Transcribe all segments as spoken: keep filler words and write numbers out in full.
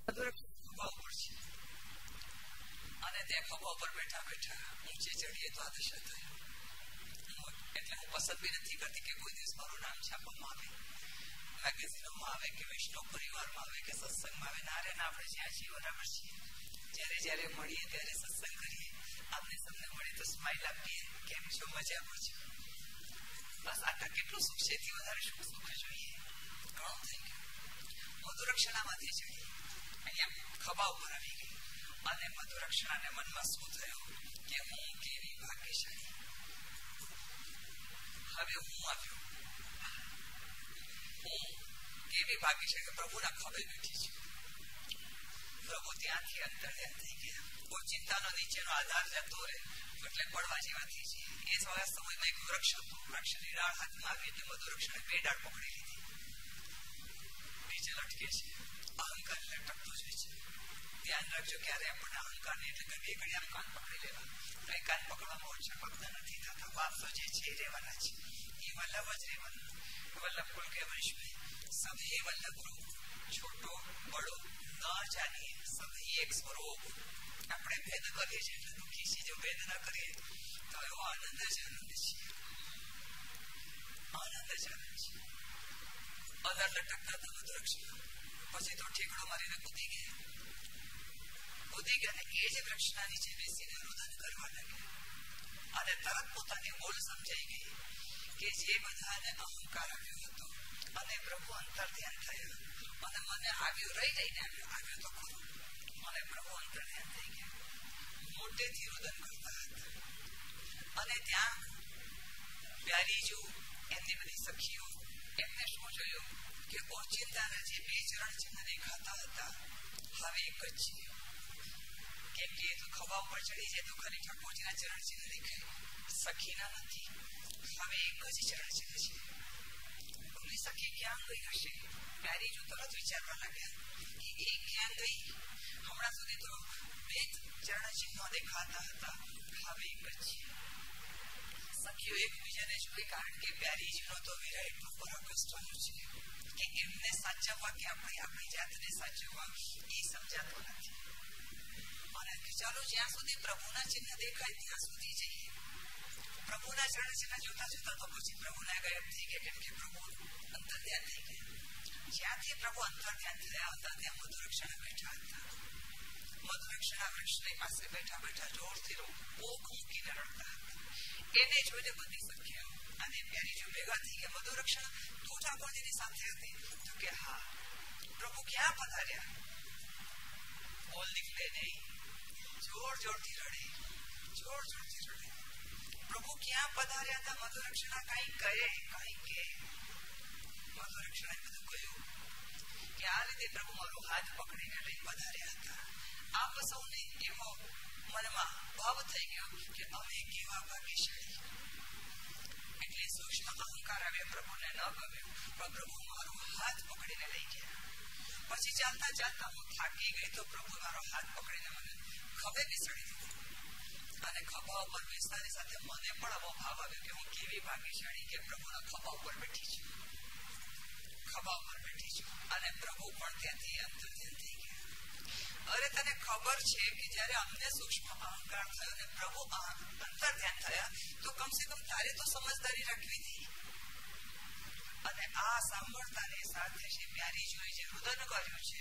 ખભા ઉપર છે અને તે ખભા ઉપર બેઠા બેઠા ઊંચે ચડીએ તો આ દશા થાય. એટલે હું પસંદ બી નથી કરતી કે કોઈ દિવસ મારું નામ છાપવામાં આવે, મેગેઝિનોમાં આવે કે વૈષ્ણવ પરિવારમાં આવે કે સત્સંગમાં આવે. નારાયણ આપણે જ્યાં છીએ બરાબર છીએ. જયારે જયારે મળીએ ત્યારે સત્સંગ કરીએ, આપને તમને મળે તો સ્માઇલ આપીએ, કેમ છો, મજામાં છો, બસ આટલા કેટલું સુખ છે. થી વધારે શું સુખ જોઈએ? ઘણું થઈ ગયું. મધુરક્ષણામાંથી ચડી અહીંયા ખભા ઉપર આવી ગઈ અને મધુરક્ષણાને મનમાં શું થયું કે હું કેવી ભાગ્યશાળી. હવે હું આવ્યો, હું કેવી ભાગ્યશાળી પ્રભુના ખભે બેઠી છું. પ્રભુ ત્યાંથી અંતર્ધ્યાન થઈ ગયા. કોઈ ચિંતાનો નીચેનો આધાર જતો રહે એટલે પડવા જેવા થઈ છે. એ સમયમાં એક વૃક્ષ હતું, વૃક્ષની ડાળ હાથમાં આવી એટલે મધુરક્ષણે બે ડાળ પકડી લીધી, નીચે લટકે છે. અહંકાર લટકતો જ હોય છે. ધ્યાન રાખજો, ક્યારે આપણને અહંકાર ને એટલે બે ઘડી આમ કાન પકડી લેવા, કઈ કાન પકડવામાં ઓછા પગતા નથી થતા. વાપસો જે છે એ રહેવાના છે, એ વલ્લભ જ રહેવાના. વલ્લભ કુલ કે વંશભાઈ સભે વલ્લભ રૂપ, છોટો બડો ન જાણીએ સભે એક સ્વરૂપ. આપણે ભેદ કરીએ છીએ એટલે દુઃખી છીએ. જો ભેદ ના કરીએ તો એવો આનંદ જ આનંદ છે, આનંદ જ આનંદ છે. અદર લટકતા હતા મધુરક્ષણ, પછી તો ઠેકડો મારીને કૂદી ગયા. કૂદી ગયા ને એ જ વૃક્ષના નીચે બેસીને રુદન કરવા લાગ્યા. અને તરત પોતાની ભૂલ સમજાઈ ગઈ કે જે બધાને અહંકાર આવ્યો હતો અને પ્રભુ અંતર ધ્યાન થયા અને મને આવ્યું, રહી રહીને આવ્યું, આવ્યું તો ખરું, મને પ્રભુ અંતર ધ્યાન થઈ ગયા. મોટેથી રુદન કરતા હતા અને ત્યાં પ્યારીજુ એમની બધી સખીઓ એમને શું જોયું કે ઓચિંતાના જે બે ચરણ ચિહ્ન દેખાતા હતા હવે એક જ છે. કેમ કે એ તો ખભા ઉપર ચડી જાય તો ખરી ઠાકોરજીના ચરણ ચિહ્ન દેખાય, સખીના નથી. હવે એક જ ચરણ ચિહ્ન છે. એમની સખી ક્યાં ગઈ હશે? પ્યારીજુ તરત વિચારવા લાગ્યા કે એ ક્યાં ગઈ? હમણાં સુધી તો બે ચરણ ચિહ્નો દેખાતા હતા, હવે એક જ છે. સખીઓ એકબીજાને જોઈ, કારણ કે પ્યારીજીનો તો વિરહ એટલો પરાકષ્ટનો છે કે એમને સાચવવા કે આપણે આપણી જાતને સાચવવા એ સમજાતો નથી. અને ચાલો જ્યાં સુધી પ્રભુના ચિહ્ન દેખાય ત્યાં સુધી જઈએ. પ્રભુના ચરણ ચિહ્ન જોતા જોતા તો પછી પ્રભુના ગાયબ થઈ ગયા, કેમ કે પ્રભુ અંતર ધ્યાન થઈ ગયા. જ્યાંથી પ્રભુ અંતર ધ્યાન થયા હતા ત્યાં મધુરક્ષણા બેઠા હતા. મધુરક્ષણા વૃક્ષની પાસે બેઠા બેઠા જોરથી ઓખ મૂકીને રડતા હતા. એને જોઈને બધી સખીઓ અને પ્યારીજો ભેગા થઈ ગયા. મધુરક્ષણ તું ઠાકોરજીની સાથે હતી? તો કે હા. પ્રભુ ક્યાં પધાર્યા? બોલ નીકળે નહીં, જોર જોરથી રડે, જોર જોરથી રડે. પ્રભુ ક્યાં પધાર્યા હતા? મધુરક્ષણા કઈ કહે, કઈ કે. મધુરક્ષણાએ બધું કહ્યું કે આ રીતે પ્રભુ મારો હાથ પકડીને લઈ પધાર્યા હતા. આપ સૌને એવો મનમાં ભાવ થઈ ગયો કે અમે કેવા ભાગ્યશાળી. એટલે સૂક્ષ્મ અહંકાર આવ્યો, પ્રભુને ન ગમ્યું, પણ પ્રભુ મારો હાથ પકડીને લઈ ગયા. પછી ચાલતા ચાલતા હું થાકી ગઈ તો પ્રભુ મારો હાથ પકડીને મને ખભે બેસાડી દીધો. અને ખભા ઉપર બેસતાની સાથે મને પણ આવો ભાવ આવ્યો કે હું કેવી ભાગ્યશાળી કે પ્રભુના ખભા ઉપર બેઠી છું, ખભા ઉપર બેઠી છું. અને પ્રભુ પણ ત્યાંથી અંતર્ધ્યાન થઈ ગયા. અરે તને ખબર છે કે જયારે અમને સૂક્ષ્મ અહંકાર થયો અને પ્રભુ અંતર ધ્યાન થયા તો કમસે કમ તારે તો સમજદારી રાખવી હતી. અને આ સાંભળતાની સાથે છે પ્યારી જોઈ જે રુદન કર્યું છે,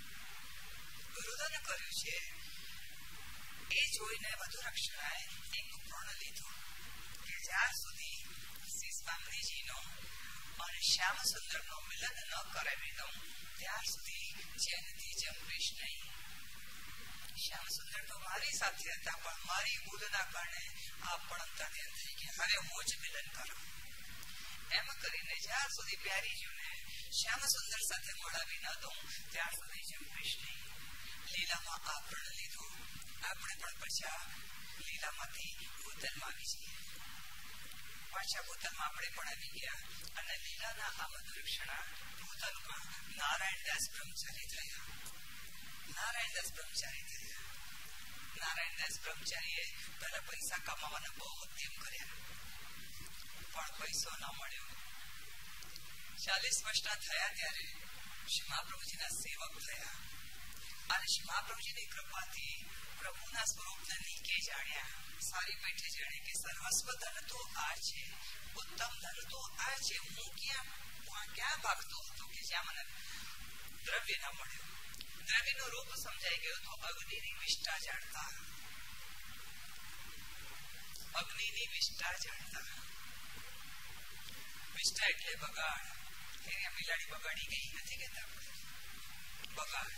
રુદન કર્યું છે એ જોઈને મધુરક્ષણાએ એક પ્રણ લીધો કે જ્યાં સુધી શિષબામણીજીનો અને શ્યામ સુંદરનો મિલન ન કરાવી દઉં ત્યાર સુધી ચેનથી જમવીશ નહીં. શ્યામ સુંદર તો મારી સાથે હતા પણ મારી ભૂલના કારણે આ પણ અંતર્ધ્યાન થઈ ગયા. હવે હું જ મિલન કરું. એમ કરીને જ્યાં સુધી પ્યારીજીને શ્યામ સુંદર સાથે મળાવી ન દઉં ત્યાર સુધી જમવીશ નહીં. લીલામાં આ પ્રણ લીધો. આપણે પણ પાછા લીલામાંથી ભૂતલમાં આવી જઈએ. પાછા ભૂતલમાં આપણે પણ આવી ગયા અને લીલાના આ મધુરક્ષણા ભૂતલમાં નારાયણદાસ બ્રહ્મચારી થયા. નારાયણદાસ બ્રહ્મચારી થયા. નારાયણદાસ બ્રહ્મચારીએ પહેલા પૈસા કમાવાના બહુ ઉદ્યમ કર્યા પણ પૈસો ન મળ્યો. ચાલીસ વર્ષના થયા ત્યારે શ્રી મહાપ્રભુજીના સેવક થયા અને શ્રી મહાપ્રભુજીની કૃપાથી પ્રભુના સ્વરૂપને નીકે જાણ્યા, સારી પેઠે જાણે કે સર્વસ્વ ધન તો આ છે, ઉત્તમ ધન તો આ છે. હું ક્યાં ક્યાં ભાગતો હતો કે જ્યાં મને દ્રવ્ય ના મળ્યું. દ્રવ્યનું રૂપ સમજાઈ ગયું તો અગ્નિની વિષ્ઠા જાણતા, અગ્નિની વિષ્ઠા જાણતા. વિષ્ઠા એટલે બગાડ. બિલાડી બગાડી ગઈ નથી કેતા, બગાડ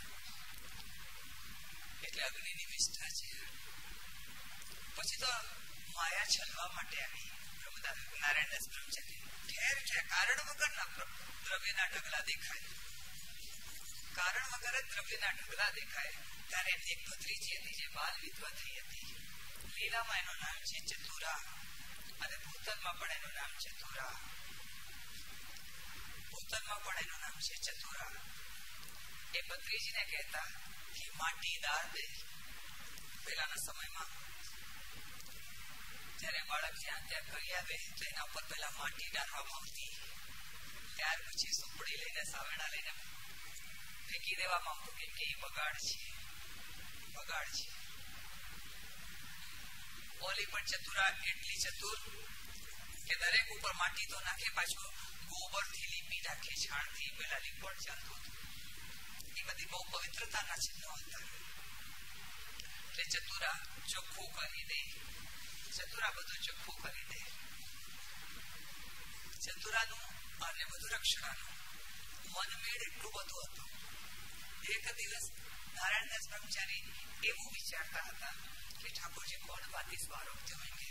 એટલે અગ્નિની વિષ્ઠા છે. પછી તો માયા છલવા માટે આવી. નારાયણદાસ બ્રહ્મચારી ઠેર ઠેર કારણ વગરના દ્રવ્યના ઢગલા દેખાય, કારણ વગર જ દ્રવ્યના ઢગલા દેખાય. ત્યારે એક ભત્રીજી હતી જે બાલ વિધવા થઈ હતી. લીલામાં એનું નામ છે ચતુરા અને ભૂતલમાં પણ એનું નામ છે ચતુરા. ભૂતલમાં પણ એનું નામ છે ચતુરા. એ ભત્રીજીને કહેતા કે માટી દાળ દે. પેલાના સમયમાં જયારે બાળક જ્યાં ત્યાં કરી આવે તો એના ઉપર પેલા માટી ડાળવામાં આવતી, ત્યાર પછી સુપડી લઈને સાવેણા લઈને ફેંકી દેવામાં આવતું, કેમ કે એ બગાડ છે, બગાડ છે. ઓલી પણ ચતુરા એટલી ચતુર કે દરેક ઉપર માટી તો નાખે, પાછું ગોબર થી લીપી નાખે, છાણ થી. પેલા લીપણ ચાલતું હતું. એ બધી બહુ પવિત્રતાના ચિહ્નો હતા. એટલે ચતુરા ચોખ્ખું કરી દે, ચતુરા બધું ચોખ્ખું કરી દે. ચતુરાનું અને બધું રક્ષણાનું મનમેળ એટલું બધું હતું. એક દિવસ નારાયણદાસ બ્રહ્મચારી એવું વિચારતા હતા કે ઠાકોરજી કોણ બાતી સ્વ આરોગ્ય હોંગે,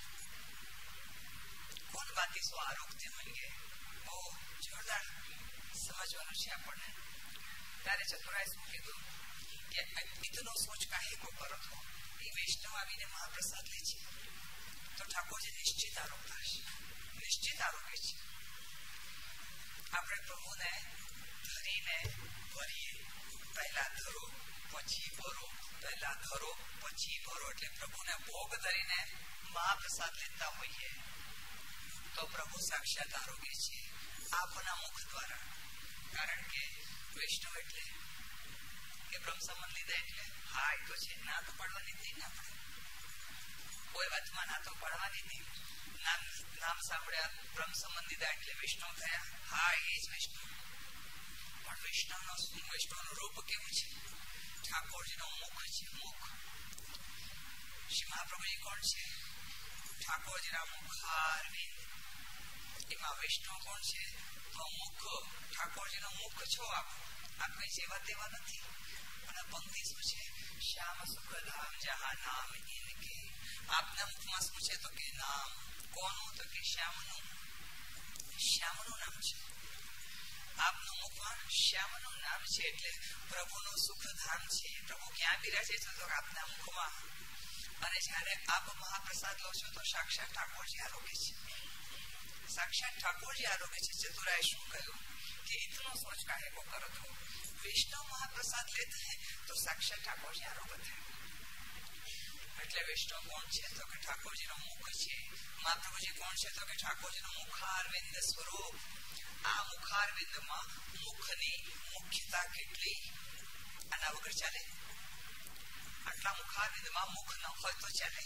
કોણ બાતી સ્વ આરોગ્ય હોંગે. બહુ જોરદાર સમજવાનું છે આપણને. ત્યારે ચતુરાએ શું કીધું કે ઇતનો સોચ કાહે કો કરો છો. એ વૈષ્ણવ આવીને મહાપ્રસાદ લે છે તો ઠાકોરજી નિશ્ચિત આરોગ્ય છે, નિશ્ચિત આરોગ્ય છે. આપણે પ્રભુને ધરીને ભરીએ, પહેલા ધરો પછી ભરો, પહેલા ધરો પછી ભરો. એટલે પ્રભુને ભોગ ધરીને મહાપ્રસાદ લેતા હોઈએ તો પ્રભુ સાક્ષાત આરોગ્ય છે આપના મુખ દ્વારા. કારણ કે વૈષ્ણવ એટલે કે બ્રહ્મ સંબંધ લીધા એટલે હા એ તો છે, ના તો પડવાની જ નહીં. આપણે કોઈ વાતમાં ના તો પડવાની નહીં. નામ નામ સાંભળ્યા, બ્રહ્મ સંબંધ લીધા એટલે વૈષ્ણવ થયા. હા એ જ વૈષ્ણવ. પણ વૈષ્ણવનો વૈષ્ણવનું રૂપ કેવું છે? ઠાકોરજીનું મુખ છે, મુખ. શ્રી મહાપ્રભુજી કોણ છે? ઠાકોરજીના મુખારવિંદ. એમાં વૈષ્ણવ કોણ છે? તો મુખ. ઠાકોરજીનું મુખ છો આપ. આપ કઈ સેવા તેવા નથી. અને પંક્તિ શું છે? શ્યામ સુખ ધામ જહા નામ ઇનકે. આપના મુખમાં શું છે? તો કે નામ. કોનું? તો કે શ્યામનું. શ્યામનું નામ છે. આપનું મુખમાં શ્યામનું નામ છે. એટલે પ્રભુનું સુખધામ છે. પ્રભુ ક્યાં બિરાજે છે? તો આપના મુખમાં. અને જયારે આપ મહાપ્રસાદ લો છો તો સાક્ષાત ઠાકોરજી આરોગ્ય છે, સાક્ષાત ઠાકોરજી આરોગ્ય છે. ચતુરાએ શું કહ્યું કે ઇતનો સોચ કાહે કો કરો છો. વૈષ્ણવ મહાપ્રસાદ લેતે હૈ તો સાક્ષાત ઠાકોરજી આરોગ્ય થાય. એટલે વૈષ્ણવ કોણ છે? તો કે ઠાકોરજીનું મુખ છે. મહાપ્રભુજી કોણ છે? તો કે ઠાકોરજીનું મુખારવિંદ સ્વરૂપ. આ મુખારવિંદમાં મુખની મુખ્યતા કેટલી? આના વગર ચાલે? આટલા મુખારવિંદમાં મુખ ન હોય તો ચાલે?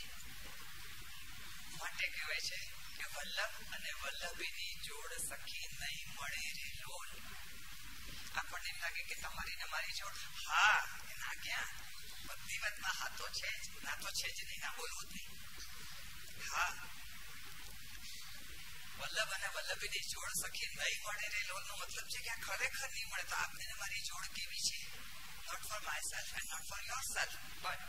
માટે કહેવાય છે કે વલ્લભ અને વલ્લભીની જોડ સખી નહીં મળે રે લોલ. આપણને એમ લાગે કે તમારી ને મારી જોડ, હા એના ક્યાં? બધી વાતમાં હા તો છે જ, ના તો છે જ નહીં, ના બોલવું જ નહીં. હા, વલ્લભ અને વલ્લભીની જોડ સખી નહીં મળે રે લોલ નો મતલબ છે કે આ ખરેખર નહીં મળે. તો આપને ને મારી જોડ કેવી છે? Not for myself and not for yourself, but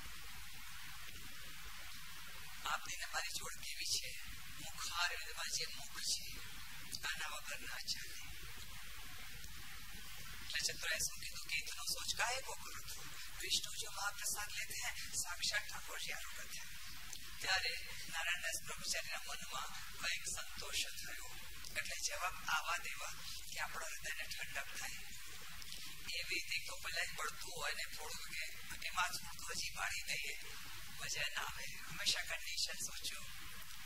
આપની ને મારી જોડ કેવી છે? મુખારવિંદમાં જે મુખ છે આના વગર ના ચાલે. એટલે ચતુરાએ શું કીધું કે ઇતનો સોચ કાહે કો કરો છો. વિષ્ણુ જો મહાપ્રસાદ લેતે હૈ સાક્ષાત ઠાકોરજી આરોગ્ય થયા. ત્યારે નારાયણદાસ બ્રહ્મચારીના મનમાં કઈક સંતોષ થયો. એટલે જવાબ આવા દેવા કે આપણા હૃદયને ઠંડક થાય. એવી રીતે તો પેલા પડતું હોય ને થોડું કે એમાં થોડું હજી પાડી દઈએ, મજા ના આવે. હંમેશા કન્ડિશન સોચો,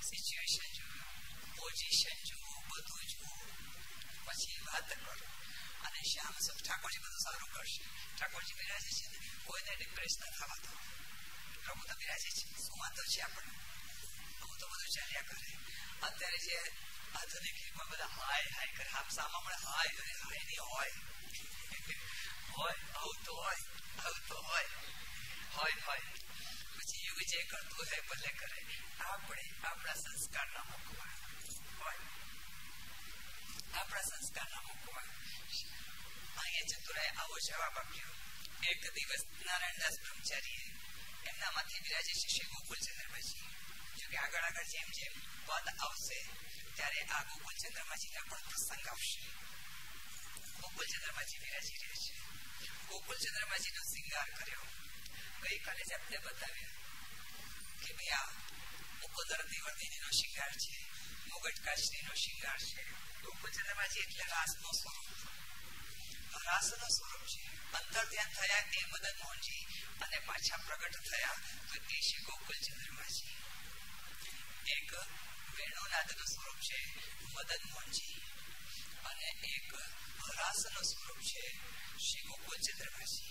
સિચ્યુએશન જુઓ, પોઝિશન જુઓ, બધું જુઓ, પછી વાત કરો. અને શ્યામ સુખ ઠાકોરજી બધું સારું કરશે. ઠાકોરજી બિરાજે છે ને, કોઈને ડિપ્રેસ ન થવા દો. પ્રભુ તો બિરાજે છે, શું વાંધો છે આપણને? આવું તો બધું ચાલ્યા કરે. અત્યારે જે આધુનિક યુગમાં બધા હાય હાય કરે, આપ સામા મળે હાય કરે, હાય નહીં હોય હોય આવું તો હોય, આવું તો હોય હોય હોય પછી યુગ જે કરતું હોય ભલે કરે. આપણે આપણા સંસ્કાર ના મૂકવા હોય, આપણા સંસ્કાર ના મૂકવા. અહીંયા ચતુરાએ આવો જવાબ આપ્યો. એક દિવસ નારાયણદાસ બ્રહ્મચારીએ એમનામાંથી બિરાજે છે શ્રી ગોકુલચંદ્રમાજી. જોકે આગળ આગળ જેમ જેમ પદ આવશે ત્યારે આ ગોકુલચંદ્રમાજીના પણ પ્રસંગ આવશે. ગોકુલચંદ્રમાજી બિરાજી રહે છે. ગોકુલચંદ્રમાજીનો શિંગાર કર્યો. ગઈકાલે જ આપણે બતાવ્યા કે ભાઈ આ મુકોદર દેવર્દિનીનો શિંગાર છે, મુગટકાશ્રીનો શિંગાર છે. ગોકુલચંદ્રમાજી એટલે રાસનો સ્વરૂપ, રાસનો સ્વરૂપ છે. અંતર ધ્યાન થયા એ મદન મોહનજી અને પાછા પ્રગટ થયા તો એ શ્રી ગોકુલચંદ્રમાજી. એક વેણુનાદનું સ્વરૂપ છે મદન મોહનજી અને એક રાસનું સ્વરૂપ છે શ્રી ગોકુલચંદ્રમાજી.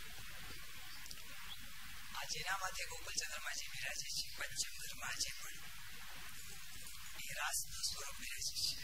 આ જેના માથે ગોકુલચંદ્રમાજી બિરાજે છે પંચમ ઘરમાં આજે પણ એ રાસનું સ્વરૂપ બિરાજે છે.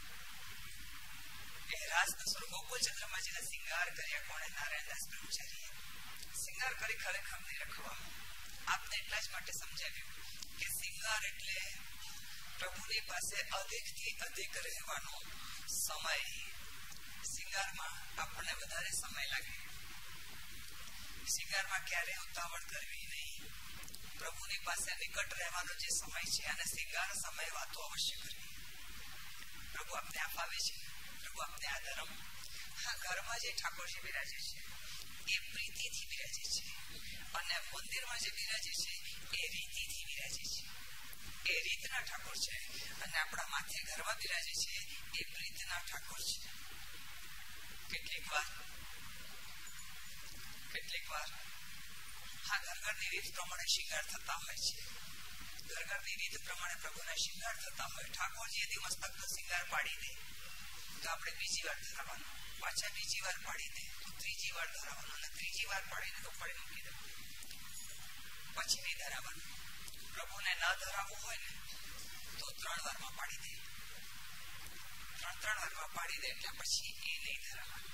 એ રાસનું સ્વરૂપ ગોકુલચંદ્રમાજીના શિંગાર કર્યા કોણે? નારાયણદાસ બ્રહ્મચારીએ. શિંગાર કરી ખરેખર નહીં રખવા. આપને એટલા જ માટે સમજાવ્યું કે શિંગાર એટલે પ્રભુની પાસે અધિકથી અધિક રહેવાનો સમય. શિંગારમાં આપણને વધારે સમય લાગે. શિંગારમાં ક્યારે ઉતાવળ કરવી નહીં. પ્રભુની પાસે નિકટ રહેવાનો જે સમય છે અને શિંગાર સમય વાતો અવશ્ય કરવી. પ્રભુ આપને અપાવે છે, પ્રભુ આપને આ ધર્મ. હા, ઘરમાં જે ઠાકોરજી બિરાજે છે એ પ્રીતિથી બિરાજે છે અને મંદિરમાં જે બિરાજે છે એ રીતિથી બિરાજે છે. એ રીતના ઠાકોર છે અને આપણા માથે ઘરમાં બિરાજે છે એ પ્રીતના ઠાકોર છે. કેટલીક વાર કેટલીક વાર હા ઘરઘરની રીત પ્રમાણે શિંગાર થતા હોય છે. ઘરઘરની રીત પ્રમાણે પ્રભુના શિંગાર થતા હોય. ઠાકોરજી યદી મસ્તકનો શિંગાર પાડી દે તો આપણે બીજી વાર ધરાવવાનું, પાછા બીજી વાર પાડી દે તો ત્રીજી વાર ધરાવવાનું, અને ત્રીજી વાર પાડીને તો પાડી મૂકી દે, પછી નહીં ધરાવવાનું. પ્રભુને ન ધરાવવું હોય ને તો ત્રણ વારમાં પાડી દે, ત્રણ ત્રણ વારમાં પાડી દે એટલે પછી એ નહીં ધરાવવાનું.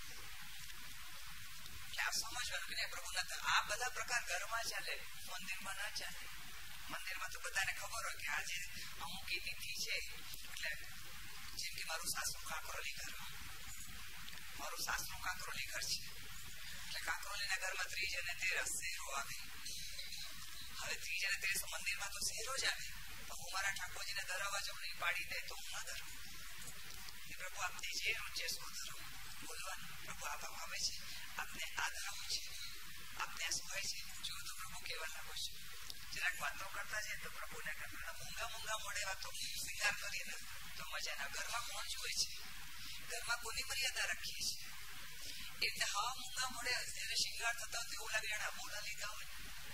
એટલે આ સમજવાનું કે પ્રભુ ના આ બધા પ્રકાર ઘરમાં ચાલે, મંદિરમાં ના ચાલે. મંદિરમાં તો બધાને ખબર હોય કે આજે અમુક તિથિ છે એટલે જેમ કે મારું સાસરું કાંકરોલી ઘર, મારું સાસરું કાંકરોલી ઘર છે એટલે કાંકરોલીના ઘરમાં ત્રીજ અને તેરસ શેરો આવે. હવે ત્રીજ અને તેરસ મંદિરમાં તો શેરો જ આવે, તો હું મારા ઠાકોરજીને ધરાવવા જાઉં નહીં પાડી દે તો હું ના ધરું. એ પ્રભુ આપની જે રૂચે શું ધરો બોલવાનું. પ્રભુ આપ આવે છે, આપને આ ધરાવવું છે, આપને આ સુહાય છે. જો તો પ્રભુ કેવા લાગો છે. જરાક વાતો કરતા જાય તો પ્રભુને મૂંગા મૂંગા મોડે વાતો શિંગાર કરીને તો મજાના. ઘરમાં કોણ જોવે છે? ઘરમાં કોની મર્યાદા રાખીએ છીએ? એટલે હા મૂંગા મોડે જયારે શિંગાર થતા હોય એવું લાગે એના બોલા લીધા હોય,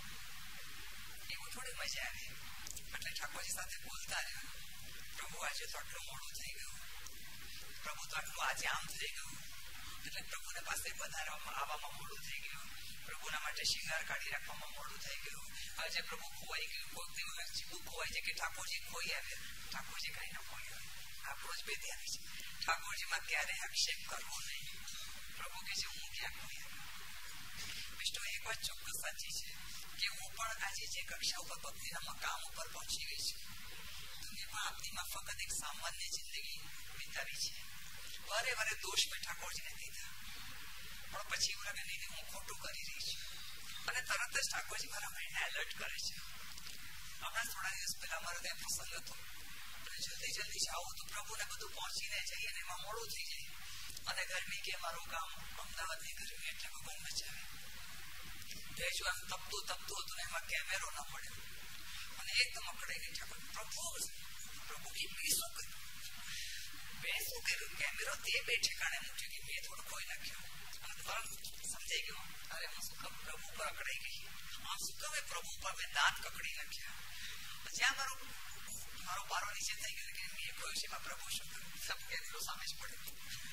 એવું થોડી મજા આવે. એટલે ઠાકોરજી સાથે બોલતા રહ્યા. પ્રભુ આજે તો આટલું મોડું થઈ ગયું, પ્રભુ તો આટલું આજે આમ થઈ ગયું, એટલે પ્રભુને પાસે વધારવામાં આવવામાં મોડું થઈ ગયું, પ્રભુના માટે શિંગાર કાઢી રાખવામાં મોડું થઈ ગયું. આજે પ્રભુ ખોવાઈ ગયું. કોઈક દિવસ જીવું ખોવાય છે કે ઠાકોરજી ખોઈ આવે, ઠાકોરજી કઈ ન ખોઈ આવે. આપણો જ બેધ્યાની છે. ઠાકોરજીમાં ક્યારે આક્ષેપ કરવો નહીં. પ્રભુ કે છે હું ક્યાં ખોઈ આવ્યો. વિષ્ણુ એક વાત ચોક્કસ સાચી છે કે હું પણ આજે જે કક્ષા ઉપર ભક્તિના મકામ ઉપર પહોંચી ગઈ છું, તમે પણ આપની માફક એક સામાન્ય જિંદગી વિતાવી છે. વારે વારે દોષ મેં ઠાકોરજીને દીધા, પણ પછી એવું લાગે નહીં હું ખોટું કરી રહી છું અને તરત જ ઠાકોરજી મારા માઇન્ડને એલર્ટ કરે છે. હમણાં થોડા દિવસ પહેલા મારો ત્યાં પ્રસંગ હતો અને જલ્દી જલ્દી જાઓ તો પ્રભુને બધું પહોંચીને જઈએ અને એમાં મોડું થઈ જાય અને ગરમી કે મારું ગામ અમદાવાદની ગરમી એટલે ભગવાન બચાવે. ભેજું આમ તપતું તપતું હતું ને એમાં કેમેરો ના મળ્યો અને એકદમ અકડાઈ ગઈ ઠાકોર. પ્રભુ પ્રભુ કે મેં શું કર્યું? મેં શું કર્યું? કેમેરો તે બે ઠેકાણે મૂક્યો કે મેં થોડું ખોઈ નાખ્યો. સમજાઈ ગયું અરે હું શું કહું પ્રભુ પર અકડાઈ ગઈ. આમ શું કહે પ્રભુ પર મેં દાંત કકડી નાખ્યા. જ્યાં મારું મારો પારો નીચે થઈ ગયો કે મેં કહ્યું છે એમાં પ્રભુ શું કર્યું? સબ કેમેરો સામે જ પડ્યો,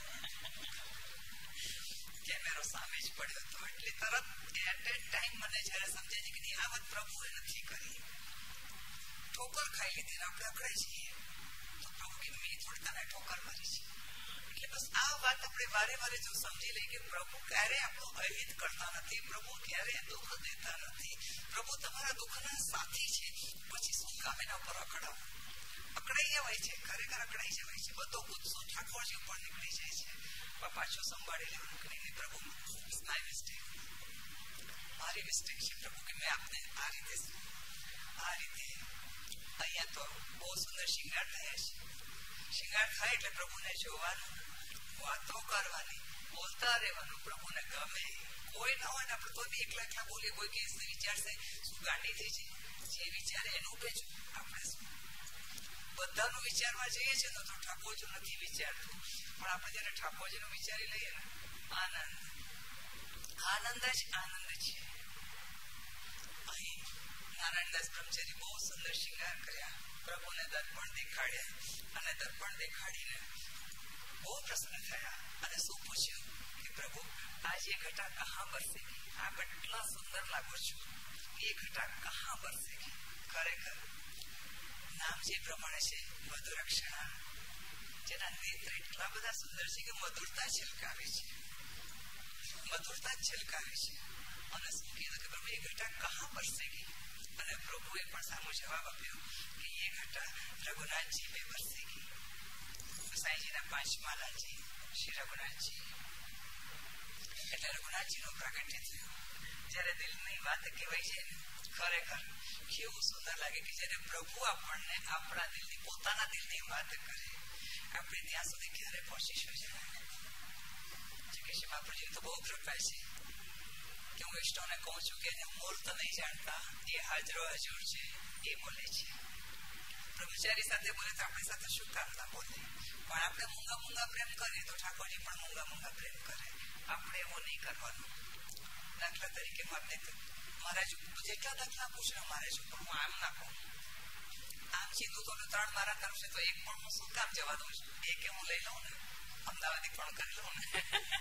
કેમેરો સામે જ પડ્યો હતો. એટલે તરત એટ એ ટાઈમ મને જયારે સમજે છે કે આ વાત પ્રભુએ નથી કરી, ઠોકર ખાઈ લીધી, આપણે અકળાઈ છીએ તો પ્રભુ કે મેં થોડી તને ઠોકર મારી છે. એટલે બસ આ વાત આપણે વારે વારે જો સમજી લઈએ કે પ્રભુ ક્યારે આપણું અહિત કરતા નથી, પ્રભુ ક્યારે દુઃખ દેતા નથી, પ્રભુ તમારા દુઃખના સાથી છે, પછી શું કામ એના પર અકળાવું? અકળાઈ જવાય છે, ખરેખર અકળાઈ જવાય છે, બધો ગુસ્સો ઠાકોરજી ઉપર નીકળી જાય છે. પણ પાછું સંભાળી લેવાનું કે નહીં પ્રભુ મારી મિસ્ટેક, મારી મિસ્ટેક છે પ્રભુ કે મેં આપને આ રીતે આ રીતે અહીંયા તો બહુ સુંદર શિંગાર થયા છે. શિંગાર થાય એટલે પ્રભુને જોવાનું, વાતો કરવાની, બોલતા રહેવાનું, પ્રભુને ગમે. કોઈ ના હોય ને આપણે તો બી એકલા એકલા બોલીએ, કોઈ કેસ વિચારશે શું ગાંડી થઈ છે, જે વિચારે એનું ભેજું. આપણે શું બધાનું વિચારવા જઈએ છીએ તો ઠાકોરજી નથી વિચારતું, પણ આપણે જયારે ઠાકોરજીનું વિચારી લઈએ ને આનંદ આનંદ જ આનંદ છે. અહીં નારાયણદાસ બ્રહ્મચારી બહુ સુંદર શિંગાર કર્યા, પ્રભુને દર્પણ દેખાડ્યા અને દર્પણ દેખાડીને બહુ પ્રસન્ન થયા અને શું પૂછ્યું કે પ્રભુ आज ये घटा कहाँ बरसेगी, आप કેટલા સુંદર લાગો છો, ये घटा कहाँ बरसेगी. ખરેખર નામ જે પ્રમાણે છે મધુરક્ષણા, જેના નેત્ર એટલા બધા સુંદર છે કે મધુરતા છલકાવે છે, મધુરતા છલકાવે છે. અને શું કીધું કે પ્રભુ એ ઘટા કહાં બરસેગી, અને પ્રભુએ પણ સામો જવાબ આપ્યો કે એ ઘટા રઘુનાથજી पे बरसेगी. સાંઈજીના પાંચ માલાજી શ્રી રઘુનાથજી એટલે રઘુનાથજી નું પ્રાગટ્ય થયું. જયારે દિલની વાત કહેવાય છે ને ખરેખર કેવું સુંદર લાગે કે જયારે પ્રભુ આપણને આપણા દિલની પોતાના દિલની વાત કરે, આપણે ત્યાં સુધી ક્યારે પહોંચીશું? જણાય કે શ્રી મહાપ્રભુજી તો બહુ કૃપા છે કે હું ઇષ્ટોને કહું છું કે મૂળ તો નહીં જાણતા, એ હાજરો હજુર છે, એ બોલે છે. બ્રહ્મચારી સાથે બોલે તો આપણી સાથે શું કામ ના બોલે? પણ આપણે મૂંગા મૂંગા પ્રેમ કરીએ તો ઠાકોરજી પણ મૂંગા મૂંગા પ્રેમ કરે. આપણે એવું નહીં કરવાનું. દાખલા તરીકે હું આપને મહારાજ જેટલા દાખલા પૂછે મહારાજ ઉપર હું આમ ના કહું, આમ સીધું તો ત્રણ મારા કરશે તો એક પણ હું શું કામ જવા દઉં છું? એક હું લઈ લઉં ને, અમદાવાદી પણ કરી લઉં ને,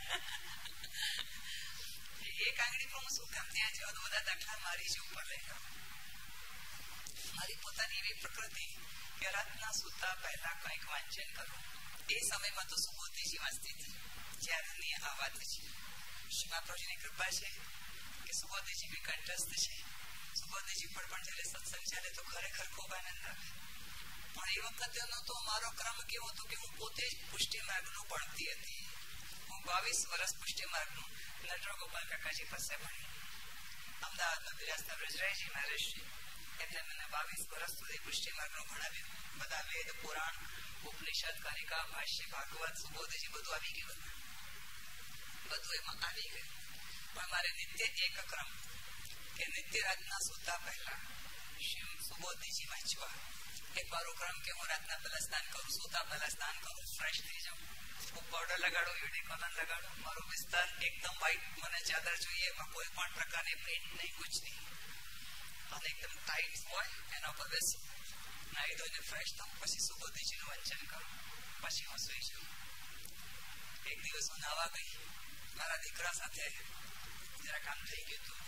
એક આંગળી પણ હું શું કામ ત્યાં જવા દઉં? બધા દાખલા મારી જ ઉપર લઈ લઉં. મારી પોતાની એવી પ્રકૃતિ કે રાતના સુતા પહેલા કંઈક વાંચન કરું. એ સમયમાં તો સુબોધીજી વાંચતી હતી જ્યારની આ વાત છે. શ્રી મહાપ્રભુજીની કૃપા છે કે સુબોધીજી બી કંઠસ્થ છે. સુબોધીજી પર પણ જયારે સત્સંગ ચાલે તો ખરેખર ખૂબ આનંદ આવે. પણ એ વખતેનો તો મારો ક્રમ કેવો હતો કે હું પોતે જ પુષ્ટિ માર્ગનું ભણતી હતી. હું બાવીસ વર્ષ પુષ્ટિ માર્ગનું નટરો ગોપાલ કાકાજી પાસે ભણી. અમદાવાદમાં બિરાજતા બ્રજરાયજી મહારાજશ્રી એમને મને બાવીસ વર્ષ સુધી પુષ્ટિ માર્ગનું ભણાવ્યું. બધા વેદ, પુરાણ, ઉપનિષદ, કારિકા, ભાષ્ય, ભાગવત, સુબોધજી બધું આવી ગયું, બધું એમાં આવી ગયું. પણ મારે નિત્ય એક ક્રમ કે નિત્ય રાતના સુતા પહેલા સુબોધજી વાંચવા. એક મારો ક્રમ કે હું રાતના પહેલા સ્નાન કરું, સુતા પહેલા સ્નાન કરું, ફ્રેશ થઈ જાઉં, હું પાવડર લગાડું, યુડી કોલન લગાડું, મારો વિસ્તાર એકદમ વ્હાઈટ, મને ચાદર જોઈએ, એમાં કોઈ પણ પ્રકારની પ્રિન્ટ નહીં, કુછ નહીં, અને એકદમ ટાઈટ હોય એના ઉપર બેસું, નાહી ધોઈને ફ્રેશ થાઉં, પછી સુબોધજીનું વાંચન કરું, પછી હું સુઈ જાઉં. એક દિવસ હું નાવા ગઈ મારા દીકરા સાથે, જરા કામ થઈ ગયું હતું,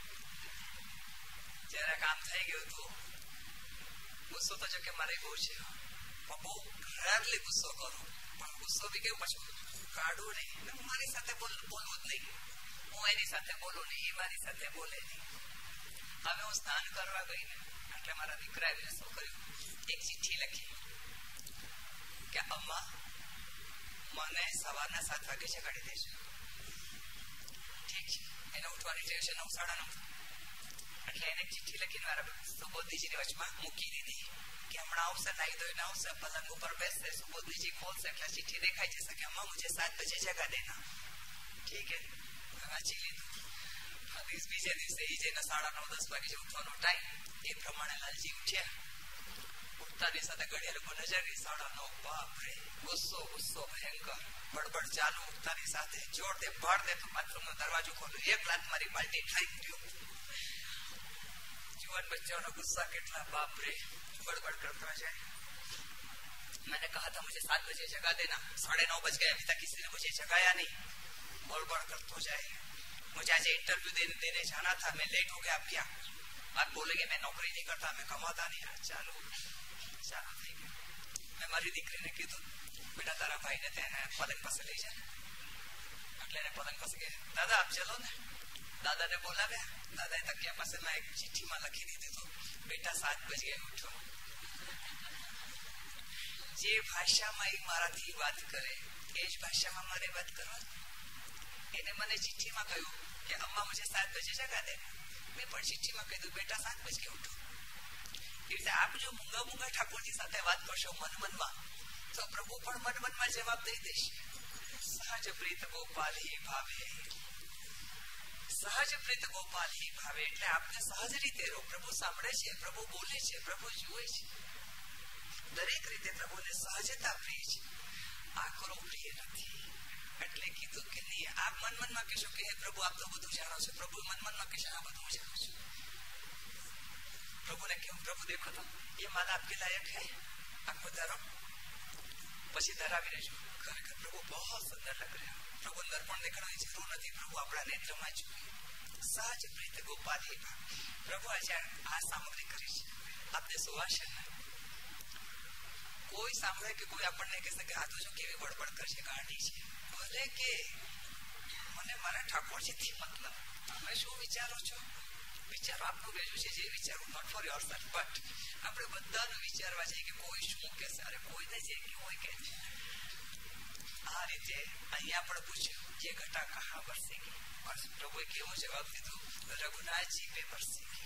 જરા કામ થઈ ગયું હતું. ગુસ્સો તો જો કે મારે બહુ છે, પણ બહુ રેરલી ગુસ્સો કરું, પણ ગુસ્સો બી કેવું પાછું કાઢું નહીં. હું મારી સાથે બોલવું જ નહીં, હું એની સાથે બોલું નહીં, એ મારી સાથે બોલે નહીં. હવે હું સ્નાન કરવા ગઈ ને એટલે મારા દીકરા એમને શું કર્યું, એક ચિઠ્ઠી લખી કે અમ્મા મને સવારના સાત વાગે જગાડી દેજો. ઠીક છે, એને ઉઠવાની ટેવ છે નવ સાડા નવ, એટલે એને ચિઠ્ઠી લખીને મારા સુબોધજીની વચમાં મૂકી દીધી કે હમણાં આવશે, નાઈ ધોઈને આવશે, પલંગ ઉપર બેસશે, સુબોધજી ખોલશે એટલે ચિઠ્ઠી દેખાઈ જશે કે અમ્મા મુझे સાત બજે જગા દેના. ઠીક હે, વાંચી લીધું. બીજે દિવસે જેના સાડા નવ દસ વાગે ઉઠવાનો ટાઈમ એ પ્રમાણે લાલજી ઉઠ્યા. ઉઠતાની સાથે ઘડિયાળ પર નજર ગઈ, સાડા નવ. બાપરે, ગુસ્સો ગુસ્સો ભયંકર, બડબડ ચાલુ. ઉઠતાની સાથે જોર દે ભાડ દે તો બાથરૂમ નો દરવાજો ખોલ્યો, એક લાત મારી બાલ્ટી ખાઈ ગયો. જુવાન બચ્ચાઓના ગુસ્સા કેટલા, બાપરે. बड़बड़ करता जाए। मैंने कहा था मुझे सात बजे जगा देना, साढ़े नौ बज गए, अभी तक किसी ने मुझे जगाया नहीं। बड़बड़ करता जाए। मुझे आज इंटरव्यू देने देने जाना था, मैं लेट हो गया। आप क्या आप बोलेंगे मैं नौकरी नहीं करता, मैं कमाता नहीं। ચાલો ચાલો થઈ ગયું। मैं મારી દીકરીને કીધું બેટા તારા ભાઈને તેને પલંગ પાસે લઈ જાય, એટલે એને પલંગ પાસે ગયા। દાદા આપ ચલો ને। દાદાને બોલાવ્યા। દાદાએ તકિયા પાસે મેં એક ચિઠ્ઠીમાં લખી દીધું બેટા સાત બજે ઉઠો। જે ભાષામાં એ મારાથી વાત કરે એ જ ભાષામાં મારે વાત કરવાની। એને મને ચિઠ્ઠીમાં કહ્યું કે અમ્મા मुझे सात बजे जगा देना। मैं પણ ચિઠ્ઠીમાં કહ્યું બેટા સાત બજે ઉઠો। એ રીતે આપ જો મૂંગા મૂંગા ઠાકોરજી સાથે વાત કરશો મન મનમાં તો પ્રભુ પણ મન મનમાં જવાબ દઈ દેશે। સહજ પ્રીત ગોપાલ હી ભાવે, સહજ પ્રીત ગોપાલ હી ભાવે એટલે આપને સહજ રીતે રહો। પ્રભુ સાંભળે છે, પ્રભુ બોલે છે, પ્રભુ જુએ છે, દરેક રીતે પ્રભુને સહજતા પ્રિય છે, આકરો પ્રિય નથી। એટલે કીધું કે નહીં આપ મન મનમાં કહેશો કે હે પ્રભુ આપ તો બધું જાણો છો। પ્રભુ મન મનમાં કહેશે આ બધું જાણો છું। प्रभु ने क्यों प्रभु देखो तो ये माला आपके लायक है, आपको धरो। પછી ધરાવીને જો ખરેખર પ્રભુ बहुत સુંદર લગ રહ્યા। પ્રભુ દર્પણ દેખાડવાની જરૂર નથી, પ્રભુ આપણા નેત્રમાં જ સહજ પ્રીત ગોપાલ હી ભાવ। પ્રભુ આજે આ સામગ્રી કરી છે આપને સુવાસન। કોઈ સાંભળે કે કોઈ આપણને કહેશે કે આ તો જો કેવી બળબડ કરશે ગાંડી છે, ભલે કે મને મારા ઠાકોરજીથી મતલબ, તમે શું વિચારો છો વિચારો આપનું ભેજું છે જે વિચારો not for yourself but આપણે બધાનું વિચારવા છે કે કોઈ શું કહેશે, અરે કોઈને જે કોઈ કહે છે। આ રીતે અહીં આપણે પૂછ્યું જે ઘટા કહા વરસેગી, પ્રભુએ કેવો જવાબ દીધો રઘુનાથજી પે વરસેગી।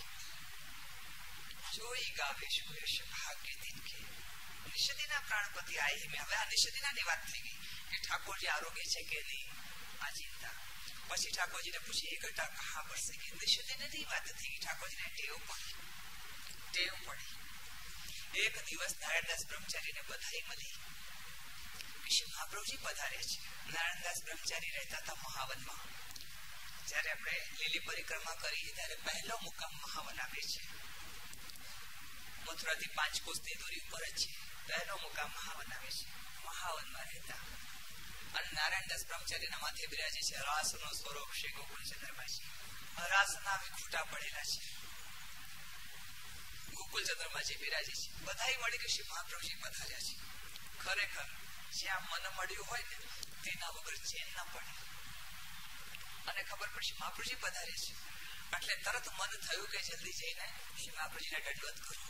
જોઈ ગાવે સુરેશ ભાગ્ય દિન કે નિષદીના પ્રાણપતિ આઈ મેં। હવે આ નિષદીનાની વાત થઈ ગઈ કે ઠાકોરજી આરોગ્ય છે કે નહીં આ ચિંતા। પછી ઠાકોરજીને પૂછી એ ઘટા કહા વરસે કે નિષદીની વાત થઈ। ઠાકોરજીને ટેવ પડી ટેવ પડી એક દિવસ નારાયણદાસ બ્રહ્મચારીને બધાઈ મળી વિશે મહાપ્રભુજી પધાર્યા છે। નારાયણદાસ બ્રહ્મચારી રહેતા હતા મહાવનમાં। જયારે આપણે લીલી પરિક્રમા કરી ત્યારે પહેલો મુકામ મહાવન આવે છે। મથુરાથી પાંચ કોસની દૂરી ઉપર જ છે, પહેલો મુકામ મહાવન આવે છે। મહાવનમાં રહેતા અને નારાયણદાસ બ્રહ્મચારીના માથે બિરાજે છે રાસનો સ્વરૂપ શ્રી ગોકુલચંદ્રમાજી। રાસના વિખૂટા પડેલા છે, ગોકુલચંદ્રમાજી બિરાજે છે। બધાઈ મળી કે શ્રી મહાપ્રભુજી પધાર્યા છે। ખરેખર જ્યાં મન મળ્યું હોય ને તેના વગર ચેન ના પડે અને ખબર પડશે મહાપ્રભુજી પધારે છે એટલે તરત મન થયું કે જલ્દી જઈને શ્રી મહાપ્રભુજીને દંડવત કરું।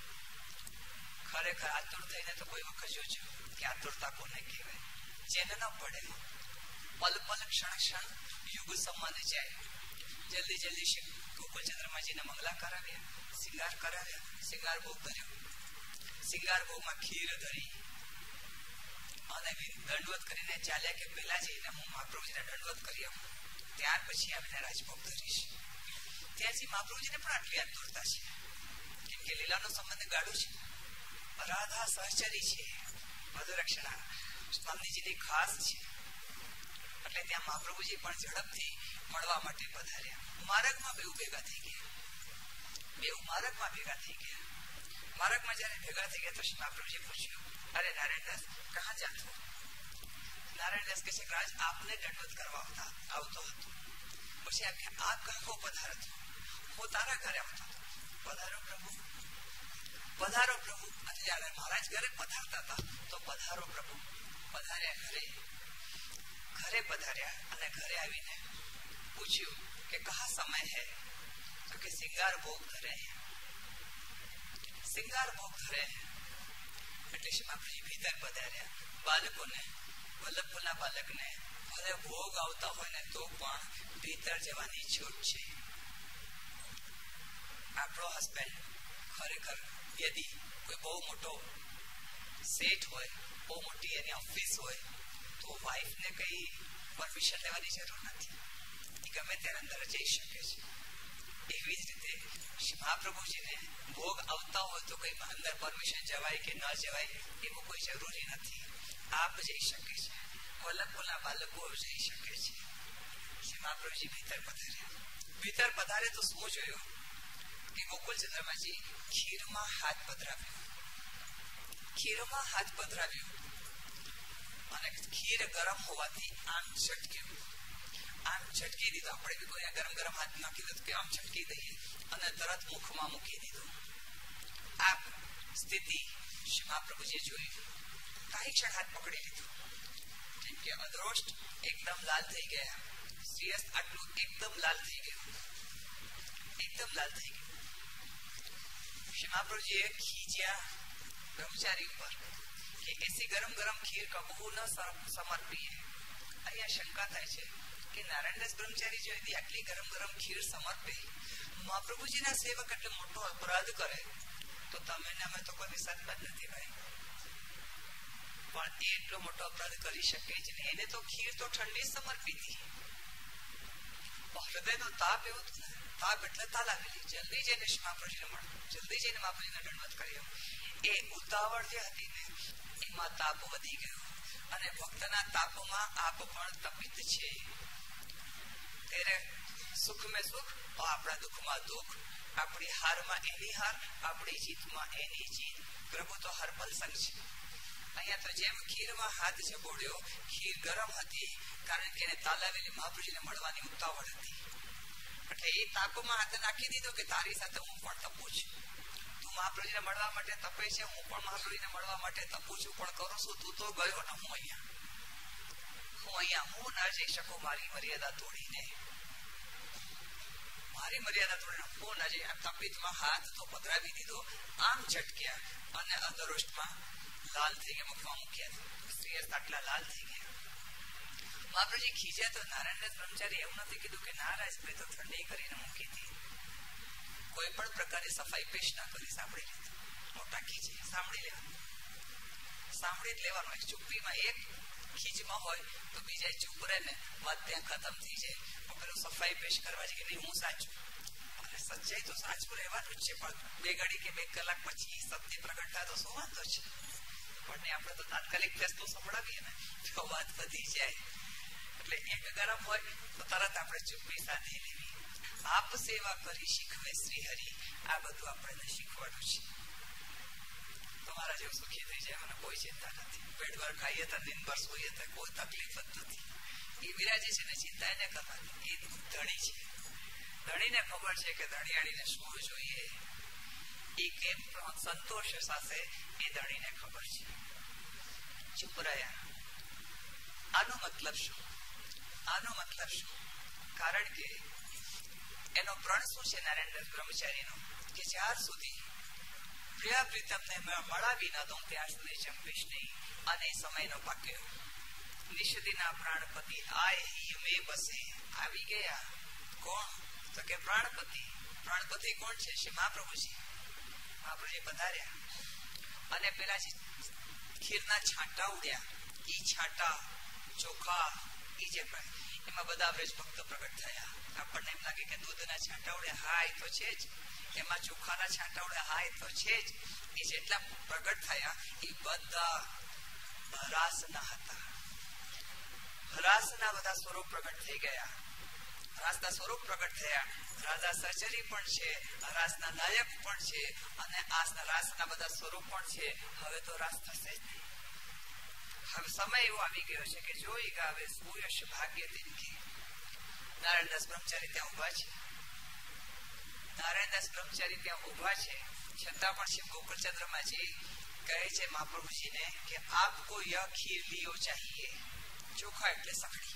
ખરેખર આતુર થઈને તો કોઈ વખત જોજો કે આતુરતા કોને કહેવાય। ચેન ન પડે, પલ પલ ક્ષણ ક્ષણ યુગ સમાન જાય। જલ્દી જલ્દી ગોકુલચંદ્રમાજીને મંગલા કરાવ્યા, શિંગાર કરાવ્યા, શિંગાર ભોગ ધર્યો, શિંગાર ભોગમાં ખીર ધરી અને દંડવત કરીને ચાલ્યા કે પેલા જઈને હું મહાપ્રભુજીને દંડવત કરી આવું, ત્યાર પછી આવીને રાજભોગ ધરીશ। ત્યાંથી મહાપ્રભુજીને પણ આટલી આતુરતા છે કેમ કે લીલાનો સંબંધ ગાઢો છે। રાધા સહચરી છે, મધુરક્ષણા સ્વામીજીની ખાસ છે એટલે ત્યાં મહાપ્રભુજી પણ ઝડપથી મળવા માટે પધાર્યા। માર્ગમાં બેઉ ભેગા થઈ ગયા, બેઉ માર્ગમાં ભેગા થઈ ગયા। માર્ગમાં જયારે ભેગા થઈ ગયા તો શ્રી મહાપ્રભુજી પૂછ્યું અરે નારાયણદાસ કહા જાતો? નારાયણદાસ કહે છે રાજ આપને દંડવત કરવા આવતો હતો। પછી આપ કહા કો પધારતો? હું તારા ઘરે આવતો હતો। પધારો પ્રભુ, પધારો પ્રભુ। અને જયારે મહારાજ ઘરે પધારતા હતા તો પધારો પ્રભુ, પધાર્યા ઘરે ઘરે પધાર્યા અને ઘરે આવીને પૂછ્યું કે કહા સમય હૈ? તો કે સિંગાર ભોગ ધરે હૈ, સિંગાર ભોગ ધરે હૈ। એટલે શ્રી મહાપ્રભુજી ભીતર પધાર્યા। બાળકોને વલ્લભપુરના બાળકને ભલે ભોગ આવતા હોય ને તો પણ ભીતર જવાની છૂટ છે। આપણો હસબન્ડ ખરેખર યદી કોઈ બહુ મોટો સેટ હોય, બહુ મોટી એની ઓફિસ હોય તો વાઈફને કઈ પરમિશન લેવાની જરૂર નથી, એ ગમે ત્યારે અંદર જઈ શકે છે। એવી જ રીતે મહાપ્રભુજીને ભોગ આવતા હોય તો કઈ અંદર પરમિશન જવાય કે ન જવાય એવું કોઈ જરૂરી નથી, આપ જઈ શકે છે, વલ્લભપુરના બાળકો જઈ શકે છે। શ્રી મહાપ્રભુજી ભીતર પધાર્યા। ભીતર પધારે તો શું જોયું? કે ગોકુલ ચંદ્રમાજી ખીરમાં હાથ પધરાવ્યો, ખીરમાં હાથ પધરાવ્યો અને ખીર ગરમ હોવાથી આમ છટક્યું, આમ છટકી દીધું. આપણે બી કોઈ ગરમ ગરમ હાથ નાખી દીધું કે આમ છટકી દઈએ અને તરત મુખમાં મૂકી દીધું. આ સ્થિતિ શ્રી મહાપ્રભુજીએ જોઈ. કાંઈ ક્ષણ હાથ પકડી લીધો. જેમ કે અદ્રોષ્ટ એકદમ લાલ થઈ ગયા, શ્રીયસ્ત આટલું એકદમ લાલ થઈ ગયું, એકદમ લાલ થઈ ગયું. શ્રી મહાપ્રભુજીએ ખીજ્યા બ્રહ્મચારી ઉપર કે એસી ગરમ ગરમ ખીર કબહુ ન સમર્પીએ. અહીંયા શંકા થાય છે કે નારાયણદાસ બ્રહ્મચારી જો આટલી ગરમ ગરમ ખીર સમર્પે, મહાપ્રભુજીના સેવક એટલે મોટો અપરાધ કરે, તો તમે ને અમે તો કોઈ સાચા જ નથી ભાઈ. પણ એ એટલો મોટો અપરાધ કરી શકે જ નહીં. એને તો ખીર તો ઠંડી સમર્પી હતી. હૃદય નો તાપ એવો તાપ એટલે તાલાવેલી. જલ્દી જઈને મહાપ્રભુજીને મળ્યું, જલ્દી જઈને મહાપ્રભુજીને દંડવત કર્યો. એ ઉતાવળ જે હતી ને એમાં તાપ વધી ગયો અને ભક્તના તાપમાં આપ પણ તપિત છે. ત્યારે સુખ મેં સુખ, આપણા દુઃખમાં દુઃખ, આપણી હારમાં એની હાર, આપણી જીતમાં એની જીત. પ્રભુ તો હરપલ સંગ છે. અહીંયા તો જેમ ખીરમાં હાથ જબોડ્યો, ખીર ગરમ હતી કારણ કે એને તાલાવેલી મહાપ્રભુજીને મળવાની ઉતાવળ હતી. એટલે એ તાપમાં હાથ નાખી દીધો કે તારી સાથે હું પણ તપું છું. તું મહાપ્રભુજીને મળવા માટે તપે છે, હું પણ મહાપ્રભુજીને મળવા માટે તપું છું, પણ કરું છું તું તો ગયો ને હું અહીંયા હું અહીંયા હું ના જઈ શકું મારી મર્યાદા તોડીને, મારી મર્યાદા તોડીને હું ના જઈ. તપિતમાં હાથ તો પધરાવી દીધો, આમ ઝટક્યા અને અધરોષ્ટમાં લાલ થઈ ગયા, મુખમાં મૂક્યા. શ્રીયસ્ત આટલા લાલ થઈ ગયા. મહાપ્રભુજી ખીજ્યા તો નારાયણદાસ બ્રહ્મચારી એવું નથી કીધું કે નારાજ મેં તો ઠંડી કરીને મૂકી હતી. કોઈ પણ પ્રકારની સફાઈ પેશ ના કરી, સાંભળી લીધું. મોટા ખીજે સાંભળી લેવાનું, સાંભળી જ લેવાનું. એક ચૂપ્પીમાં એક ખીજમાં હોય તો બીજા ચૂપ રહે ને વાત ત્યાં ખતમ થઈ જાય. પણ પેલું સફાઈ પેશ કરવા છે કે નહીં હું સાચું, અને સચ્ચાઈ તો સાચું રહેવાનું જ છે. પણ બે ઘડી કે બે કલાક પછી સત્ય પ્રગટ થાય તો શું વાંધો છે? પણ આપણે તો તાત્કાલિક ફેસલો સંભળાવીએ ને તો વાત વધી જાય. એટલે એક ગરમ હોય તો તરત આપણે ચૂપી સાધી લેવી. આપ સેવા કરી શીખવે શ્રી હરિ, આ બધું આપણને શીખવાનું છે. તમારા જેવું સુખી થઈ જાય મને કોઈ ચિંતા નથી. પેટભર ખાઈએ તો દિનભર સોઈએ તો કોઈ તકલીફ જ નથી. એ વિરાજે છે ને ચિંતા એને કરવાની. એ ધણી છે, ધણીને ખબર છે કે ધણીયાળીને શું જોઈએ, એ કેમ સંતોષ સાથે એ ધણીને ખબર છે. ચૂપ રહ્યા. આનો મતલબ શું? આનો મતલબ શું? કારણ કે એનો પ્રણ શું છે નારાયણદાસ બ્રહ્મચારીનો કે જ્યાર સુધી પ્રિયા પ્રીતમને મળાવી ન દઉં ત્યાર સુધી જંપીશ નહીં. અને સમયનો પાક્યો. નિષદીના પ્રાણપતિ આય હિ મે બસે. આવી ગયા. કોણ? તો કે પ્રાણપતિ. પ્રાણપતિ કોણ છે? શ્રી મહાપ્રભુજી. મહાપ્રભુજી પધાર્યા અને પેલા જે ખીરના છાંટા ઉડ્યા, ઈ છાંટા ચોખા ઈ જે એમાં બધા બ્રજ ભક્તો પ્રગટ થયા. આપણને એમ લાગે કે દૂધના છાંટા ઉડ્યા, હા એ તો છે જ. એમાં ચોખાના છાંટા ઉડ્યા, હા એ તો છે જ. એ જેટલા પ્રગટ થયા એ બધા હરાસના હતા. હરાસના બધા સ્વરૂપ પ્રગટ થઈ ગયા. હરાસના સ્વરૂપ પ્રગટ થયા. રાજા સચરી પણ છે, રાસના નાયક પણ છે, અને આસના રાસના બધા સ્વરૂપ પણ છે. હવે તો રાસ થશે જ નહીં. હવે સમય એવો આવી ગયો છે કે જોઈ ગાવે સુયશ ભાગ્ય દિનકી. નારાયણદાસ બ્રહ્મચારી ત્યાં ઉભા છે. નારાયણદાસ બ્રહ્મચારી ત્યાં ઉભા છે. છતાં પણ શ્રી ગોકુલચંદ્રમાજી કહે છે મહાપ્રભુજીને કે આપકો યહ ખીર લિયો ચાહીએ. ચોખા એટલે સખડી.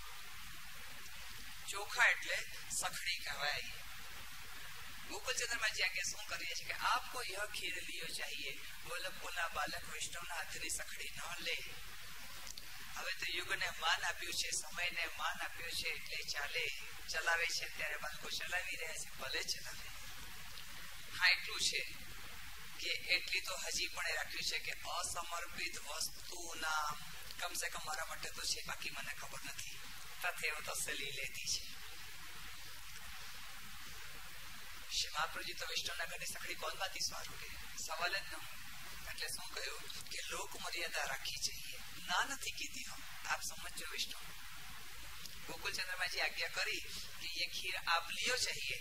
ચોખા એટલે સખડી કહેવાય. ગોકુલચંદ્રમાજી આગે શું કરીએ છીએ કે આપકો યહ ખીર લિયો ચાહીએ. બોલે બોલા બાલક વૈષ્ણવના હાથની સખડી ન લે. હવે તો યુગને માન આપ્યું છે, સમયને માન આપ્યું છે, એટલે ચાલે ચલાવે છે. ત્યારે બાળકો ચલાવી રહ્યા છે, ભલે ચલાવે. હા એટલું છે કે એટલી તો હજી પણ રાખ્યું છે કે અસમર્પિત વસ્તુના કમસે કમ મારા માટે તો છે, બાકી મને ખબર નથી. તથે તસલી લેતી છે. શ્રી મહાપ્રભુજી તો વૈષ્ણવના ઘરની સખડી કોણ બાતી સારું કે સવાલ જ ન. એટલે શું કહ્યું કે લોક મર્યાદા રાખી જઈએ. ના નથી કીધી. આપ સમજો વિષ્ણુ. ગોકુલચંદ્રમાજી આજ્ઞા કરી કે એ ખીર આપ લિયો ચાહીએ.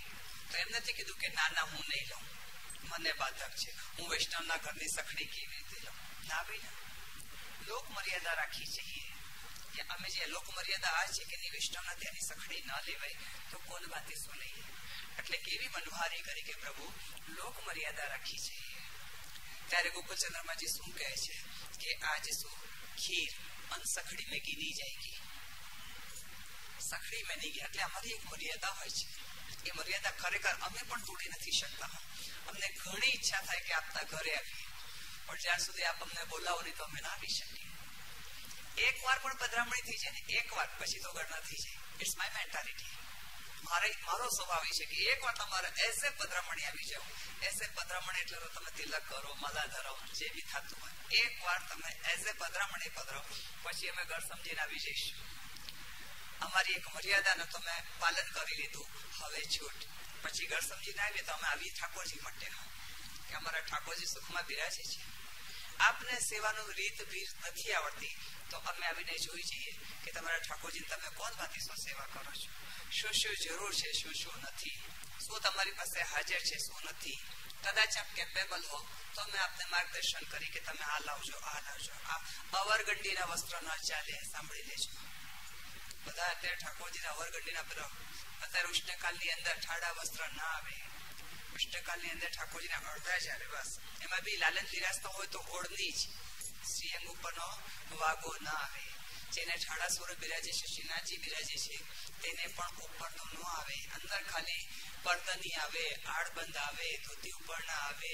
તો એમ નથી કીધું કે ના ના હું નહીં લઉં, મને બાધક છે, હું વૈષ્ણવના ઘરની સખડી કેવી રીતે લઉં. ના ભાઈ ના, લોક મર્યાદા રાખી છીએ કે અમે જે લોક મર્યાદા આ છે કે વૈષ્ણવના ત્યાંની સખડી ન લેવાય તો કોણ વાતે શું લઈએ. એટલે કેવી મનહારી કરી કે પ્રભુ લોક મર્યાદા રાખી છે. ત્યારે ગોકુલચંદ્રમાજી શું કહે છે કે આજે શું ખીર અન સખડી મેં ગીની જાયગી, સખડી મેં નહીં ગયા. એટલે અમારી એક મર્યાદા હોય છે, એ મર્યાદા ખરેખર અમે પણ તોડી નથી શકતા. અમને ઘણી ઈચ્છા થાય કે આપના ઘરે આવીએ, પણ જ્યાં સુધી આપ અમને બોલાવો નહીં તો અમે ના આવી શકીએ. એક વાર પણ પધરામણી થઈ જાય ને એક વાર પછી તો ગણના થઈ જાય. It's my mentality. મારે મારો સ્વભાવ એ છે કે એક વાર તમારે એસે પધરામણી આવી જાવ. એસે પધરામણી એટલે તો તમે તિલક કરો, માલા ધરો, જે બી થતું હોય, એક વાર તમે એસે પધરામણી પધરો, પછી અમે ઘર સમજીને આવી જઈશું. અમારી એક મર્યાદાનું તમે પાલન કરી લીધું, હવે છૂટ. પછી ઘર સમજીને આવીએ તો અમે આવી ઠાકોરજી માટે કે અમારા ઠાકોરજી સુખમાં બિરાજે છે. આપને સેવાનું રીત ભીર નથી આવડતી તો અમે આવીને જોઈ જઈએ કે તમારા ઠાકોરજી તમે કોણ ભાતી શું સેવા કરો છો, શું શું જરૂર છે, શું શું નથી, શું તમારી પાસે હાજર છે, શું નથી. કદાચ આપ કેપેબલ હો તો અમે આપને માર્ગદર્શન કરી કે તમે આ લાવજો, આ લાવજો. આ અવરગંડીના વસ્ત્ર ન ચાલે, સાંભળી લેજો. બધા અત્યારે ઠાકોરજીના અવરગંડીના બધા અત્યારે ઉષ્ણકાલની અંદર ઠાડા વસ્ત્ર ના આવે. ઉષ્ણકાલની અંદર ઠાકોરજીના અડધા જ આવે બસ. એમાં બી લાલન બિરાજતો હોય તો ઓળની જ શ્રીઅંગ ઉપરનો વાગો ના આવે. જેને ઠાડા સ્વરૂપ બિરાજે છે, શ્રીનાથજી બિરાજે છે, તેને પણ ઉપરનો ન આવે. અંદર ખાલી પડદની આવે, આડબંધ આવે, ધોતી ઉપરના આવે,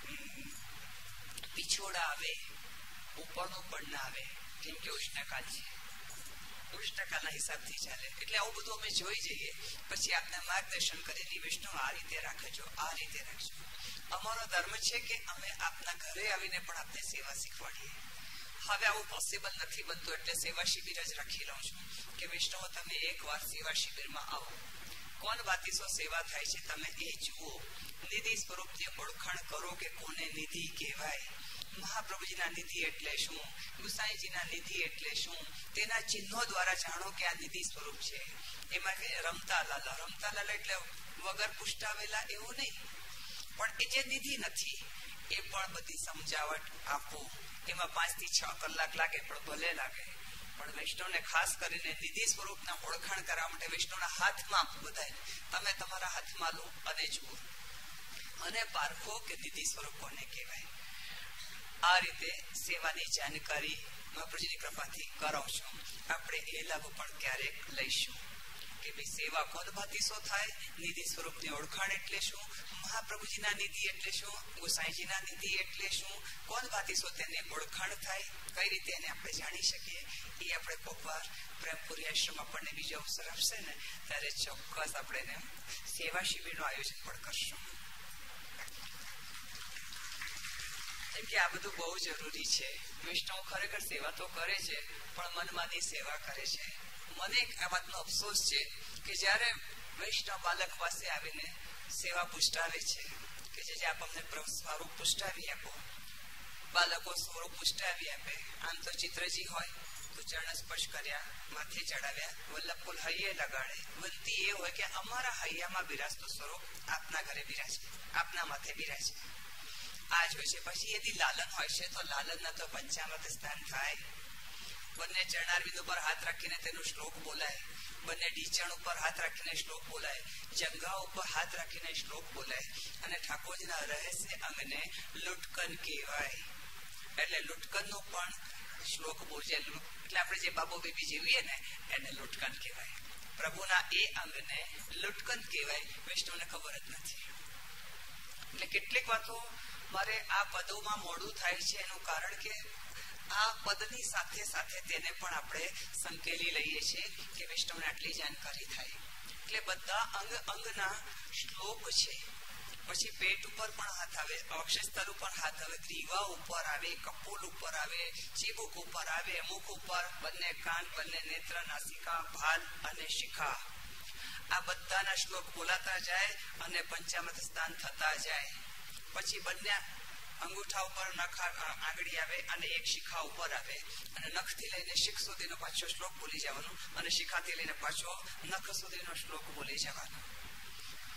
પીછોડા આવે, ઉપરનું પણ ના આવે, કેમ કે ઉષ્ણકાલ છે. ઉષ્ણકાલના હિસાબથી ચાલે. એટલે આવું બધું અમે જોઈ જઈએ, પછી આપને માર્ગદર્શન કરીને વિષ્ણુ આ રીતે રાખજો, આ રીતે રાખજો. અમારો ધર્મ છે કે અમે આપના ઘરે આવીને પણ આપને સેવા શીખવાડીએ. હવે આવું પોસિબલ નથી બનતું, એટલે સેવા શિબિર જ રાખી લઉં છું કે વિષ્ણુ તમે એક વાર સેવા શિબિરમાં આવો, કોણ વાતીસો સેવા થાય છે તમે એ જુઓ, નિધિ સ્વરૂપની ઓળખાણ કરો કે કોને નિધિ કહેવાય. મહાપ્રભુજીના નિધિ એટલે શું, ગુસાઈજીના નિધિ એટલે શું, તેના ચિહ્નો દ્વારા જાણો કે આ નિધિ સ્વરૂપ છે. એમાં કે રમતા લાલા, રમતા લાલા એટલે વગર પુષ્ટાવેલા એવું નહીં, પણ એ જે નિધિ નથી એ પણ બધી સમજાવટ આપો. એમાં પાંચ થી છ કલાક લાગે પણ ભલે લાગે, પણ વૈષ્ણવને ખાસ કરીને નિધિ સ્વરૂપના ઓળખાણ કરવા માટે વૈષ્ણવના હાથમાં બધાય તમે તમારા હાથમાં લો અને જુઓ અને પારખો કે નિધિ સ્વરૂપ કોને કહેવાય. આ રીતે સેવાની જાણકારી મહાપ્રભુજીની કૃપાથી કરાવશો. આપણે એ લાભ પણ ક્યારેક લઈશું કે ભાઈ સેવા કોણ ભાતી શું થાય, નિધિ સ્વરૂપની ઓળખાણ એટલે શું, મહાપ્રભુજીના નિધિ એટલે શું, ગોસાઈજીના નિધિ એટલે શું, કોણ ભાતી શું તેને ઓળખાણ થાય, કઈ રીતે એને આપણે જાણી શકીએ. એ આપણે કોક વાર પ્રેમપુરી આશ્રમ આપણને બીજો અવસર આપશે ને ત્યારે ચોક્કસ આપણે એને સેવા શિબિરનું આયોજન પણ કરશું. કેમ કે આ બધું બહુ જરૂરી છે. વૈષ્ણવ ખરેખર સેવા તો કરે છે પણ મનમાંની સેવા કરે છે. મને એક આ વાતનો અફસોસ છે કે જયારે વૈષ્ણવ બાલક પાસે આવીને સેવા પુષ્ટાવે છે કે જે આપ અમને સ્વરૂપ પુષ્ટાવી આપો, બાળકો સ્વરૂપ પુષ્ટાવી આપે. આમ તો ચિત્રજી હોય તો ચરણ સ્પર્શ કર્યા, માથે ચડાવ્યા, વલ્લભ ફૂલ હૈયે લગાડે. વિનંતી એ હોય કે અમારા હૈયામાં બિરાજતું સ્વરૂપ આપના ઘરે બિરાજે, આપના માથે બિરાજે. આ જ હોય છે. પછી યદી લાલન હોય છે તો લાલન ના તો પંચામૃત સ્નાન થાય. બંને ચરણારવિંદ ઉપર હાથ રાખીને તેનો શ્લોક બોલાય, બંને ઢીચણ ઉપર હાથ રાખીને શ્લોક બોલાય, જંઘા ઉપર હાથ રાખીને શ્લોક બોલાય. અને ઠાકોરજીના રહસ્ય અંગને લુટકન કહેવાય. એટલે લુટકન નો પણ શ્લોક બોલજે. એટલે આપણે જે બાબો બેબી જીવીએ ને એને લુટકન કહેવાય. પ્રભુના એ અંગને લુટકન કહેવાય. વૈષ્ણવને ખબર જ નથી. એટલે કેટલીક વાતો મારે આ પદોમાં મોડું થાય છે એનું કારણ કે આ પદની સાથે સાથે તેને પણ આપણે સંકેલી લઈએ છીએ કે વૈષ્ણવને આટલી જાણકારી થાય. એટલે બધા અંગ અંગના શ્લોક છે. પછી પેટ ઉપર પણ હાથ આવે, અક્ષસ્તર ઉપર હાથ આવે, ગ્રીવા ઉપર આવે, કપોલ ઉપર આવે, ચીબુક ઉપર આવે, મુખ ઉપર, બંને કાન, બંને નેત્ર, નાસિકા, ભાલ અને શિખા. આ બધાના શ્લોક બોલાતા જાય અને પંચામૃત સ્નાન થતા જાય. પછી બંને અંગૂઠા ઉપર નખ આંગળી આવે અને એક શિખા ઉપર આવે અને નખથી લઈને શિખ સુધીનો પાછો શ્લોક બોલી જવાનો અને શિખાથી લઈને પાછો નખ સુધીનો શ્લોક બોલી જવાનો. અને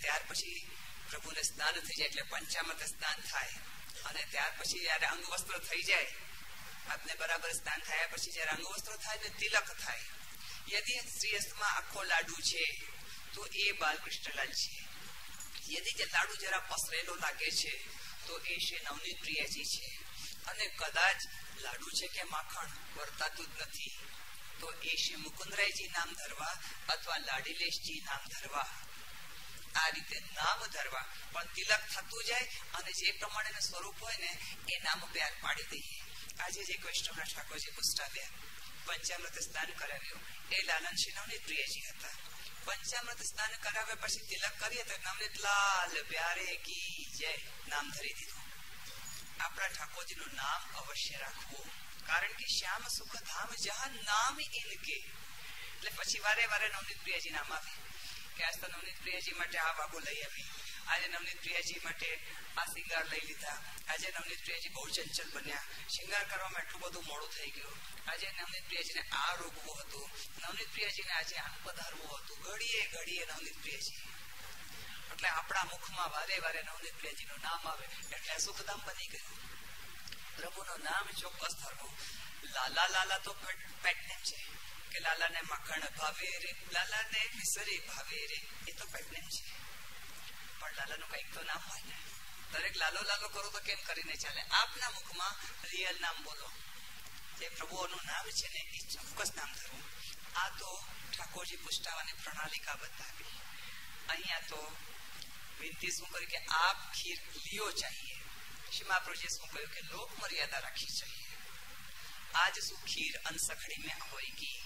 ત્યાર પછી પ્રભુને સ્નાન થઈ જાય એટલે પંચામૃત સ્નાન થાય અને ત્યાર પછી જયારે અંગવસ્ત્ર થઈ જાય, આપને બરાબર સ્નાન થયા પછી જયારે અંગવસ્ત્ર થાય ને તિલક થાય, યદિ શ્રીહસ્તમાં આખો લાડુ છે તો એ બાલકૃષ્ણલાલ છે. યદિ જે લાડુ જરા પસરેલો લાગે છે તો એ શ્રી નવનીત પ્રિયાજી છે. અને કદાચ લાડુ છે કે માખણ વર્તાતું જ નથી તો એ શ્રી મુકુંદરાયજી નામ ધરવા અથવા લાડીલેશજી નામ ધરવા, આ રીતે નામ ધરવા. પણ તિલક થતું જાય અને જે પ્રમાણે સ્વરૂપ હોય ને એ નામ પ્યાર પાડી દઈએ. આજે જે વૈષ્ણવના ઠાકોરજી પુષ્ટાવ્યા, પંચામૃત સ્નાન કરાવ્યું, એ લાલન શ્રી નવનીત પ્રિયજી હતા. પંચામૃત સ્નાન કરાવ્યા પછી તિલક કરીએ તો નવનીત લાલ પ્યારે કી જય નામ ધરી દીધું. આપણા ઠાકોરજીનું નામ અવશ્ય રાખવું, કારણ કે શ્યામ સુખ ધામ જહાં નામ ઇનકે. એટલે પછી વારે વારે નવનીત પ્રિયાજી નામ આવે કે આજ તો નવનીત પ્રિયાજી માટે આ બાબુ લઈ આવી, આજે નવનીત પ્રિયાજી માટે આ શિંગાર લઈ લીધા, આજે નવનીત પ્રિયાજી બહુ ચંચલ બન્યા, શિંગાર કરવામાં એટલું બધું મોડું થઈ ગયું, આજે નવનીત પ્રિયાજીને આ રોકવું હતું, નવનીત પ્રિયાજીને આજે આમ પધારવું હતું, ઘડીએ ઘડીએ નવનીત પ્રિયાજી. એટલે આપણા મુખમાં વારે વારે નવનીત પ્રિયાજીનું નામ આવે એટલે સુખધામ બની ગયું. પ્રભુનું નામ ચોક્કસ ધરવું. લાલા લાલા તો પેટનેમ છે કે લાલાને માખણ ભાવે રે, લાલાને મિસરી ભાવે રે, એ તો પેટનેમ છે. પણ લાલાનું કઈક તો નામ હોય ને. દરેક લાલો લાલો કરો તો કેમ કરીને ચાલે? આપના મુખમાં રિયલ નામ બોલો. જે પ્રભુઓનું નામ છે ને એ ચોક્કસ નામ ધરવું. આ તો ઠાકોરજી પુષ્ટાવાની પ્રણાલિકા બતાવી. અહીંયા તો વિનંતી શું કરી કે આપ ખીર લિયો ચાહીએ. શ્રી મહાપ્રભુજીએ શું કહ્યું કે લોક મર્યાદા રાખી ચાહીએ. આજ શું ખીર અનસખડી મેં હોયગી.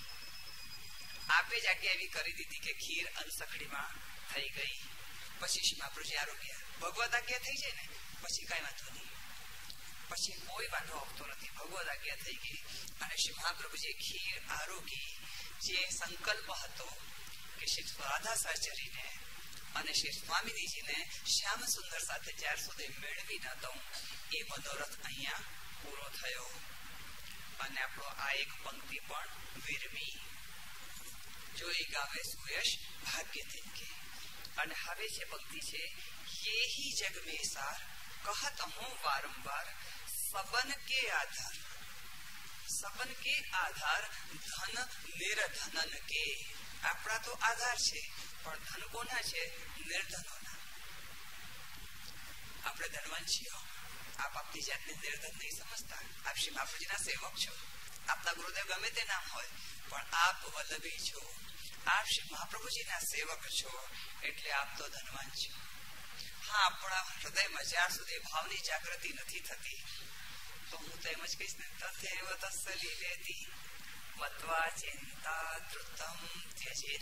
આપે જ આજ્ઞા એવી કરી દીધી કે ખીર અનસખડીમાં થઈ ગઈ. પછી શ્રી મહાપ્રભુજી આરોગ્ય ભગવદ આજ્ઞા થઈ જાય ને પછી કઈ વાંધો નહીં, પછી કોઈ વાંધો આવતો નથી. ભગવદ આજ્ઞા થઈ ગઈ અને શ્રી મહાપ્રભુજી ખીર આરોગી. જે સંકલ્પ હતો કે શ્રી રાધા સહચરીને અને શ્રી સ્વામીજીને શ્યામ સુંદર સાથે જ્યાર સુધી મેળવી ન દઉં એ મનોરથ અહીંયા પૂરો થયો. અને આપણો આ એક પંક્તિ પણ વિરમી જોઈ ગાવે સુયશ ભાગ્ય તિનકે. અને હવે જે પંક્તિ છે ये ही जग में सार कहत हूं वारंवार सबन के आधार. सबन के आधार ધન નિર્ધનન કે. આપણા તો આધાર છે પણ ધન કોના છે? નિર્ધનોના. આપણે ધનવાન છીએ. આપ આપની જાતને નિર્ધન નહીં સમજતા. આપ શ્રી મહાપ્રભુજીના સેવક છો. આપના ગુરુદેવ ગમે તે નામ હોય પણ આપ વલ્લભી છો. આપ શ્રી મહાપ્રભુજીના સેવક છો એટલે આપ તો ધનવાન છો. હા, આપણા હૃદયમાં જ્યાં સુધી ભાવની જાગૃતિ નથી થતી તો હું તો એમ જ કહીશ ને તથેવ તસ્સલી લેતી મત્વા ચિંતા ધૃતમ ત્યજેત.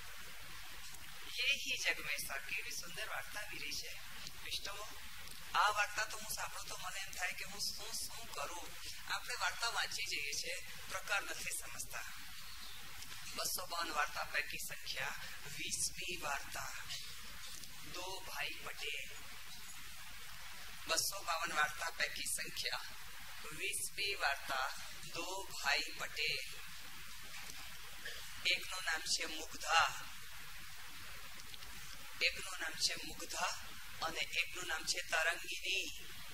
યહી જગ મેં સા. કેવી સુંદર વાર્તા વીરી છે વિષ્ણુ. આ વાર્તા તો હું સાંભળું તો મને એમ થાય કે હું શું શું કરું. આપણે વાર્તા વાંચી જઈએ છીએ, પ્રકાર નથી સમજતા. બસો બાવન વાર્તા પૈકી સંખ્યા વીસમી વાર્તા दो भाई पटेल. बसो बावन वार्ता पैकी संख्या वीसमी वार्ता दो भाई पटेल. एक નું નામ છે મુગ્ધા, એક નું નામ છે મુગ્ધા અને એક નું નામ છે તરંગીની.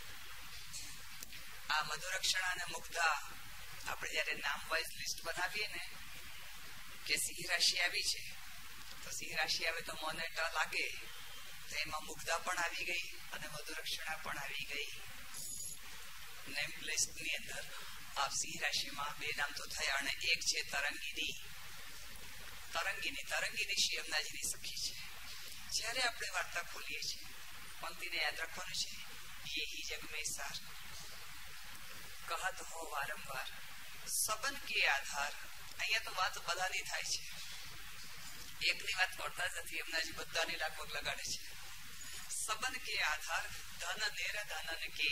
આ મધુરક્ષણા અને મુગ્ધા આપણે જયારે નામ વાઇઝ લિસ્ટ બનાવીએ ને કે સિંહ રાશિ આવી છે તો સિંહ રાશિ આવે તો મને ટ લાગે, એમાં મુગ્ધા પણ આવી ગઈ અને મધુરક્ષણા પણ આવી ગઈ. નેમ લિસ્ટ ની અંદર આ સિંહ રાશિમાં બે નામ તો થયા અને એક છે તરંગીની. તરંગીની તરંગીની શ્રી યમુનાજીની સખી છે. જયારે આપણે વાર્તા ખોલીએ છીએ પંક્તિને યાદ રાખવાનું છે. યહી જગ મેં સાર કહત હો વારંવાર સબન કે આધાર. અહીંયા તો વાત બધાની થાય છે, એકની વાત કરતા જ નથી. યમુનાજી બધાની લાગવગ લગાડે છે. સબન કે આધાર ધન નેર ધનન કે.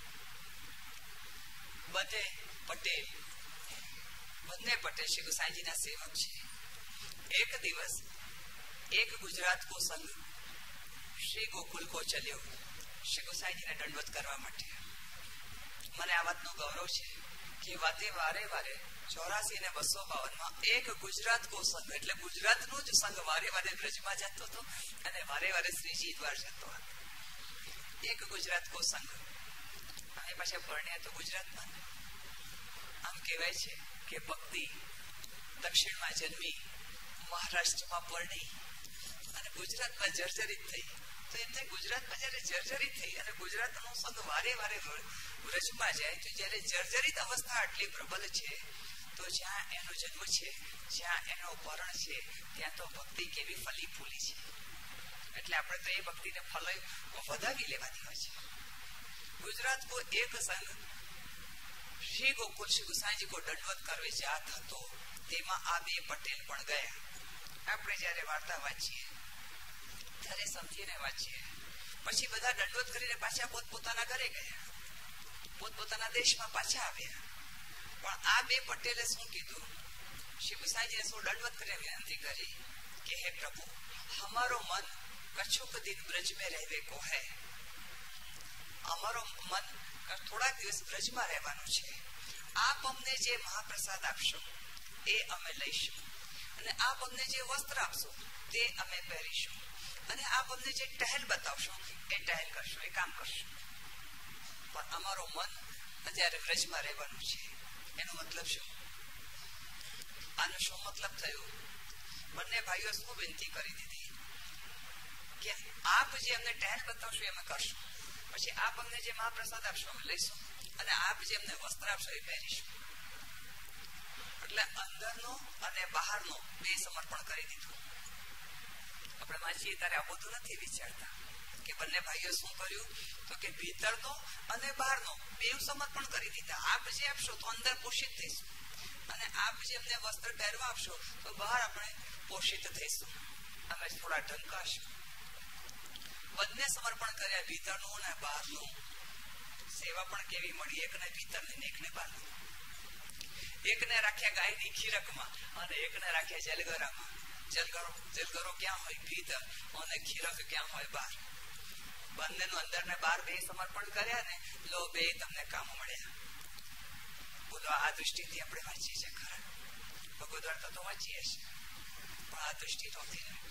બધે પટેલ, બંને પટેલ શ્રી ગુસાઈજીના સેવક છે. એક દિવસ એક ગુજરાત કો સંઘ શ્રી ગોકુલ કો ચલ્યો શ્રી ગુસાઈજીને દંડવત કરવા માટે. મને આ વાતનું ગૌરવ છે કે વાતે વારે વારે ચોરાસી અને બસો બાવન માં એક ગુજરાત કો સંઘ એટલે ગુજરાત નો જ સંઘ વારે વારે બ્રજમાં જતો હતો અને વારે વારે શ્રીજી દ્વાર જતો હતો. એક ગુજરાત કો સંઘ અને પાછા પરણ્યા તો ગુજરાતમાં. આમ કહેવાય છે કે ભક્તિ દક્ષિણમાં જન્મી, મહારાષ્ટ્રમાં પરણી અને ગુજરાતમાં જર્જરિત થઈ. તો એમને ગુજરાતમાં જયારે જર્જરિત થઈ અને ગુજરાતનો સંઘ વારે વારે વ્રજમાં જાય તો જયારે જર્જરિત અવસ્થા આટલી પ્રબલ છે તો જ્યાં એનો જન્મ છે, જ્યાં એનો પરણ છે, ત્યાં તો ભક્તિ કેવી ફલી ફૂલી છે. એટલે આપણે તો એ ભક્તિને ફલ વધાવી લેવાની હોય છે. ગુજરાત કો એક સંઘ શ્રી ગોકુલ શ્રી ગુસાઈજી કો દંડવત કરવે જાત હતો, તેમાં આ બે પટેલ પણ ગયા. આપણે જયારે વાર્તા વાંચીએ ત્યારે સમજીને વાંચીએ, પછી બધા દંડવત કરીને પાછા પોતપોતાના ઘરે ગયા, પોતપોતાના દેશમાં પાછા આવ્યા. પણ આ બે પટેલે શું કીધું? શ્રી ગુસાઈજીને શું દંડવત કરીને વિનંતી કરી કે હે પ્રભુ, હમારો મન કછુક દિન બ્રજ में रहवे को है. અમારો મન થોડાક દિવસ બ્રજમાં રહેવાનું છે. આપ અમને જે મહાપ્રસાદ આપશો એ અમે લઈશું, અને આપ અમને જે વસ્ત્ર આપશો તે અમે પહેરીશું, અને આપ અમને જે ટહેલ બતાવશો એ ટહેલ કરશું, એ કામ કરશું. પણ અમારો મન અત્યારે બ્રજમાં રહેવાનું છે. એનો મતલબ શું? આનો શું મતલબ થયો? બંને ભાઈઓ શું વિનંતી કરી દીધી કે આપ જે અમને ટહેલ બતાવશો એ અમે કરશું, પછી આપ અમને જે મહાપ્રસાદ આપશો અમે લઈશું, અને આપ જે અમને વસ્ત્ર આપશો એ પહેરીશું. એટલે અંદરનો અને બહારનો બે સમર્પણ કરી દીધું. આપણે વાંચીએ ત્યારે આ બધું નથી વિચારતા કે બંને ભાઈઓ શું કર્યું, તો કે ભીતરનો અને બહારનો બે સમર્પણ કરી દીધા. આપ જે આપશો તો અંદર પોષિત થઈશું, અને આપ જે અમને વસ્ત્ર પહેરવા આપશો તો બહાર આપણે પોષિત થઈશું, અમે થોડા ઢંકાશું. બંને સમર્પણ કર્યા, ભીતરનું અને બહારનું. સેવા પણ કેવી મળી, એકને ભીતરની ને એકને બહારની. એકને રાખ્યા ગાયની ખીરકમાં અને એકને રાખ્યા જલગરામાં. જલગરો જલગરો ક્યાં હોય? ભીતર. અને ખીરક ક્યાં હોય? બહાર. બંનેનું અંદર ને બહાર બે સમર્પણ કર્યા ને, લો બે તમને કામ મળ્યા. બોલો, આ દૃષ્ટિથી આપણે વાંચીએ છીએ ખરા? ભગવદ વાર્તા તો વાંચીએ છીએ, પણ આ દૃષ્ટિ નહોતી ને.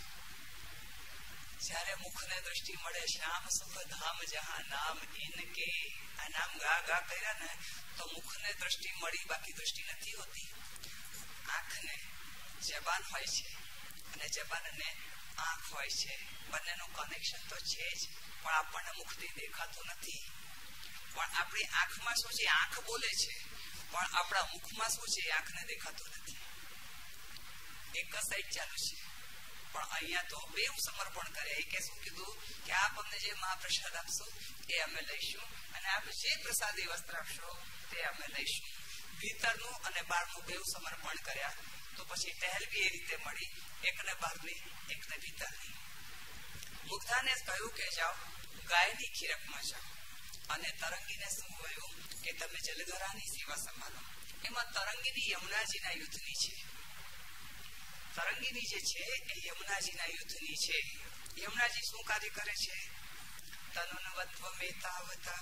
જયારે મુખ ને દૃષ્ટિ મળે, શ્યામ સુખ ધામ જહા નામ ઇનકે, આ નામ ગા ગા કર્યા ને તો મુખ ને દૃષ્ટિ મળી, બાકી દૃષ્ટિ નથી હોતી. આંખ ને જબાન હોય છે અને જબાન ને આંખ હોય છે, બંનેનું કનેક્શન તો છે જ, પણ આપણને મુખથી દેખાતું નથી. પણ આપણી આંખમાં શું છે? આંખ બોલે છે, પણ આપણા મુખમાં શું છે? આંખને દેખાતું નથી. એક જ સાઈડ ચાલુ છે. પણ અહીંયા તો બે સમર્પણ કરે. કે શું કીધું કે આપ અમને જે મહાપ્રસાદ આપશો એ અમે લઈશું, અને આપ જે પ્રસાદી વસ્ત્ર આપશો તે અમે લઈશું. ભીતરનું અને બહારનું બે સમર્પણ કર્યા તો પછી ટહેલ બી એ રીતે મળી, એકને બહારની એકને ભીતરની. મુગ્ધાને કહ્યું કે જાઓ ગાયની ખીરકમાં જાઓ, અને તરંગીને શું કહ્યું કે તમે જલગરાની સેવા સંભાળો. એમાં તરંગીની યમુનાજીના યુદ્ધની છે. તરંગીની જે છે એ યમુનાજીના યુદ્ધની છે. યમુનાજી શું કાર્ય કરે છે? તનુનવત્વ મેતાવતા.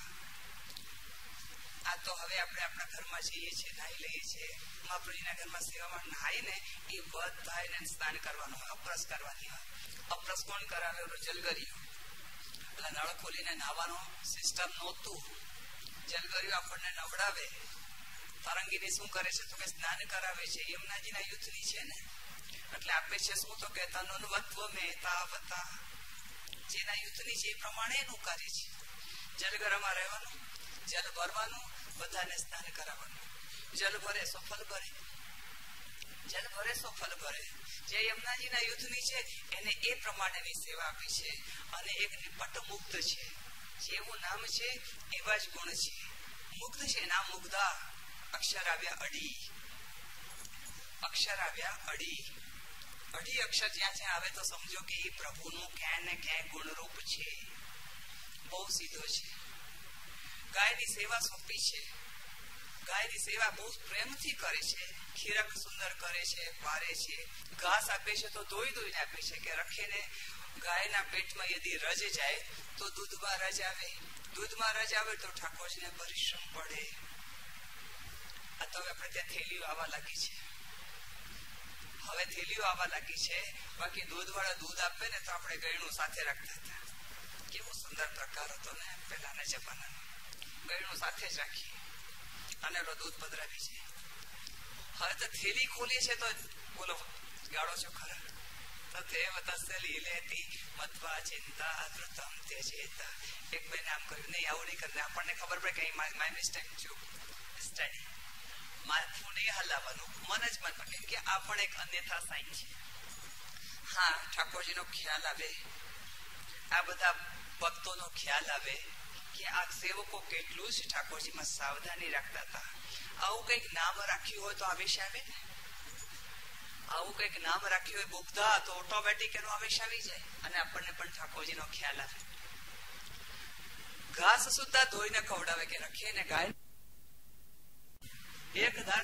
આ તો હવે આપણે આપણા ઘરમાં જઈએ છીએ, નાહી લઈએ છીએ. મહાપ્રભુજીના ઘરમાં સેવામાં નાહી ને એ બધા એને સ્નાન કરવાનું હોય, અપરસ કરવાની હોય. અપરસ કોણ કરાવે? જલગરીઓ. એટલે નળ ખોલીને નાહવાનો સિસ્ટમ નહોતું. જલગરીઓ આપણને નવડાવે. તરંગીની શું કરે છે? તો કે સ્નાન કરાવે છે. યમુનાજીના યુદ્ધની છે ને, એટલે આપે છે શું? તો કે તનુનવત્વ મેતાવતા. જેના યુદ્ધની છે એ પ્રમાણે એનું કાર્ય છે. જલગરામાં રહેવાનું, જલ ભરવાનું, બધાને સ્નાન કરાવવાનું. જલ ભરે સો ફલ ભરે, જલ ભરે સો ફલ ભરે. જે યમુનાજીના યુદ્ધની છે એને એ પ્રમાણેની સેવા આપી છે. અને એક નિપટ મુગ્ધ છે, જેવું નામ છે એવા જ ગુણ છે. મુગ્ધ છે, નામ મુગ્ધા. અક્ષર આવ્યા અડી, અક્ષર આવ્યા અડી. અઢી અક્ષર જ્યાં જ્યાં આવે તો સમજો કે એ પ્રભુનું ક્યાંય ને ક્યાંય ગુણરૂપ છે. બહુ સીધો છે. ગાયની સેવા સોંપી છે. ગાયની સેવા બહુ પ્રેમથી કરે છે. ખીરક સુંદર કરે છે, પારે છે. ઘાસ આપે છે તો ધોઈ ધોઈને આપે છે કે રખેને ગાયના પેટમાં યદી રજ જાય તો દૂધમાં રજ આવે, દૂધમાં રજ આવે તો ઠાકોરજીને પરિશ્રમ પડે. આ તો હવે આપણે ત્યાં થેલીઓ આવવા લાગી છે. હવે થેલીઓ આવવા લાગી છે. બાકી દૂધ વાળા દૂધ આપે ને તો આપણે ગયણું સાથે રાખતા હતા. કેવો સુંદર પ્રકાર હતો ને પેલાના જમાનાનો. ગયણું સાથે જ રાખીએ અને દૂધ પધરાવી છે. હવે તો થેલી ખોલી છે તો બોલો ગાળો છો ખરા. તથેવ તસ્ય લીલેતિ મત્વા ચિંતા ધૃતમ ત્યજેત. એક બેને આમ કર્યું, નહીં આવું નહીં કરે, આપણને ખબર પડે કે માય મિસ્ટેક છું, સ્ટડી માથું નહીં હલાવવાનું, મન જ મનમાં, કેમ કે આ પણ એક અન્યથા સાઈન છે. હા, ઠાકોરજીનો ખ્યાલ આવે, આ બધા ભક્તોનો ખ્યાલ આવે કે આ સેવકો કેટલું જ ઠાકોરજીમાં સાવધાની રાખતા હતા. આવું કંઈક નામ રાખ્યું હોય તો આવેશ આવે ને. આવું કંઈક નામ રાખ્યું હોય બુદ્ધા તો ઓટોમેટિક એનો આવેશ આવી જાય અને આપણને પણ ઠાકોરજીનો ખ્યાલ આવે. ઘાસ સુદ્ધા ધોઈને ખવડાવે કે રખીએ ને ગાય એક હજાર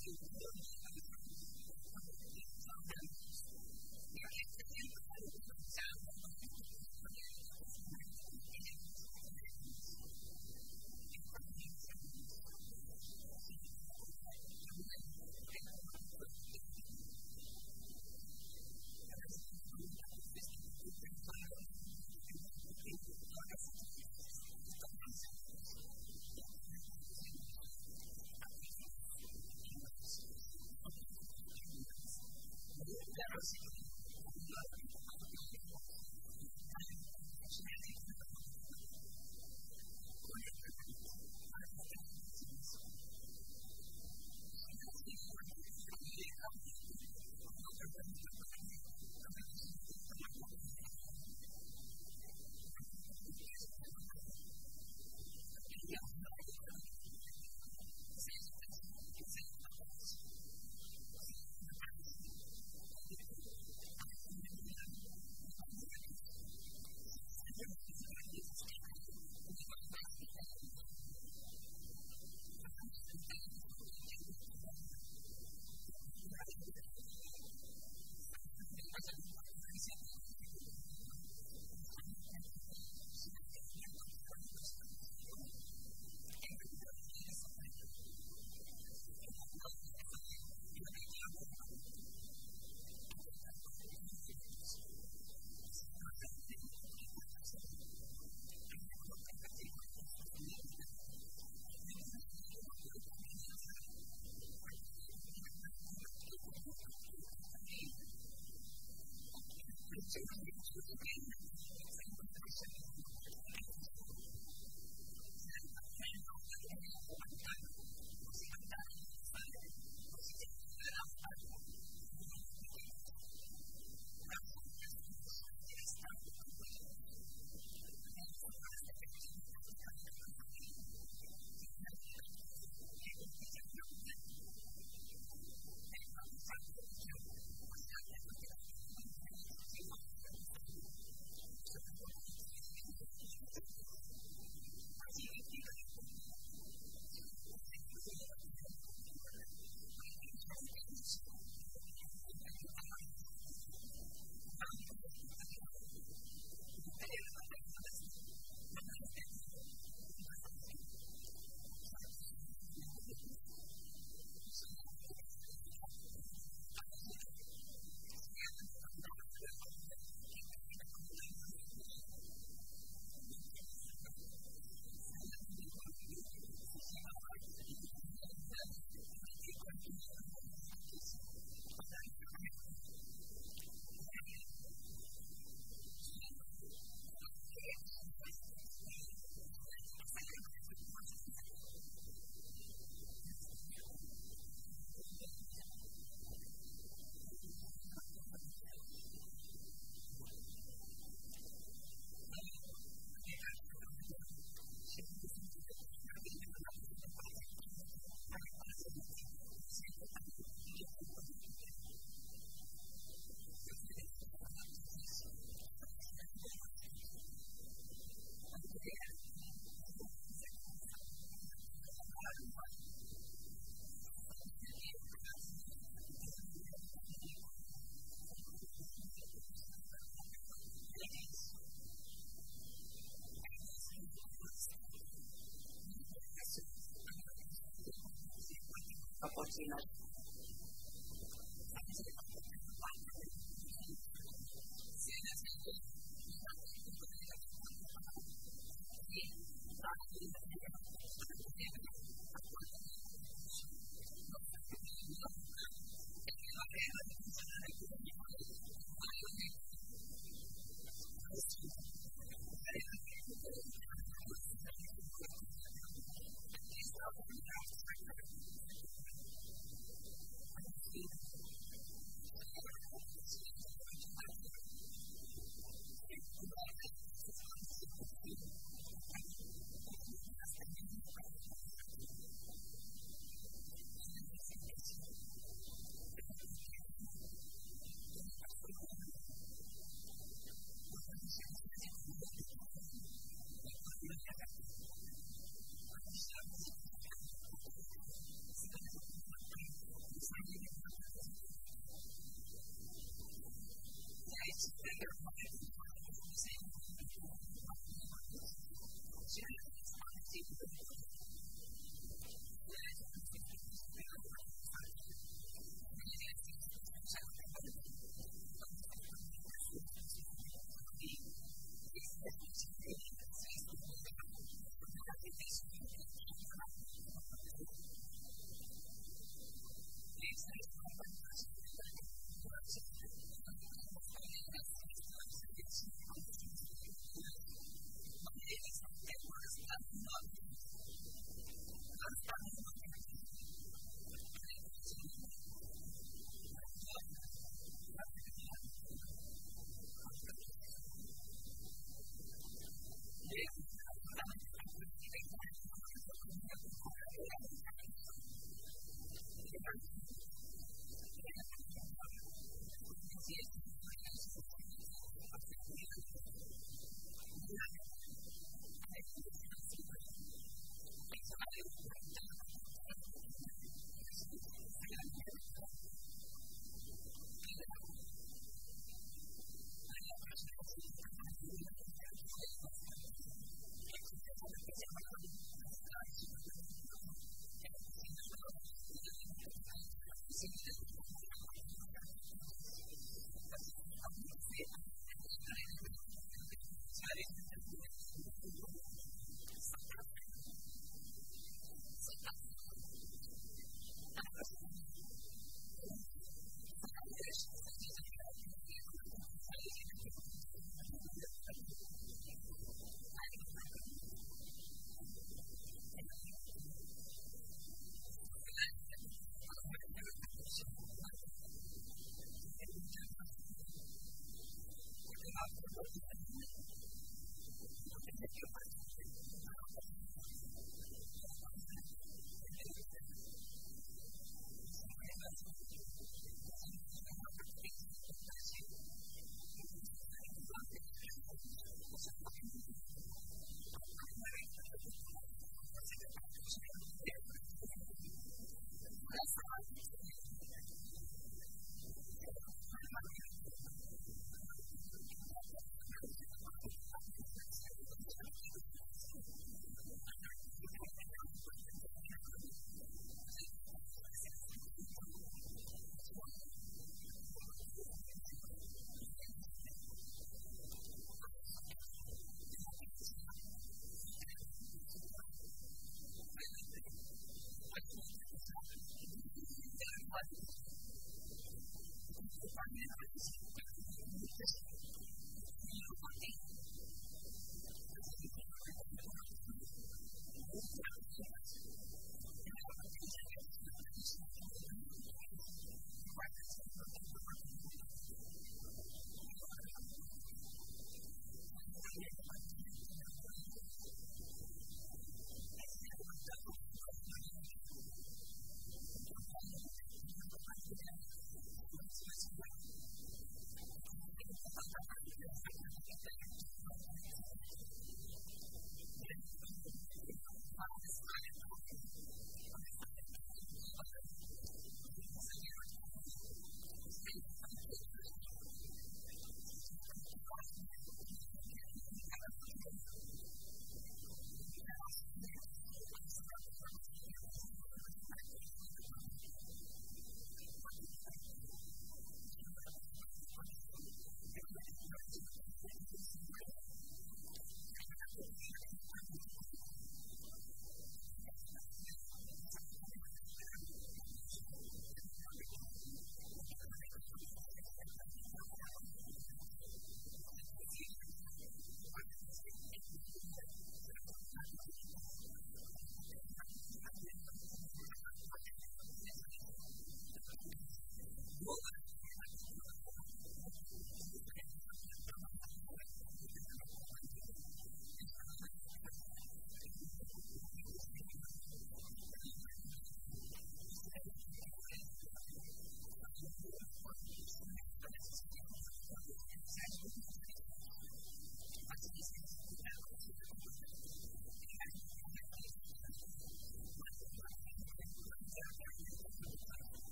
oportunidad.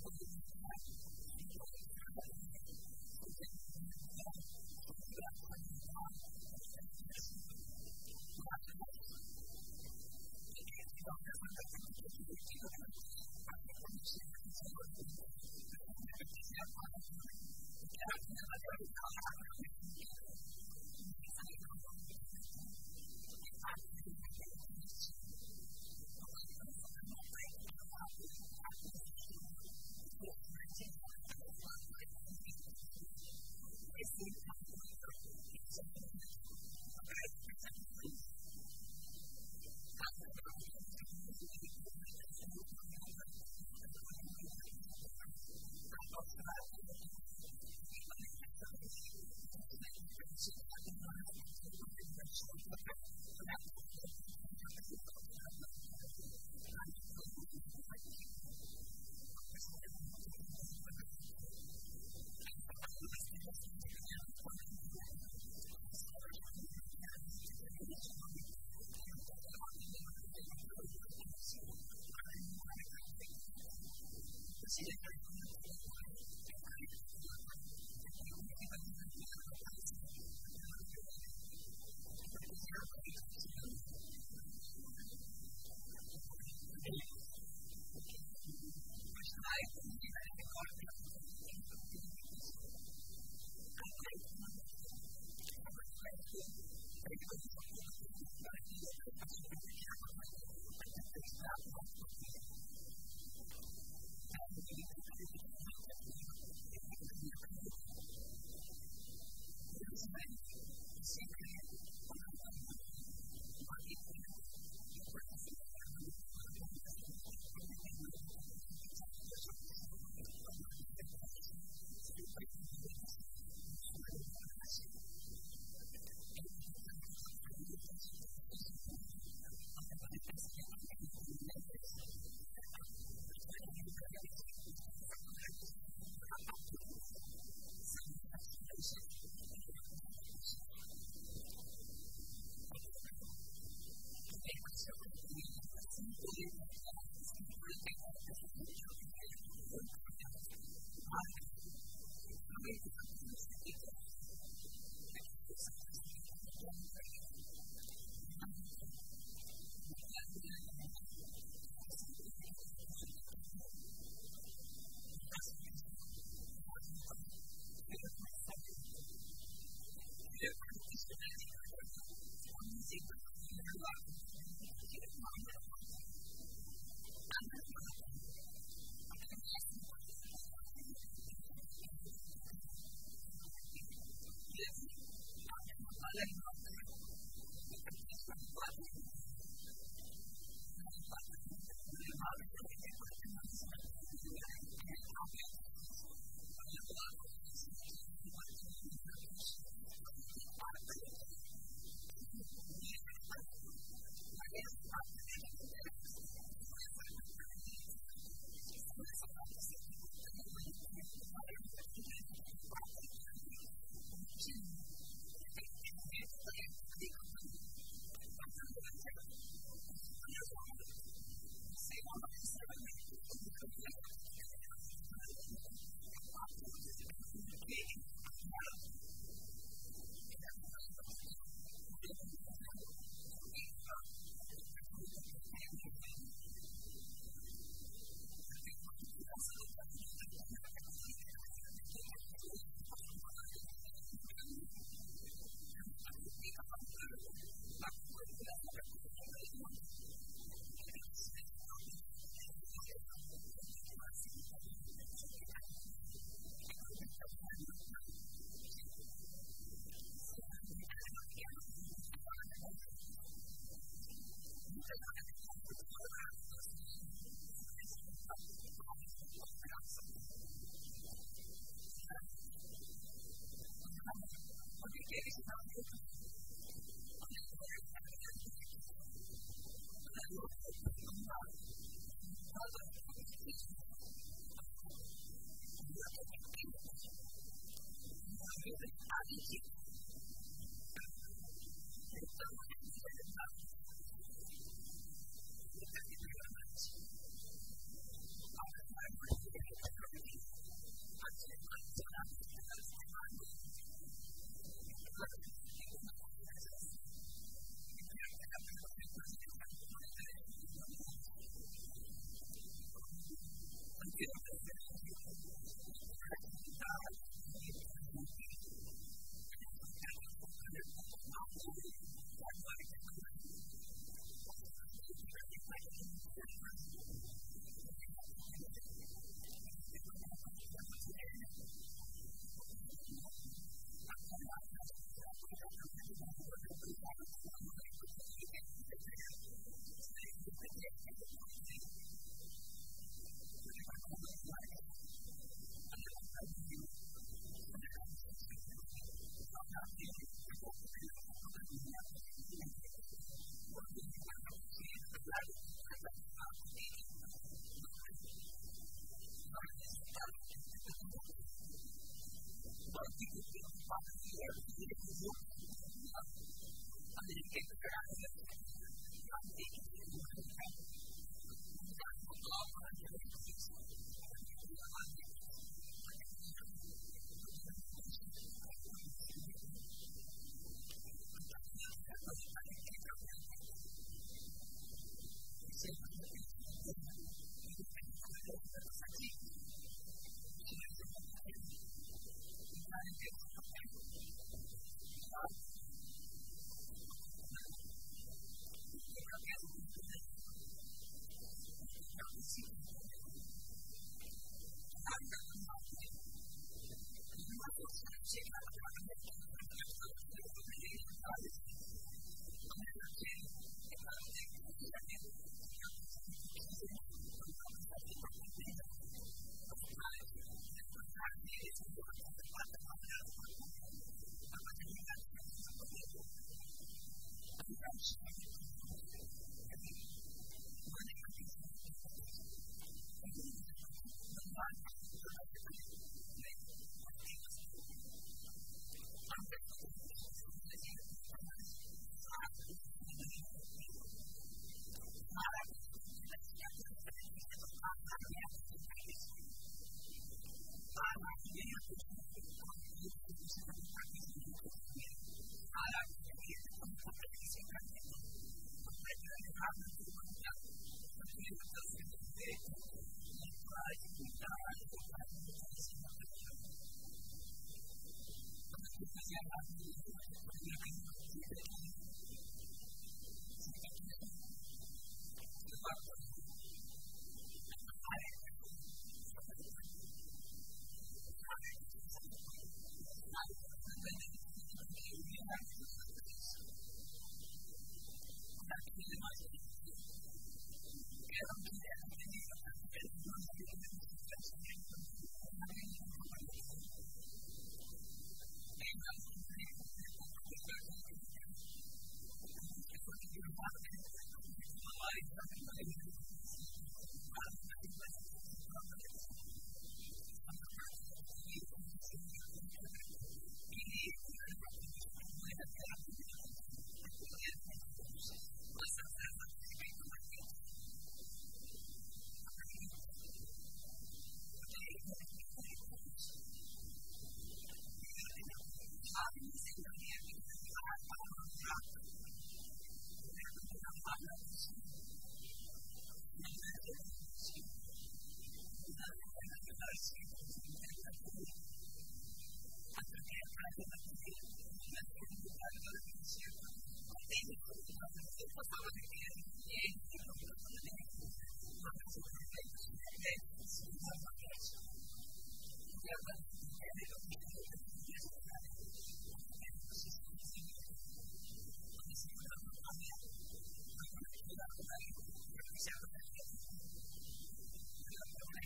Thank you very much.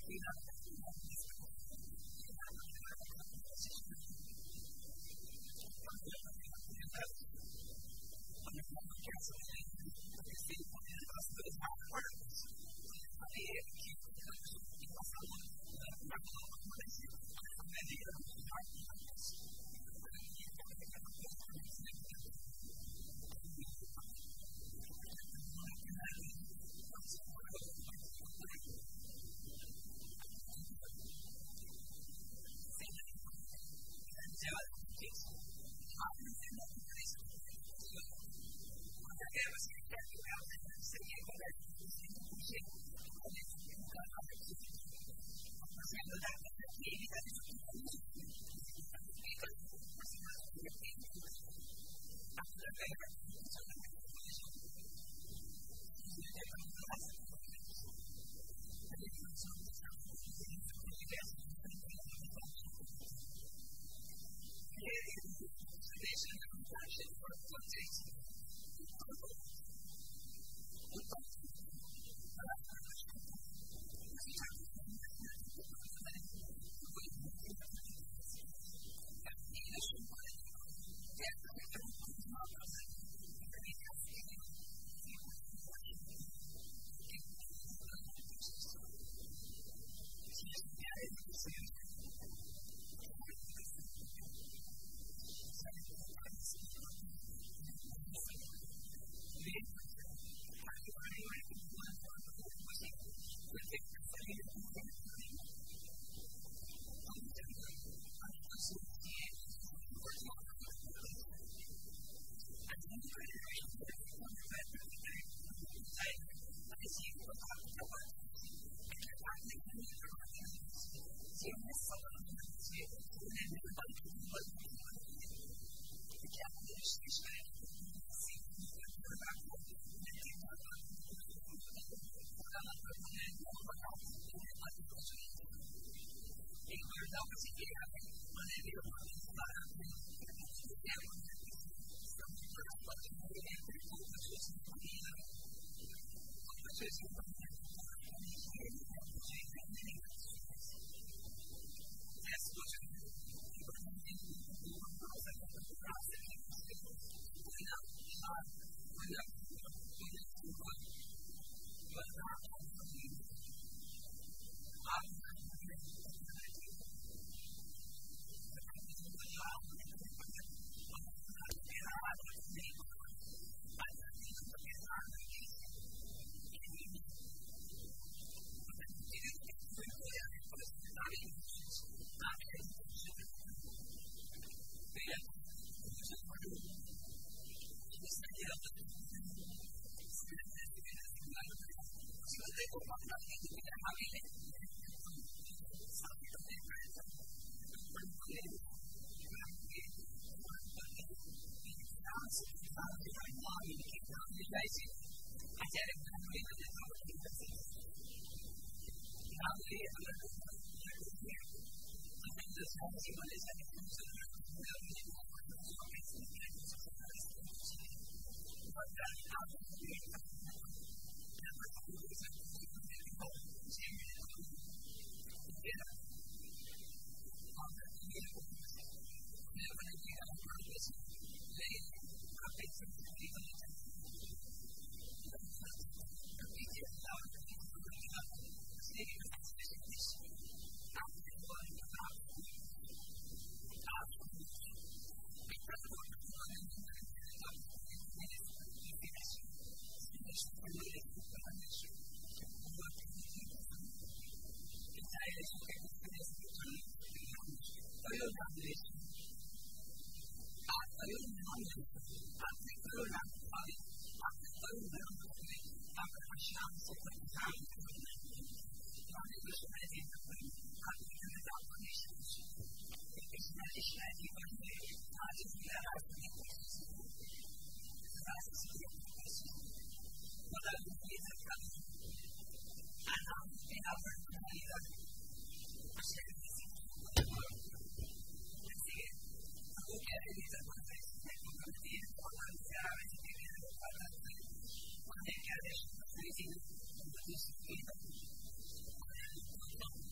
Thank you.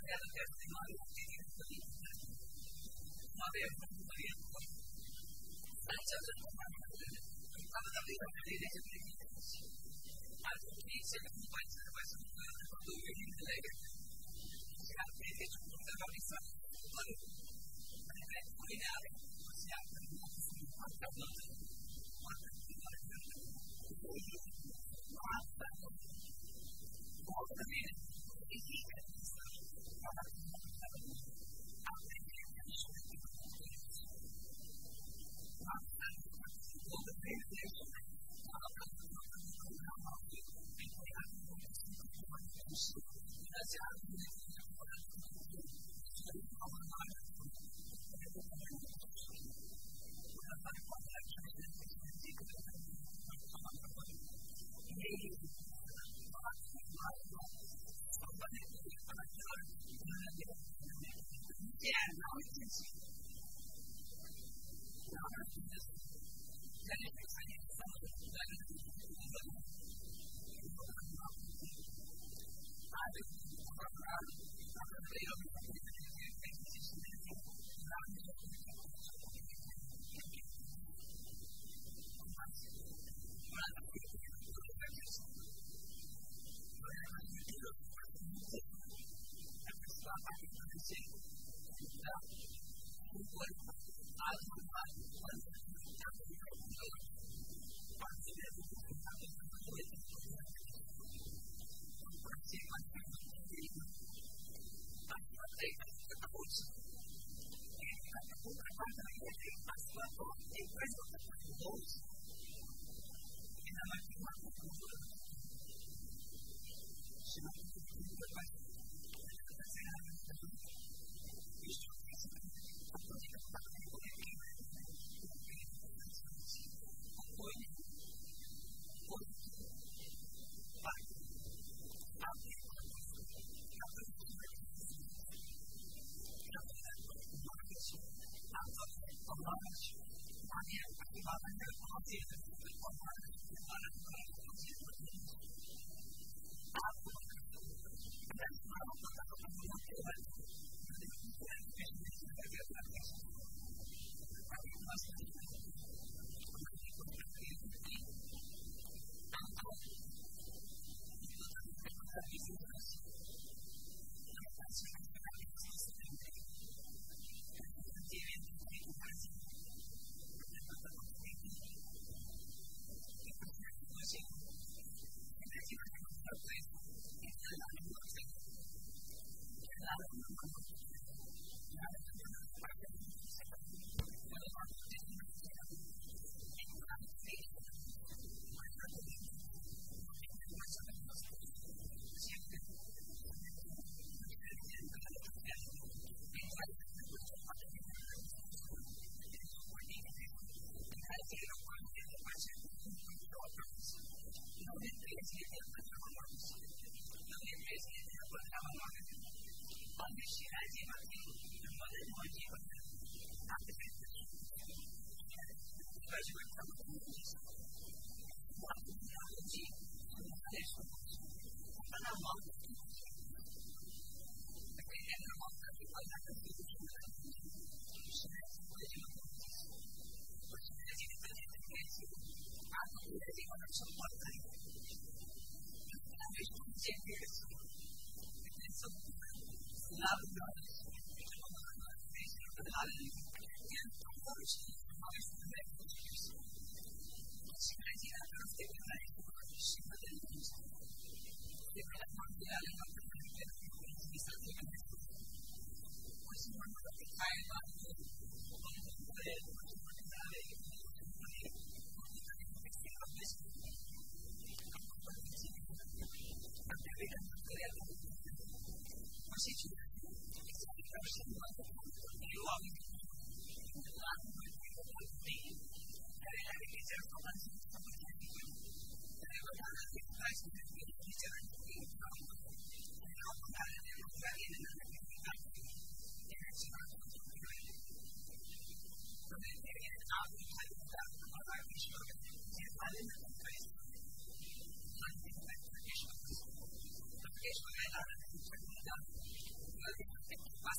era testimony of the Union. Mother of Maria, such as the Father of the religion. I would be seven points of the Western world of the Union later. She had made it to the Holy Son. And then point out what's happening from the heart of London. What the all the men, the heathen, yeah, no, it's just no, it's just that is exciting. Some of it that is I think around around the later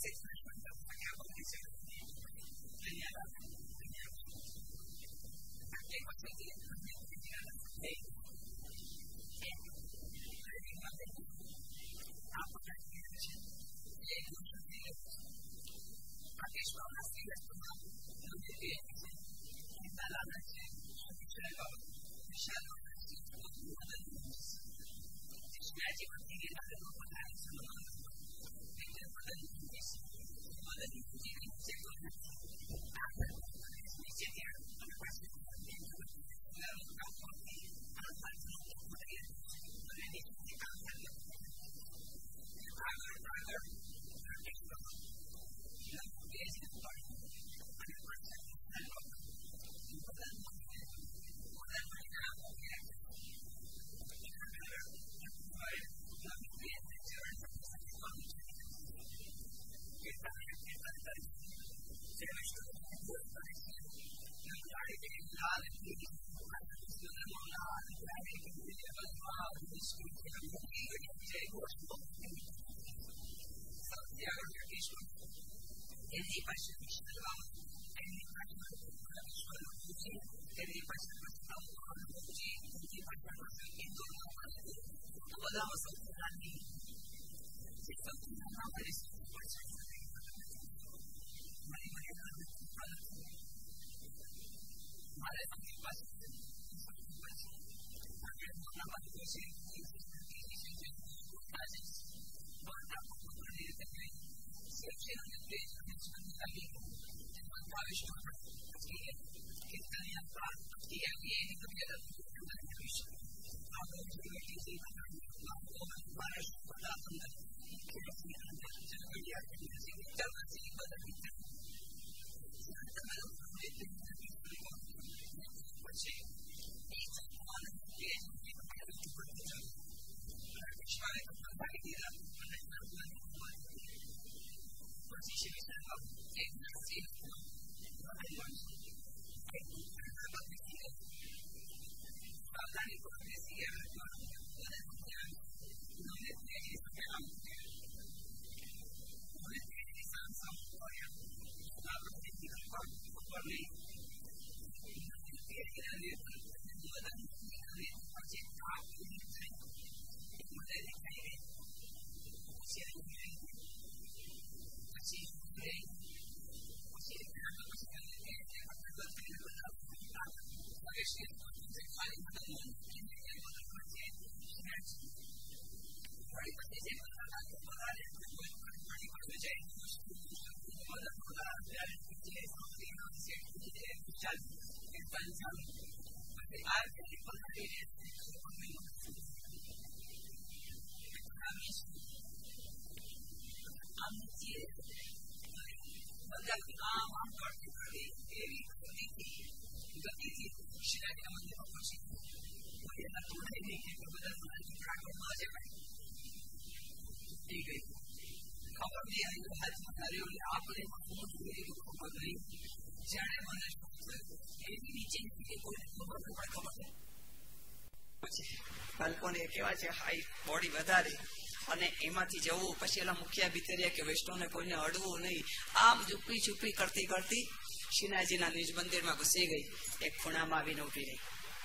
બાળકોને કેવા છે high body વધારે અને એમાંથી જવું પછી એના મુખ્ય ભીતરિયા કે વૈષ્ણવને કોઈને અડવું નહીં આમ ઝૂપી ઝૂપી કરતી કરતી શ્રીનાથજીના નિજ મંદિરમાં ઘૂસી ગઈ. એક ખૂણામાં આવીને ઉભી રહી.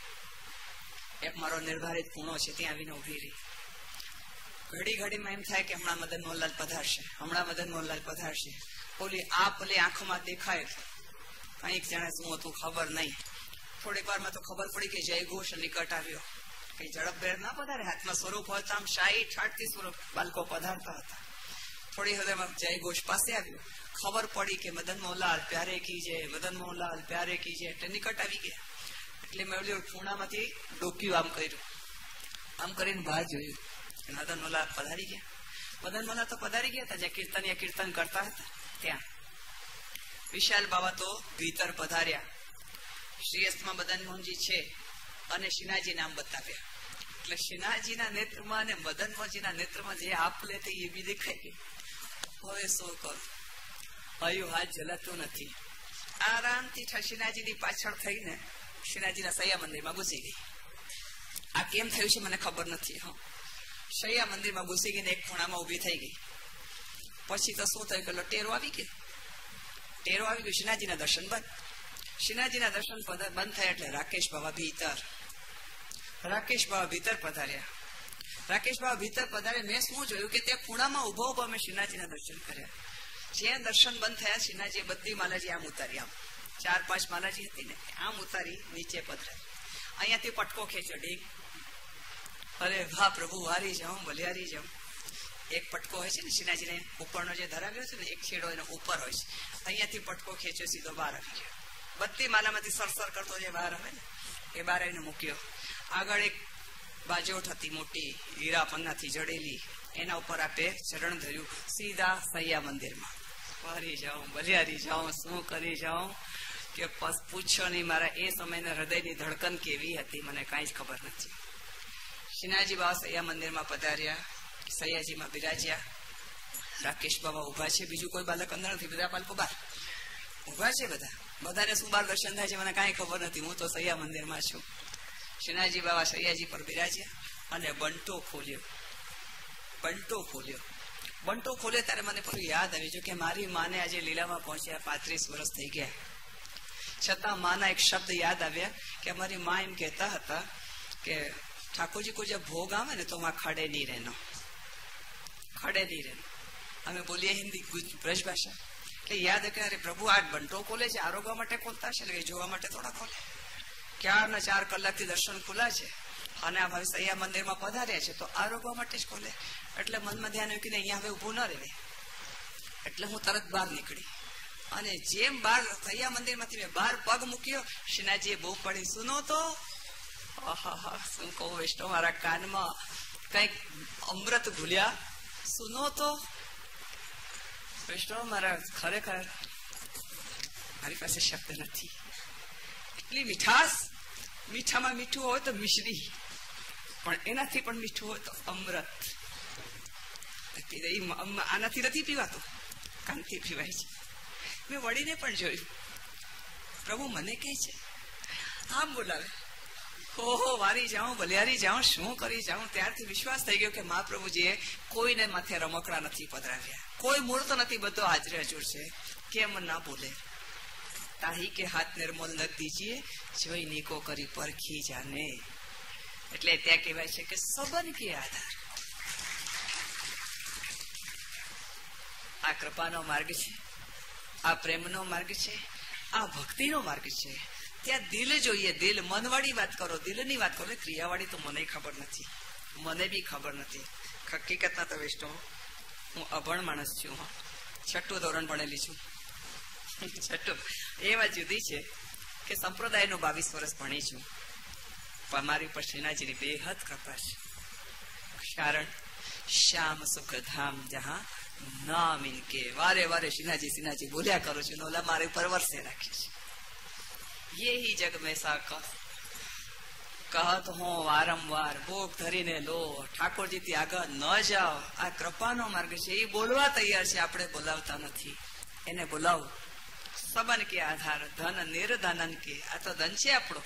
એક મારો નિર્ધારિત ખૂણો છે ત્યાં આવીને ઉભી રહી. ઘડી ઘડીમાં એમ થાય કે હમણાં મદન મોહનલાલ પધારશે, હમણાં મદન મોહનલાલ પધારશે. ઓલી આ પલે આંખોમાં દેખાય કઈક જાણે શું હતું ખબર નહીં. થોડીક વારમાં તો ખબર પડી કે જય ઘોષ નિકટ આવ્યો. કઈ ઝડપભેર ના પધારે, હાથમાં સ્વરૂપ હોય તો આમ શાહી ઠાઠથી સ્વરૂપ બાળકો પધારતા હતા. થોડી હૃદયમાં જય ઘોષ પાસે આવ્યો. ખબર પડી કે મદન મોહનલાલ પ્યારે કી જય, મદન મોહનલાલ પ્યારે કી જય. એટલે નિકટ આવી ગયા. એટલે મેં ઓલી ખૂણામાંથી ડોક્યું આમ કર્યું, આમ કરીને બહાર જોયું. મદન મોહનલાલ પધારી ગયા. મદન મોહનલાલ તો પધારી ગયા હતા જ્યાં કીર્તન કીર્તન કરતા હતા ત્યાં. વિશાલ બાબા તો ભીતર પધાર્યા. શ્રીયસ્તમાં મદન મોહનજી છે અને શ્રીનાથજી નામ બતાવ્યા. એટલે શ્રીનાથજીના નેત્રમાં અને મદન મોહનજીના નેત્રમાં જે આપ લે એ બી દેખાઈ ગઈ. હવે શું કરું, હયું હાથ જલાતું નથી. આરામથી શ્રીનાથજીની પાછળ થઈને શ્રીનાથજીના સૈયા મંદિરમાં ઘૂસી ગઈ. આ કેમ થયું છે મને ખબર નથી. હા, શૈયા મંદિરમાં ઘૂસી ગઈને એક ખૂણામાં ઉભી થઈ ગઈ. પછી તો શું થયું કે ટેરો આવી ગયો ટેરો આવી ગયો શ્રીનાથજીના દર્શન બંધ શ્રીનાથજીના દર્શન બંધ થયા એટલે રાકેશ બાબા ભીતર રાકેશ બાબા ભીતર પધાર્યા રાકેશ બાબા ભીતર પધાર્યા મેં શું જોયું કે ત્યાં ખૂણામાં ઉભા ઉભા મેં શ્રીનાથજીના દર્શન કર્યા જ્યાં દર્શન બંધ થયા શ્રીનાથજીએ બધી માલાજી આમ ઉતારી આમ ચાર પાંચ માલાજી હતી ને આમ ઉતારી નીચે પધરાય અહીંયાથી પટકો ખેંચ્યો ડીંગ અરે વાહ પ્રભુ હારી જાઉં ભલિયારી જાઉં એક પટકો હોય છે ને શ્રીનાથજીને ઉપરનો જે ધરાવ્યો છે ને એક છેડો એનો ઉપર હોય છે અહીંયાથી પટકો ખેંચ્યો સીધો બહાર આવી ગયો બધી માલામાંથી સરસર કરતો જે બહાર આવે ને એ બહાર આવીને મૂક્યો આગળ એક બાજોઠ હતી મોટી હીરા પન્નાથી જડેલી એના ઉપર આપે ચરણ ધર્યું સીધા સૈયા મંદિરમાં હારી જાઉં ભલિયારી જાઉં શું કરી જાઉં કે પૂછો નહીં મારા એ સમયના હૃદયની ધડકન કેવી હતી મને કાંઈ જ ખબર નથી શ્રીનાથજી બાબા સૈયા મંદિરમાં પધાર્યા સૈયાજીમાં બિરાજ્યા રાકેશ બાબા ઉભા છે બીજું કોઈ બાલક અંદર નથી બધા બાળકો બહાર ઉભા છે બધા બધાને શું બાર દર્શન થાય છે મને કાંઈ ખબર નથી હું તો સૈયા મંદિરમાં છું શ્રીનાથજી બાબા સૈયાજી પર બિરાજ્યા અને બંટો ખોલ્યો બંટો ખોલ્યો બંટો ખોલ્યો ત્યારે મને પૂરું યાદ આવ્યું છે કે મારી માને આજે લીલામાં પહોંચ્યા પાંત્રીસ વર્ષ થઈ ગયા છતાં માના એક શબ્દ યાદ આવ્યા કે અમારી મા એમ કહેતા હતા કે ઠાકોરજી કોઈ જब भोग आवे ने तो वहां खड़े नहीं रहना खड़े नहीं रहना हमें बोलिए हिंदी ब्रज भाषा કે યાદ કે અરે પ્રભુ આ બંટો ખોલે છે આરોગવા માટે ખોલતા છે કે જોવા માટે થોડા ખોલે ક્યારના ચાર કલાકથી દર્શન ખુલ્લા છે અને આ ભાઈ સૈયા મંદિરમાં પધાર્યા છે તો આરોગવા માટે જ ખોલે એટલે મનમાં ધ્યાન આવ્યું કે અહીંયા હવે ઊભું ન રહે એટલે હું તરત બહાર નીકળી અને જેમ બહાર સૈયા મંદિરમાંથી મેં બહાર પગ મૂક્યો શ્રીનાથજીએ બહુ પડી સુનો તો શું કહું વૈષ્ણવ મારા કાનમાં કઈક અમૃત ભૂલ્યા સુનો તો વૈષ્ણવ મારા ખરેખર મારી પાસે શબ્દ નથી એટલી મીઠાશ મીઠામાં મીઠું હોય તો મિશ્રી પણ એનાથી પણ મીઠું હોય તો અમૃત આનાથી નથી પીવાતું કાનથી પીવાય છે મેં વળીને પણ જોયું પ્રભુ મને કહે છે આમ બોલાવે ઓહો વારી જાઉં ભલિયારી જાઉં શું કરી જાઉં ત્યારથી વિશ્વાસ થઈ ગયો કે મહાપ્રભુજીએ કોઈને માથે રમકડા નથી પધરાવ્યા કોઈ મૂળ તો નથી બધો હાજરે હજુર છે કેમ ના બોલે તાહી કે હાથ નિર્મલ ન દીજીએ જોઈ નીકો કરી પરખી જાને એટલે ત્યાં કહેવાય છે કે સબન કે આધાર આ કૃપાનો માર્ગ છે આ પ્રેમનો માર્ગ છે આ ભક્તિનો માર્ગ છે ત્યાં દિલ જોઈએ દિલ મનવાળી વાત કરો દિલની વાત કરો ક્રિયાવાળી તો મને ખબર નથી મને બી ખબર નથી હકીકતમાં તો વૈષ્ણવ હું અભણ માણસ છું છઠ્ઠું ધોરણ ભણેલી છું છઠ્ઠું એ વાત જુદી છે કે સંપ્રદાયનું બાવીસ વર્ષ ભણી છું પણ મારી ઉપર શ્રીનાથજીની બેહદ કૃપા છે કારણ શ્યામ સુખ ધામ જહાં નામ ઇનકે વારે વારે શ્રીનાથજી શ્રીનાથજી બોલ્યા કરું છું ઓલા મારી ઉપર વર્ષે રાખે છે यही जग में सा कहत हो वारंवार भोग धरीने लो ઠાકોરજી થી આગળ ન જાઓ આ કૃપાનો માર્ગ છે એ બોલવા તૈયાર છે આપણે બોલાવતા નથી એને બોલાવો સબન કે આધાર ધન નિર્ધનન કે આ તો ધન છે આપણો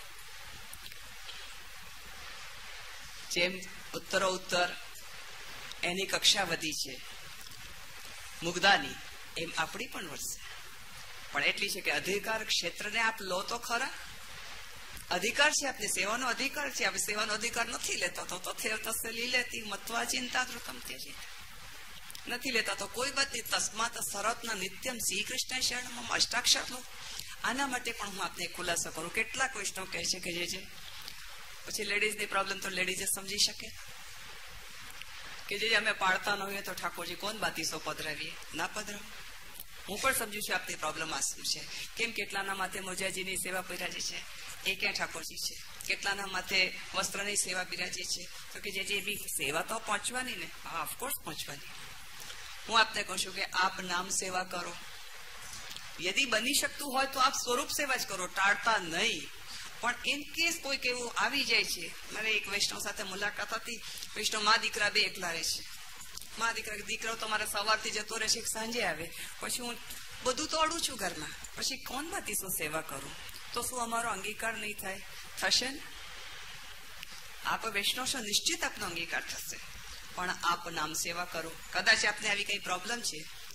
જેમ ઉત્તરો ઉત્તર એની કક્ષા વધી છે મુગ્ધાની એમ આપણી પણ વધશે પણ એટલી છે કે અધિકાર ક્ષેત્રને આપ લો તો ખરા અધિકાર છે આપને સેવાનો અધિકાર છે આપણે સેવાનો અધિકાર નથી લેતા તો તથે તસે લી લેતી મત્વા ચિંતા ધૃતમ તેજી નથી લેતા તો કોઈ વાત નહીં તસ્માત સરત્ન નિત્યમ શ્રી કૃષ્ણ શરણમ અષ્ટાક્ષર લો આના માટે પણ હું આપને ખુલાસો કરું કેટલાક વૈષ્ણવ કહે છે કે જે છે પછી લેડીઝની પ્રોબ્લેમ તો લેડીઝ સમજી શકે કે જે અમે પાળતા ન હોઈએ તો ઠાકોરજી કોણ બાતીસો પધરાવીએ ના પધરાવ હું પણ સમજુ છું આપની પ્રોબ્લેમ આ શું છે કેમ કેટલાના માથે મોજાજીની સેવા બિરાજી છે એ ક્યાં ઠાકોરજી છે કેટલાના માથે વસ્ત્રની સેવા બિરાજી છે તો કે જે જે બી સેવા તો પહોંચવાની ને હા ઓફકોર્સ પહોંચવાની હું આપને કહું છું કે આપ નામ સેવા કરો યદि બની શકતું હોય તો આપ સ્વરૂપ સેવા જ કરો ટાળતા નહીં પણ ઇન કેસ કોઈક એવું આવી જાય છે મારે એક વૈષ્ણવ સાથે મુલાકાત હતી વૈષ્ણવ મા દીકરા બે એકલા રહે છે મા દીકરા દીકરાઓ તો મારે સવારથી જતો રહેશે સાંજે આવે પછી હું બધું તો અડું છું ઘરમાં પછી કોણ માંથી શું સેવા કરું તો શું અમારો અંગીકાર નહીં થાય થશે ને આપ વૈષ્ણવ છો નિશ્ચિત આપનો અંગીકાર થશે પણ આપ નામ સેવા કરો કદાચ આપને આવી કઈ પ્રોબ્લેમ છે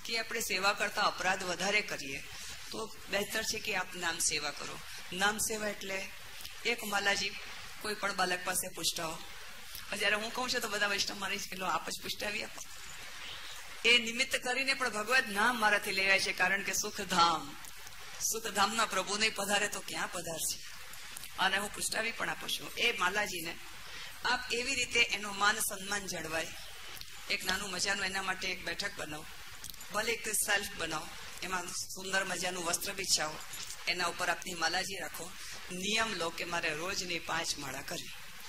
કે આપણે સેવા કરતા અપરાધ વધારે કરીએ તો બહેતર છે કે આપ નામ સેવા કરો. નામ સેવા એટલે એક માલાજી કોઈ પણ બાલક પાસે પૂછતા હો, જયારે હું કહું છું તો બધા વૈષ્ણવ મારી કે લો આપ જ પૂછતાવી આપો. એ નિમિત્ત કરીને પણ ભગવત નામ મારાથી લેવાય છે, કારણ કે સુખધામ સુખધામના પ્રભુ નહીં પધારે તો ક્યાં પધારશે. અને હું પૂછતાવી પણ આપું છું એ માલાજીને. આપ એવી રીતે એનું માન સન્માન જળવાય. એક નાનું મજાનું એના માટે એક બેઠક બનાવો, ભલે એક સેલ્ફ બનાવો, એમાં સુંદર મજાનું વસ્ત્ર બિછાવો, એના ઉપર આપની માલાજી રાખો. નિયમ લો કે મારે રોજની પાંચ માળા કરવી.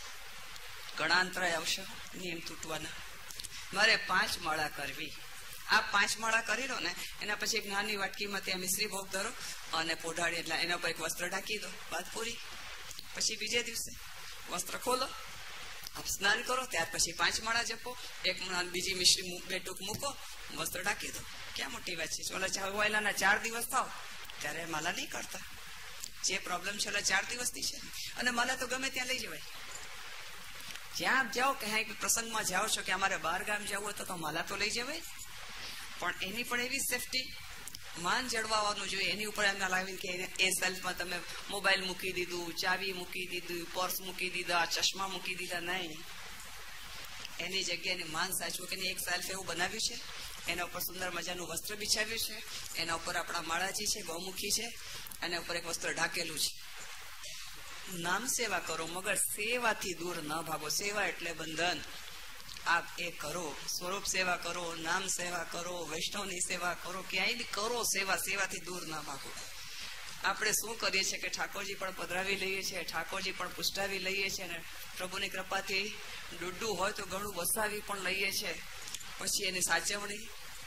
ઘણા અંતરાય આવશે નિયમ તૂટવાના. મારે પાંચ માળા કરવી. આ પાંચ માળા કરી લો ને, એના પછી એક નાની વાટકીમાં ત્યાં મિશ્રી ભોગ ધરો અને પોઢાડી એટલે એના ઉપર એક વસ્ત્ર ઢાંકી દો, વાત પૂરી. પછી બીજે દિવસે વસ્ત્ર ખોલો, આપ સ્નાન કરો, ત્યાર પછી પાંચ માળા જપો, એક બીજી મિશ્રી બે ટૂંક મૂકો, વસ્ત્ર ઢાંકી દો. ક્યાં મોટી વાત છે. ઓલા ચાવવાયેલાના ચાર દિવસ થાવ ત્યારે માલા નહીં કરતા. જે પ્રોબ્લેમ છે ઓલા ચાર દિવસની છે. અને માલા તો ગમે ત્યાં લઈ જવાય. જ્યાં જાઓ કે હા પ્રસંગમાં જાઓ છો કે અમારે બહાર ગામ જવું હોય તો માલા તો લઈ જવાય, પણ એની પણ એવી સેફટી માન જળવાવાનું જોઈએ. એની ઉપર એમ ના લાવીને કે એ સેલ્ફમાં તમે મોબાઈલ મૂકી દીધું, ચાવી મૂકી દીધું, પર્સ મૂકી દીધા, ચશ્મા મૂકી દીધા. નહીં, એની જગ્યાએ માન સાચવું કે એક સેલ્ફ એવું બનાવ્યું છે, એના ઉપર સુંદર મજાનું વસ્ત્ર બિછાવ્યું છે, એના ઉપર આપણા માળાજી છે, ગૌમુખી છે, એના ઉપર એક વસ્ત્ર ઢાકેલું છે. નામ સેવા કરો, મગર સેવાથી દૂર ન ભાગો. સેવા એટલે બંધન. આપ એ કરો, સ્વરૂપ સેવા કરો, નામ સેવા કરો, વૈષ્ણવની સેવા કરો, ક્યાંય બી કરો સેવા. સેવાથી દૂર ના ભાગો. આપણે શું કરીએ છીએ કે ઠાકોરજી પણ પધરાવી લઈએ છીએ, ઠાકોરજી પણ પુષ્ટાવી લઈએ છીએ, અને પ્રભુની કૃપાથી ડૂડું હોય તો ઘણું વસાવી પણ લઈએ છીએ. પછી એની સાચવણી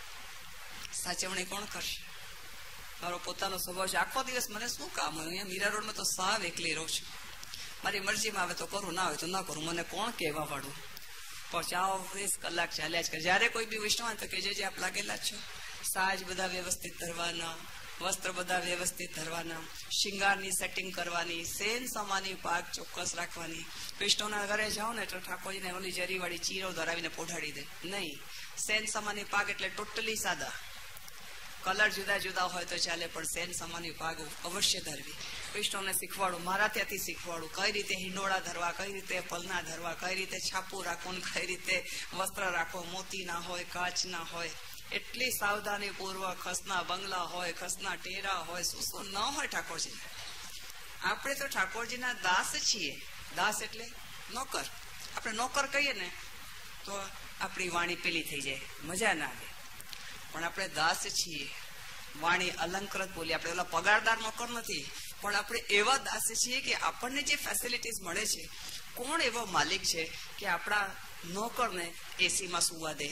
સાચવણી કોણ કરશે? મારો પોતાનો સ્વભાવ છે, આખો દિવસ મને શું કામ હોય, અહીંયા મીરા રોડમાં તો સાવ એકલી રહું છું. મારી મરજીમાં આવે તો કરું, ના આવે તો ના કરું. મને કોણ કહેવા વાળું? ચોવીસ કલાક ચાલ્યા જ કરે. જયારે કોઈ બી વૈષ્ણવ તો કે જે આપ લાગેલા છો, સાજ બધા વ્યવસ્થિત ધરવાના, વસ્ત્ર બધા વ્યવસ્થિત ધરવાના, શિંગારની સેટિંગ કરવાની, સેન સમાની પાક ચોક્કસ રાખવાની. વૈષ્ણવના ઘરે જાઓ ને તો ઠાકોરજીને ઓલી જરીવાળી ચીરો ધરાવીને પોઢાડી દે. નહીં, સેન સમાની પાક એટલે ટોટલી સાદા. કલર જુદા જુદા હોય તો ચાલે, પણ સેન સમાની ભાગ અવશ્ય ધરવી. વૈષ્ણવને શીખવાડું, મારા ત્યાંથી શીખવાડું કઈ રીતે હિંડોળા ધરવા, કઈ રીતે પલના ધરવા, કઈ રીતે છાપું રાખવું, કઈ રીતે વસ્ત્ર રાખવો, મોતી ના હોય, કાચ ના હોય. એટલી સાવધાની પૂર્વક. ખસના બંગલા હોય, ખસના ટેરા હોય, શું શું ન હોય ઠાકોરજી. આપણે તો ઠાકોરજીના દાસ છીએ. દાસ એટલે નોકર. આપણે નોકર કહીએ ને તો આપણી વાણી પેલી થઈ જાય, મજા ના આવે. પણ આપણે દાસ છીએ, વાણી અલંકૃત બોલી. આપણે ઓલા પગારદાર નોકર નથી, પણ આપણે એવા દાસ છીએ કે આપણને જે ફેસિલિટીઝ મળે છે, કોણ એવો માલિક છે કે આપણા નોકરને એસીમાં સુવા દે?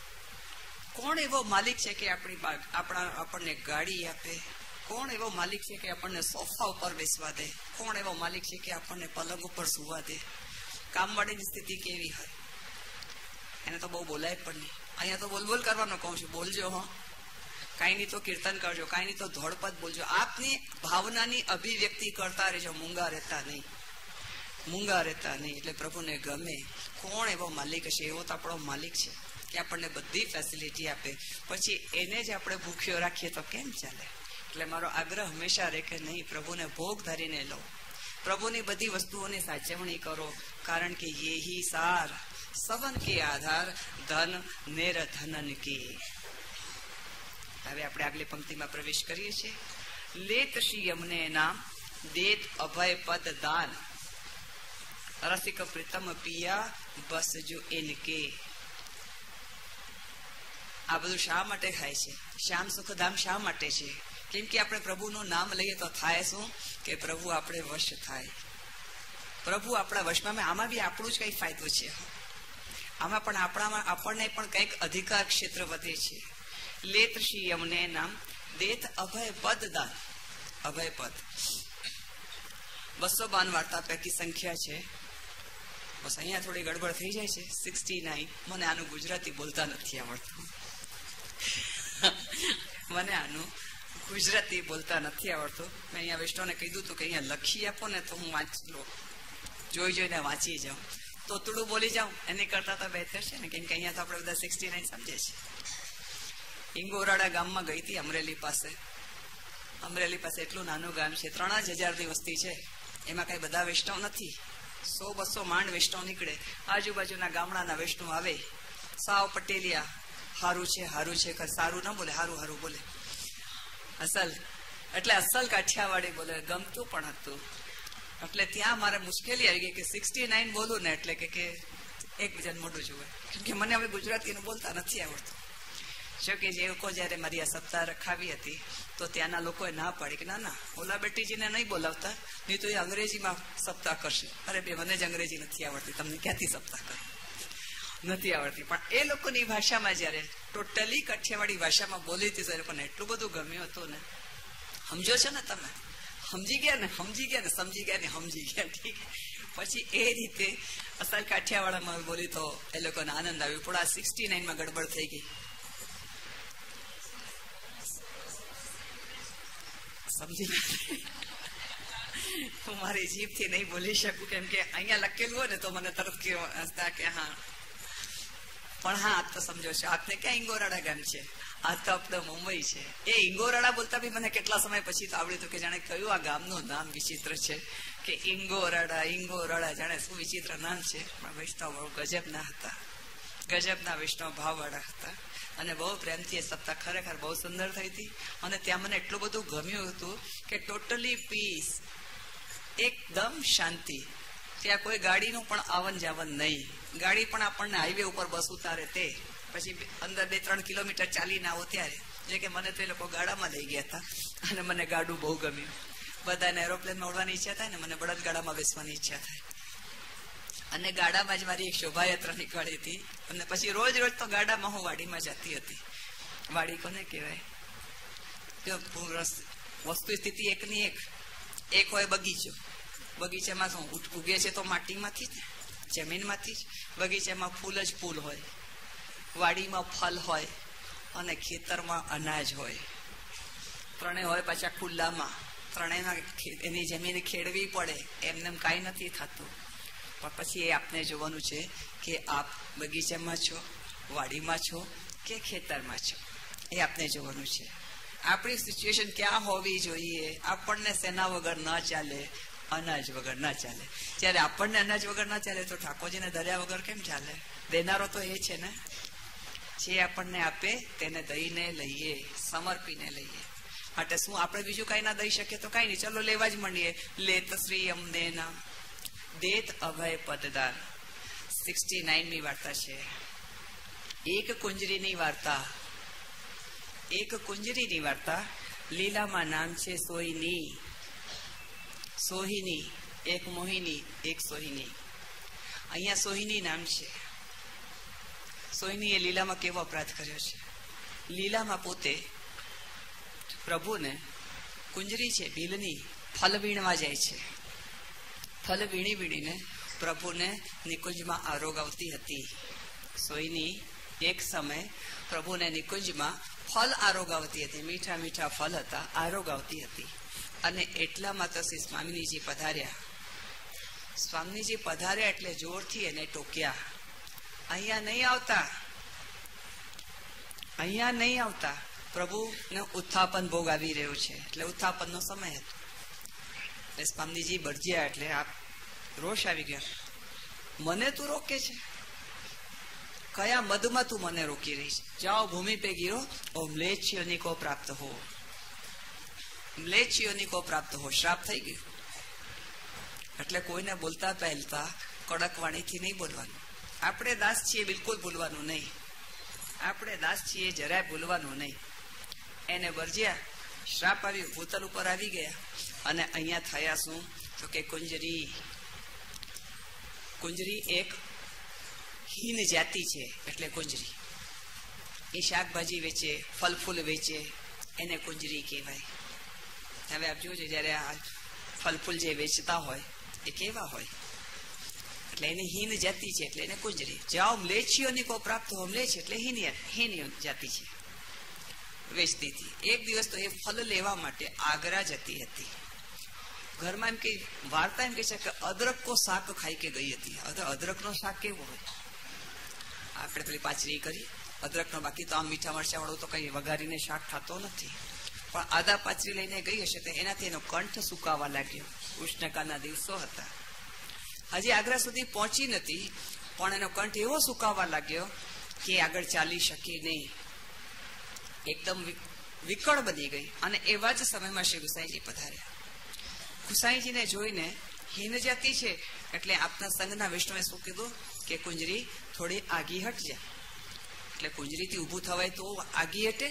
કોણ એવો માલિક છે કે આપણી આપણા આપણને ગાડી આપે? કોણ એવો માલિક છે કે આપણને સોફા ઉપર બેસવા દે? કોણ એવો માલિક છે કે આપણને પલંગ ઉપર સુવા દે? કામવાળીની સ્થિતિ કેવી હોય? એને તો બહુ બોલાય પણ નહીં. અહીંયા તો બોલ બોલ કરવાનો કહું છું, બોલજો. હો, કાંઈ નહીં તો કીર્તન કરજો, કાંઈ નહીં તો ધોળપદ બોલજો. આપની ભાવનાની અભિવ્યક્તિ કરતા રહેજો. મૂંગા રહેતા નહીં, મૂંગા રહેતા નહીં. એટલે પ્રભુને ગમે. કોણ એવો માલિક હશે? એવો તો આપણો માલિક છે કે આપણને બધી ફેસિલિટી આપે, પછી એને જ આપણે ભૂખ્યો રાખીએ તો કેમ ચાલે? એટલે મારો આગ્રહ હંમેશા રહે કે નહીં, પ્રભુને ભોગ ધરીને લો, પ્રભુની બધી વસ્તુઓની સાચવણી કરો. કારણ કે યેહી સાર સવન કે આધાર ધન નેર ધનન કે. હવે આપણે આગલી પંક્તિમાં પ્રવેશ કરીએ છીએ. લેત શ્રી યમને નામ દેત અભય પદ દાન રસિક પ્રીતમ પિયા બસ જો એનકે. આ બધું શા માટે થાય છે? શ્યામ સુખધામ શા માટે છે? કેમ કે આપણે પ્રભુનું નામ લઈએ તો થાય શું કે પ્રભુ આપણે વશ થાય. પ્રભુ આપણા વશમાં. આમાં બી આપણું જ કઈ ફાયદો છે. આમાં પણ આપણામાં આપણને પણ કંઈક અધિકાર ક્ષેત્ર વધે છે. લેત શ્રી યમને નામ દેત અભય પદ દાન. અભય પદ બસો બાન વાર્તા પૈકી સંખ્યા છે. બસ અહીંયા થોડી ગડબડ થઈ જાય છે. Sixty nine. મને આનું ગુજરાતી બોલતા નથી આવડતું. મને આનું ગુજરાતી બોલતા નથી આવડતું. મેં અહીંયા વૈષ્ણવને કીધું હતું કે અહીંયા લખી આપો ને તો હું વાંચી લો, જોઈ જોઈને વાંચી જાઉં. તો થોડું બોલી જાઉં એની કરતા તો બહેતર છે ને, કેમ કે અહીંયા તો આપણે બધા સિક્સટી નાઇન સમજે છે. ઇંગોરાડા ગામમાં ગઈ હતી, અમરેલી પાસે. અમરેલી પાસે એટલું નાનું ગામ છે, ત્રણ જ હજારની વસ્તી છે. એમાં કઈ બધા વૈષ્ણવ નથી, સો બસો માંડ વૈષ્ણવ નીકળે. આજુબાજુના ગામડાના વૈષ્ણવ આવે, સાવ પટેલિયા, હારું છે હારું છે, સારું ન બોલે, હારું હારું બોલે, અસલ એટલે અસલ કાઠિયાવાડી બોલે, ગમતું પણ હતું. એટલે ત્યાં મારે મુશ્કેલી આવી ગઈ કે સિક્સટી નાઇન બોલું ને એટલે કે એકબીજાને મોઢું જોવે, કેમ કે મને હવે ગુજરાતીનું બોલતા નથી આવડતું. જો કે જે લોકો જયારે મારી આ સપ્તાહ રખાવી હતી તો ત્યાંના લોકોએ ના પાડી કે ના ના ઓલા બેટીજીને નહીં બોલાવતા, નહીં તો એ અંગ્રેજીમાં સપ્તાહ કરશે. અરે બે, મને જ અંગ્રેજી નથી આવડતી, તમને ક્યાંથી સપ્તાહ કરો, નથી આવડતી. પણ એ લોકોની ભાષામાં જયારે ટોટલી કાઠિયાવાડી ભાષામાં બોલી હતી તો એ લોકોને એટલું બધું ગમ્યું હતું ને. સમજો છો ને તમે? સમજી ગયા ને? સમજી ગયા ને? સમજી ગયા ને? સમજી ગયા. ઠીક. પછી એ રીતે અસલ કાઠિયાવાડામાં બોલી તો એ લોકોને આનંદ આવ્યો. પણ આ સિક્સટી નાઇન માં ગડબડ થઈ ગઈ. સમજી હું મારી જીભથી નહીં બોલી શકું, કેમ કે અહીંયા લખેલું હોય ને તો મને તરત કે હા. પણ હા, આજ તો સમજો છો. આપને ક્યાં ઇંગોરાડા ગામ છે? આ તો આપણે મુંબઈ છે. એ ઇંગોરાડા બોલતા બી મને કેટલા સમય પછી તો આવડ્યું હતું કે જાણે કયું આ ગામનું નામ વિચિત્ર છે, કે ઇંગોરાડા ઇંગોરાડા, જાણે શું વિચિત્ર નામ છે. પણ વૈષ્ણવ ગજબના હતા, ગજબના વૈષ્ણવ ભાવવાળા હતા. અને બહુ પ્રેમથી એ સપ્તાહ ખરેખર બહુ સુંદર થઈ હતી. અને ત્યાં મને એટલું બધું ગમ્યું હતું કે ટોટલી પીસ, એકદમ શાંતિ. ત્યાં કોઈ ગાડીનું પણ આવન જાવન નહીં. ગાડી પણ આપણને હાઈવે ઉપર બસ ઉતારે તે પછી અંદર બે ત્રણ કિલોમીટર ચાલીને આવો ત્યારે. જે કે મને તો એ લોકો ગાડામાં લઈ ગયા હતા અને મને ગાડું બહુ ગમ્યું. બધાને એરોપ્લેનમાં ઉડવાની ઈચ્છા થાય ને, મને બળદ ગાડામાં બેસવાની ઈચ્છા થાય. અને ગાડામાં જ મારી એક શોભાયાત્રા નીકળી હતી. અને પછી રોજ રોજ તો ગાડામાં હું વાડીમાં જતી હતી. વાડી કોને કહેવાય? વસ્તુ સ્થિતિ એકની એક. એક હોય બગીચો. બગીચામાં શું ઉગે છે? તો માટીમાંથી જ, જમીનમાંથી જ. બગીચામાં ફૂલ જ ફૂલ હોય, વાડીમાં ફળ હોય અને ખેતરમાં અનાજ હોય. ત્રણેય હોય પાછા ખુલ્લામાં. ત્રણેયના એની જમીન ખેડવી પડે, એમને કાંઈ નથી થતું. પણ પછી એ આપને જોવાનું છે કે આપ બગીચામાં છો, વાડીમાં છો કે ખેતરમાં છો. એ આપને જોવાનું છે. આપણી સિચ્યુએશન ક્યાં હોવી જોઈએ? આપણને સેના વગર ન ચાલે, અનાજ વગર ના ચાલે. જયારે આપણને અનાજ વગર ના ચાલે તો ઠાકોરજીને દર્યા વગર કેમ ચાલે? દેનારો તો એ છે ને. જે આપણને આપે તેને દઈને લઈએ, સમર્પીને લઈએ. માટે શું આપણે બીજું કઈ ના દઈ શકીએ તો કઈ નહીં, ચલો લેવા જ માંડીએ. લેત શ્રી અમને ના દેત અભય પદદાન. સિક્સટી નાઇન ની વાર્તા છે. એક કુંજરીની વાર્તા. એક કુંજરીની વાર્તા. લીલામાં નામ છે સોહિની. સોહિની, એક મોહિની, એક સોહિની. અહીંયા સોહિની નામ છે. સોહિની એ લીલામાં કેવો અપરાધ કર્યો છે? લીલામાં પોતે પ્રભુને, કુંજરી છે ભીલની, ફલ વીણવા જાય છે. ફલ વીણી વીણીને પ્રભુને નિકુંજમાં આરોગાવતી હતી. સોહિની એક સમય પ્રભુને નિકુંજમાં ફલ આરોગાવતી હતી. મીઠા મીઠા ફલ હતા, આરોગાવતી હતી. અને એટલામાં તો શ્રી સ્વામીજી પધાર્યા. સ્વામીજી પધાર્યા એટલે જોરથી એને ટોક્યા. અહીંયા નહીં આવતા, અહીંયા નહીં આવતા. પ્રભુને ઉત્થાપન ભોગ આવી રહ્યો છે એટલે ઉત્થાપનનો સમય હતો. એટલે સ્વામીજી બળજ્યા એટલે આપ રોષ આવી ગયા. મને તું રોકે છે? કયા મદમાં તું મને રોકી રહી છે? જાઓ ભૂમિ પે ગીરો ઓ મ્લેચ્છયોની કો પ્રાપ્ત હો. મ્લેચ્છયોની કો પ્રાપ્ત હો. શ્રાપ થઈ ગયો. એટલે કોઈને બોલતા પહેલતા કડક વાણીથી નહીં બોલવાનું. આપણે દાસ છીએ, બિલકુલ ભૂલવાનું નહીં. આપણે દાસ છીએ, જરાય ભૂલવાનું નહીં. એને બરજ્યા, શ્રાપ આવ્યું, ભૂતલ ઉપર આવી ગયા. અને અહીંયા થયા શું? તો કે કુંજરી. કુંજરી એક હીન જાતિ છે. એટલે કુંજરી એ શાકભાજી વેચે, ફલ ફૂલ વેચે, એને કુંજરી કહેવાય. હવે આપ જોજો, જયારે આ ફલ ફૂલ જે વેચતા હોય એ કેવા હોય? એટલે એને હીન જાતિ છે એટલે એને કુંજરી. જાઓ મ્લેચ્છયોની કો પ્રાપ્ત હો. મ્લેચ્છ એટલે હીન હીન જાતિ છે, વેચતી હતી. એક દિવસ તો એ ફલ લેવા માટે આગ્રા જતી હતી. ઘરમાં એમ કે વાર્તા એમ કે છે કે અદરક કો શાક ખાઈ કે ગઈ હતી. અદરક નો શાક કેવો હોય? આપણે પેલી પાચરી કરી અદરકનો, બાકી તો આમ મીઠા મરચા વાળું તો કઈ વઘારીને શાક ખાતો નથી. પણ આદા પાચરી લઈને ગઈ હશે તો એનાથી એનો કંઠ સુકાવા લાગ્યો. ઉષ્ણકાના દિવસો હતા. હજી આગ્રા સુધી પહોંચી નથી, પણ એનો કંઠ એવો સુકાવા લાગ્યો કે આગળ ચાલી શકી નહીં, એકદમ વિકળ બની ગઈ. અને એવા જ સમયમાં શ્રી ગુસાઈજી પધાર્યા. ગુસાઈજીને જોઈને હીન જાતિ છે એટલે આપના સંઘના વિષ્ણુએ શું કીધું કે કુંજરી થોડી આગી હટ જા. એટલે કુંજરીથી ઊભું થવાય તો આગી હટે.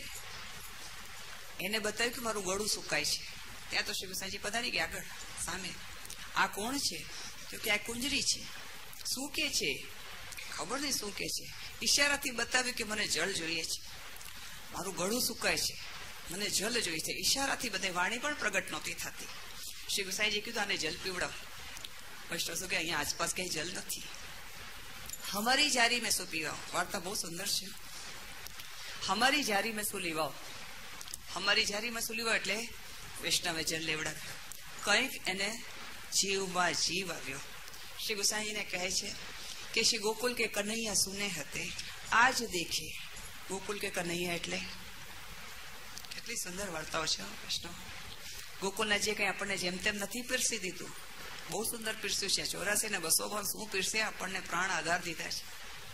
એને બતાવ્યું કે મારું ગળું સુકાય છે. ત્યાં તો શ્રી ગુસાઈજી પધારી ગયા આગળ સામે. આ કોણ છે? તો કે આ કુંજરી છે. શું કે છે ખબર નહીં શું કે છે. ઈશારાથી બતાવ્યું કે મને જળ જોઈએ છે, મારું ગળું સુકાય છે, મને જલ જોઈએ છે. ઈશારાથી બધે વાણી પણ પ્રગટ નહોતી થતી. શ્રી ગુસાઈજી કીધું આને જલ પીવડાવ. વૈષ્ણવ શું કે અહીંયા આસપાસ કઈ જલ નથી. હમારી જારી મેં શું પીવાઓ. વાર્તા બહુ સુંદર છે. હમારી જારી મેં શું લેવાઓ. હમારી જારી મેં શું લેવાઓ એટલે વૈષ્ણવે જલ લેવડાવ્યું. કંઈક એને જીવમાં જીવ આવ્યો. શ્રી ગુસાઈજીને કહે છે કે શ્રી ગોકુલ કે કનૈયા સુને હતે આજ દેખે. ગોકુલ કે કનૈયા એટલે કેટલી સુંદર વાર્તાઓ છે વૈષ્ણવ. ગોકુલના જે કઈ આપણને જેમ તેમ નથી પીરસી દીધું, બહુ સુંદર પીરસ્યું છે. ચોરાસી ને બસો ભાવ શું પીરસે, આપણને પ્રાણ આધાર દીધા છે.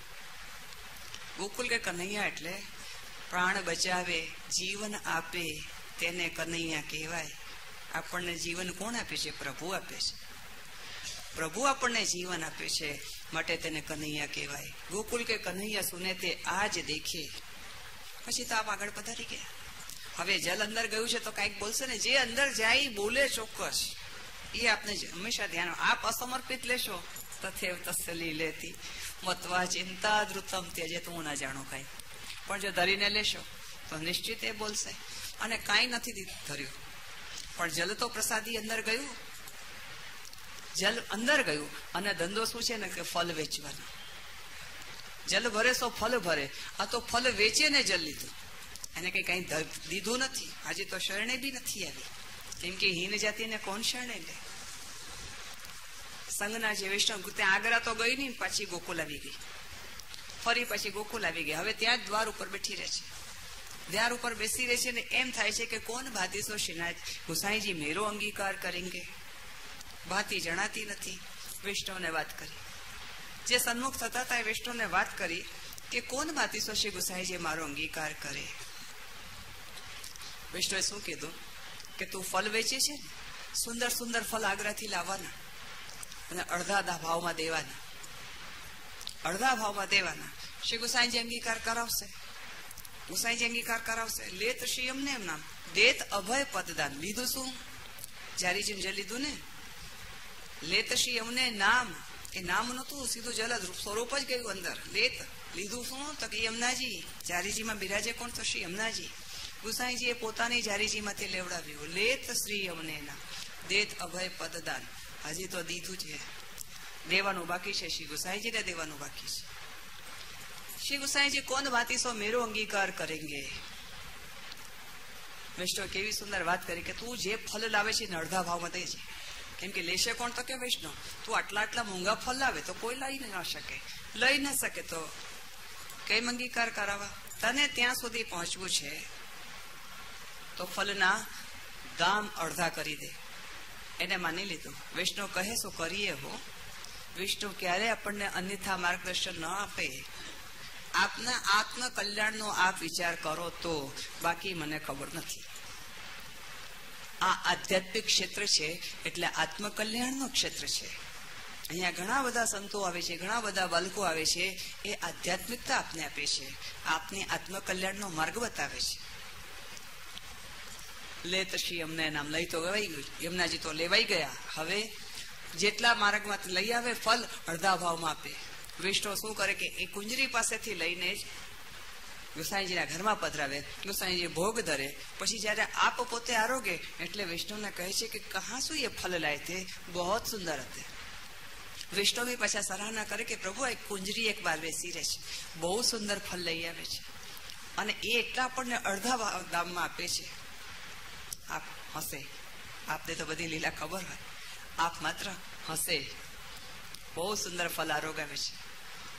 ગોકુલ કે કનૈયા એટલે પ્રાણ બચાવે, જીવન આપે, તેને કનૈયા કહેવાય. આપણને જીવન કોણ આપે છે? પ્રભુ આપે છે. પ્રભુ આપણને જીવન આપે છે, માટે તેને કનૈયા કહેવાય. ગોકુલ કે કનૈયા સુને તે આજ દેખે. પછી તો આપ આગળ પધારી ગયા. હવે જલ અંદર ગયું છે તો કઈક બોલશે ને. જે અંદર જાય બોલે ચોક્કસ, એ આપને હંમેશા ધ્યાન. આપ અસમર્પિત લેશો તથેવ તસ્સલી લેતી મત્વા ચિંતા ધૃતમ ત્યજે. તો હું ના જાણું કઈ, પણ જો ધરીને લેશો તો નિશ્ચિત એ બોલશે. અને કાંઈ નથી ધર્યું, પણ જલ તો પ્રસાદી અંદર ગયું. જલ અંદર ગયું અને ધંધો શું છે ને કે ફલ વેચવાનો. જલ ભરે તો ફલ ભરે. આ તો ફલ વેચે ને જલ લીધું. એને કઈ કઈ દીધું નથી. આજે તો શરણે બી નથી આવી, કેમ કે હીન જાતિને કોણ શરણે લે. સંઘના જે વૈષ્ણવ ત્યાં આગ્રા તો ગઈ નહીં, પાછી ગોકુલ આવી ગઈ. ફરી પછી ગોકુલ આવી ગઈ. હવે ત્યાં જ દ્વાર ઉપર બેઠી રહે છે. દ્વાર ઉપર બેસી રહે છે ને એમ થાય છે કે કોણ ભાતીસો શ્રીનાથ ગુસાઈજી મેરો અંગીકાર કરેંગે. ભાતી જણાતી નથી. વૈષ્ણવને વાત કરી, જે સન્મુખ થતા હતા એ વૈષ્ણવને વાત કરી કે કોણ ભાતીસો શ્રી ગુસાઈજી મારો અંગીકાર કરે. વૈષ્ણવે શું કીધું કે તું ફલ વેચે છે ને, સુંદર સુંદર ફલ આગ્રાથી લાવવાના અને અડધા અડધા ભાવમાં દેવાના. અડધા ભાવમાં દેવાના. શ્રી ગુસાઈજી અંગીકાર કરાવશે. ગુસાઈજી અંગીકાર કરાવશે. લેત શ્રી અમને એમ નામ દેત અભય પદદાન. લીધું શું? જારીજીને જે લીધું ને, લેત શ્રી અમને નામ. એ નામ નતું, સીધું જલ સ્વરૂપ જ ગયું અંદર. લેત લીધું શું? તો કે યમુનાજી. જારીજીમાં બિરાજે કોણ? તો શ્રી યમુનાજી. ગુસાઈજી એ પોતાની જારીજીમાંથી લેવડાવ્યું. લેત શ્રી અમને નામ દેત અભય પદદાન. હજી તો દીધું છે, દેવાનું બાકી છે. શ્રી ગુસાઈજીને દેવાનું બાકી છે. શ્રી ગુસાઈજી કોણ વાતીસો મેરો અંગીકાર કરેંગે. વૈષ્ણવ કેવી સુંદર વાત કરી કે તું જે ફલ લાવે છે અડધા ભાવમાં દે છે. કેમ કે લેશે કોણ? તો કે વૈષ્ણવ. તું આટલા આટલા મોંઘા ફલ લાવે તો કોઈ લઈ ન શકે. લઈ ન શકે તો કેમ અંગીકાર કરાવવા? તને ત્યાં સુધી પહોંચવું છે તો ફલના દામ અડધા કરી દે. એને માની લીધું. વૈષ્ણવ કહે શું કરીએ હો. વિષ્ણુ ક્યારે આપણને અન્યથા માર્ગદર્શન ન આપે. આપના આત્મ કલ્યાણનો આપ વિચાર કરો તો, બાકી મને ખબર નથી. આ આધ્યાત્મિક ક્ષેત્ર છે એટલે આત્મકલ્યાણનું ક્ષેત્ર છે. અહીંયા ઘણા બધા સંતો આવે છે, ઘણા બધા બાળકો આવે છે. એ આધ્યાત્મિકતા આપને આપે છે, આપને આત્મકલ્યાણનો માર્ગ બતાવે છે. લે તશી અમને નામ લઈ તો લેવાઈ ગયું. યમુનાજી તો લેવાઈ ગયા. હવે જેટલા માર્ગમાંથી લઈ આવે ફલ અડધા ભાવમાં આપે. વિષ્ણુ શું કરે કે એ કુંજરી પાસેથી લઈને જ ગુસાઈજીના ઘરમાં પધરાવે. ગુસાઈજી ભોગ ધરે. પછી જયારે આપ પોતે આરોગે એટલે વિષ્ણુને કહે છે કે કહા શું એ ફલ લાય થે, બહુ સુંદર હતે. વિષ્ણુ બી પાછા સરાહના કરે કે પ્રભુ એક કુંજરી એક બાર બેસી રહે છે, બહુ સુંદર ફલ લઈ આવે છે અને એ એટલા આપણને અડધા દામમાં આપે છે. આપ હસે. આપને તો બધી લીલા ખબર હોય. આપ માત્ર હસે. બહુ સુંદર ફલ આરોગાવે છે.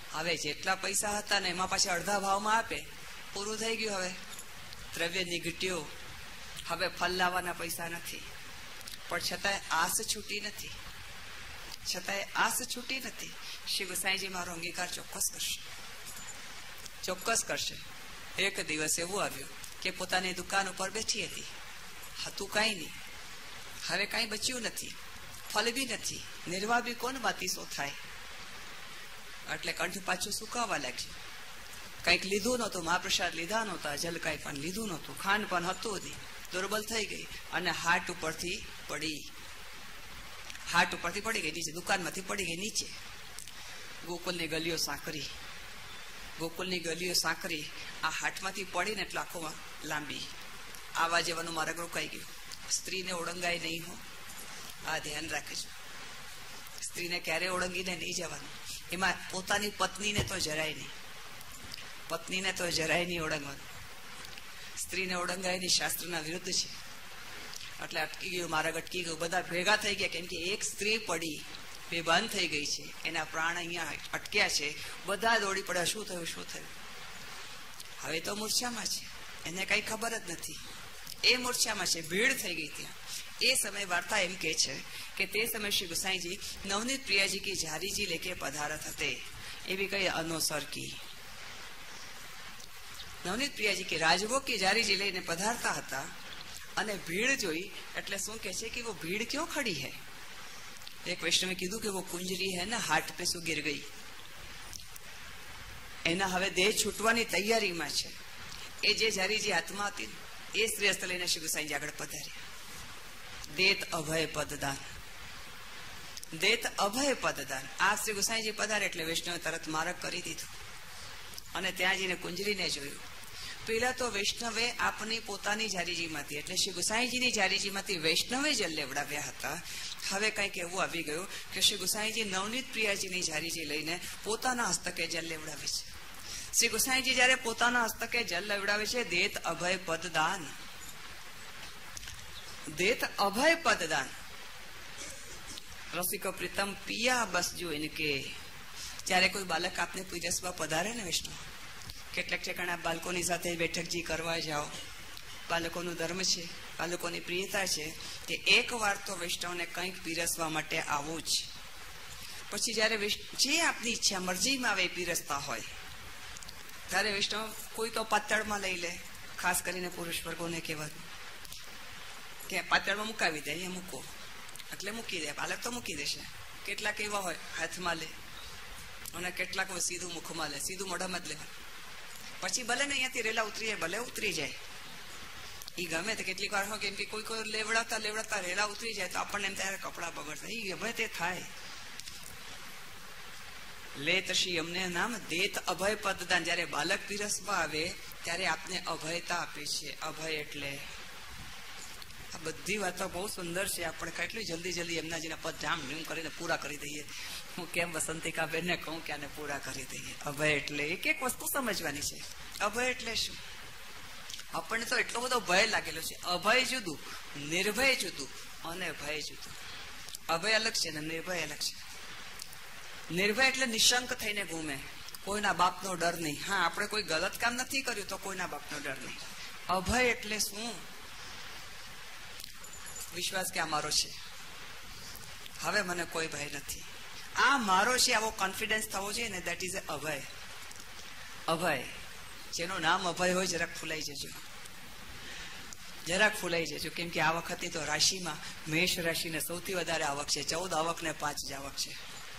હવે જેટલા પૈસા હતા ને એમાં પાછા અડધા ભાવમાં આપે, પૂરું થઈ ગયું. હવે દ્રવ્યની ઘટ્યો, હવે ફલ લાવવાના પૈસા નથી. પણ છતાંય આસ છૂટી નથી, છતાંય આસ છૂટી નથી. શ્રી ગુસાઈજી મારો અંગીકાર ચોક્કસ કરશે, ચોક્કસ કરશે. એક દિવસ એવું આવ્યું કે પોતાની દુકાન ઉપર બેઠી હતી, હતું કાંઈ નહીં, હવે કાંઈ બચ્યું નથી, ફલ બી નથી, નિર્વાહ બી કોણ બાતીસો થાય. એટલે કંઠ પાછું સુકાવા લાગ્યું. કંઈક લીધું નહોતું, મહાપ્રસાદ લીધા નહોતા, જલ કાંઈ પણ લીધું નહોતું, ખાંડ પણ હતું નહીં, દુર્બલ થઈ ગઈ અને હાટ ઉપરથી પડી, હાટ ઉપરથી પડી ગઈ નીચે, દુકાનમાંથી પડી ગઈ નીચે. ગોકુલની ગલીઓ સાંકરી, ગોકુલની ગલીઓ સાંકરી, આ હાટમાંથી પડીને એટલે આખો લાંબી, આવા જવાનું માર્ગ રોકાઈ ગયું. સ્ત્રીને ઓળંગાય નહીં હો, આ ધ્યાન રાખજો. સ્ત્રીને ક્યારે ઓળંગીને નહીં જવાનું. એમાં પોતાની પત્નીને તો જરાય નહીં, પત્નીને તો જરાય નહીં ઓળંગવાનું. સ્ત્રીને ઓળંગાય નહીં, શાસ્ત્રના વિરુદ્ધ છે. એટલે અટકી ગયું, માર્ગ અટકી ગયું. બધા ભેગા થઈ ગયા, કેમ કે એક સ્ત્રી પડી, બેભાન થઈ ગઈ છે, એના પ્રાણ અહીંયા અટક્યા છે. બધા દોડી પડ્યા, શું થયું, શું થયું. હવે તો મૂર્છામાં છે, એને કઈ ખબર જ નથી, એ મૂર્છામાં છે, ભીડ થઈ ગઈ ત્યાં. એ સમય વાર્તા એમ કે છે કે તે સમય શ્રી ગુસાईजी नवनीत प्रियाजी की झारी जी लेके पधारत हते. एवी कई अनोसर की नवनीत प्रियाजी के राजभोग की झारी जी लईने पधारता हता અને ભીડ જોઈ એટલે શું કહે છે કે वो भीड़ क्यों खड़ी है. एक वैष्णव कीधु कि वो कुंजरी है ना हाट पे सु गिर गई, એના હવે દેહ છૂટવાની તૈયારીમાં છે. એ જે જારીજી હાથમાં હતી એ સ્ત્રી હસ્ત લઈને શ્રી ગુસાઈજી આગળ પધાર્યા. દેત અભય પદદાન, દેત અભય પદદાન. આ શ્રી ગુસાઈજી પધારે એટલે વૈષ્ણવે તરત માર્ગ કરી દીધું અને ત્યાં જઈને કુંજરીને જોયું. પેલા તો વૈષ્ણવે આપની પોતાની જારીજીમાંથી એટલે શ્રી ગુસાઈજીની જારીજીમાંથી વૈષ્ણવે જલ લેવડાવ્યા હતા. હવે કંઈક એવું આવી ગયું કે શ્રી ગુસાઈજી નવનીત પ્રિયાજીની જારીજી લઈને પોતાના હસ્તકે જલ લેવડાવે છે. શ્રી ગુસાઈજી જયારે પોતાના હસ્તકે જલ લેવડાવે છે, દેત અભય પદદાન, દેત અભય પદદાન. રસિકો પ્રીતમ પિયા બસ જો ઇનકે. જયારે કોઈ બાલક આપને પીરસવા પધારે ને વૈષ્ણવ, કેટલાક ઠેકાણા બાળકોની સાથે બેઠકજી કરવા જાઓ, બાળકોનો ધર્મ છે, બાળકોની પ્રિયતા છે કે એક વાર તો વૈષ્ણવને કંઈક પીરસવા માટે આવવું જ. પછી જયારે જે આપની ઈચ્છા મરજીમાં આવે પીરસતા હોય ત્યારે વૈષ્ણવ કોઈ તો પાતળમાં લઈ લે. ખાસ કરીને પુરુષ વર્ગોને કહેવાનું કે પાતળમાં મુકાવી દે, અહીંયા મૂકો એટલે મૂકી દે, બાળક તો મૂકી દેશે. કેટલાક એવા હોય હાથમાં લે અને કેટલાક સીધું મુખમાં લે, સીધું મોઢામાં જ લેવાનું. પછી ભલે ને અહીંયાથી રેલા ઉતરી જાય, ભલે ઉતરી જાય, એ ગમે તે. કેટલીક વાર કેમ કે કોઈ કોઈ લેવડાતા લેવડાતા રેલા ઉતરી જાય તો આપણને એમ ત્યારે કપડા બગડતા, એ ગમે તે થાય. લે તશી અમને નામ દેત અભય પદદાન. જયારે બાલક પીરસવા આવે ત્યારે આપને અભયતા આપે છે. અભય એટલે આ બધી વાતો બહુ સુંદર છે. આપણે કેટલી જલ્દી જલ્દી એમનાજીના પદ જામ ઝીમ કરીને પૂરા કરી દઈએ. હું કેમ વસંતિકા બેનને કહું કે આને પૂરા કરી દઈએ. અભય એટલે એક એક વસ્તુ સમજવાની છે. અભય એટલે શું? આપણને તો એટલો બધો ભય લાગેલો છે. અભય જુદું, નિર્ભય જુદું અને ભય જુદું. અભય અલગ છે ને નિર્ભય અલગ છે. નિર્ભય એટલે નિશંક થઈને ઘૂમે, કોઈના બાપનો ડર નહીં. હા, આપણે કોઈ ગલત કામ નથી કર્યું તો કોઈના બાપનો ડર નહીં. અભય એટલે શું? વિશ્વાસ કે આ મારો છે, હવે મને કોઈ ભય નથી, આ મારો છે, આવો કોન્ફિડન્સ થવો જોઈએ ને. દેટ ઇઝ અભય. અભય જેનું નામ અભય હોય જરાક ફૂલાઈ જજો, જરાક ફૂલાઈ જજો. કેમ કે આ વખતની તો રાશિમાં મેષ રાશિને સૌથી વધારે આવક છે. ચૌદ આવક ને પાંચ જ આવક છે.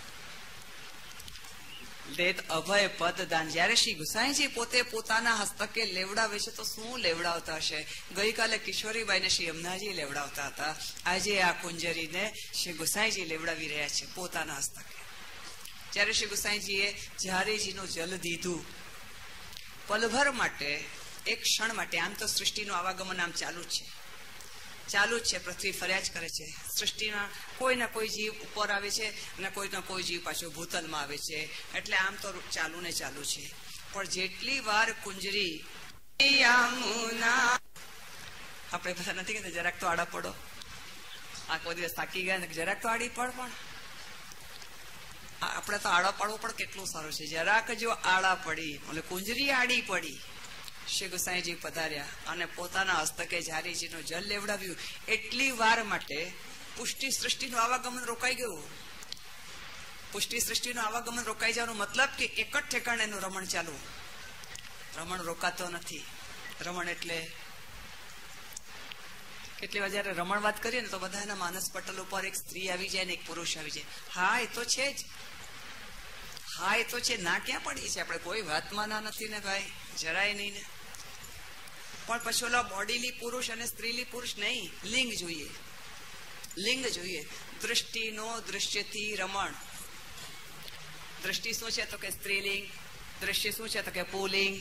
દેત અભય પદદાન. જયારે શ્રી ગુસાઈજી પોતે પોતાના હસ્તકે લેવડાવે છે તો શું લેવડાવતા હશે? ગઈકાલે કિશોરીબાઈને શ્રી યમુનાજી લેવડાવતા હતા, આજે આ કુંજરીને શ્રી ગુસાઈજી લેવડાવી રહ્યા છે પોતાના હસ્તકે. જયારે શ્રી ગુસાઈજીએ ઝારીજીનું જલ દીધું પલભર માટે, એક ક્ષણ માટે. આમ તો સૃષ્ટિનું આવાગમન આમ ચાલુ જ છે, ચાલુ જ છે. પૃથ્વી ફર્યા જ કરે છે. સૃષ્ટિમાં કોઈ ના કોઈ જીવ ઉપર આવે છે અને કોઈ ના કોઈ જીવ પાછો ભૂતલમાં આવે છે. એટલે આમ તો ચાલુ ને ચાલુ છે. પણ જેટલી વાર કુંજરી આપણે બધા નથી કહેતા જરાક તો આડા પડો, આખો દિવસ થાકી ગયા જરાક તો આડી પડ, પણ આપણે તો આડા પાડવો પણ કેટલું સારું છે. જરાક જો આડા પડી એટલે કુંજરી આડી પડી, શ્રી ગુસાઈજી પધાર્યા અને પોતાના હસ્તકે ઝારીજીનું જલ લેવડાવ્યું. એટલી વાર માટે પુષ્ટિ સૃષ્ટિનું આવાગમન રોકાઈ ગયું. પુષ્ટિ સૃષ્ટિનું આવાગમન રોકાઈ જવાનું મતલબ કે એક જ ઠેકાણે એનું રમણ ચાલુ. રમણ રોકાતો નથી. રમણ એટલે કેટલી વાર જયારે રમણ વાત કરીએ ને તો બધા એના માનસ પટલ ઉપર એક સ્ત્રી આવી જાય ને એક પુરુષ આવી જાય. હા એ તો છે જ, હા એ તો છે. ના ક્યાં પડી છે આપણે? કોઈ વાતમાં ના નથી ને ભાઈ, જરાય નહીં ને. પણ પછી ઓલા બોડીલી પુરુષ અને સ્ત્રીલી પુરુષ નહીં, લિંગ જોઈએ. લિંગ જોઈએ. દૃષ્ટિનો દૃશ્યથી રમણ. દૃષ્ટિ શું છે તો કે સ્ત્રીલિંગ, દ્રશ્ય શું છે તો કે પુલ્લિંગ.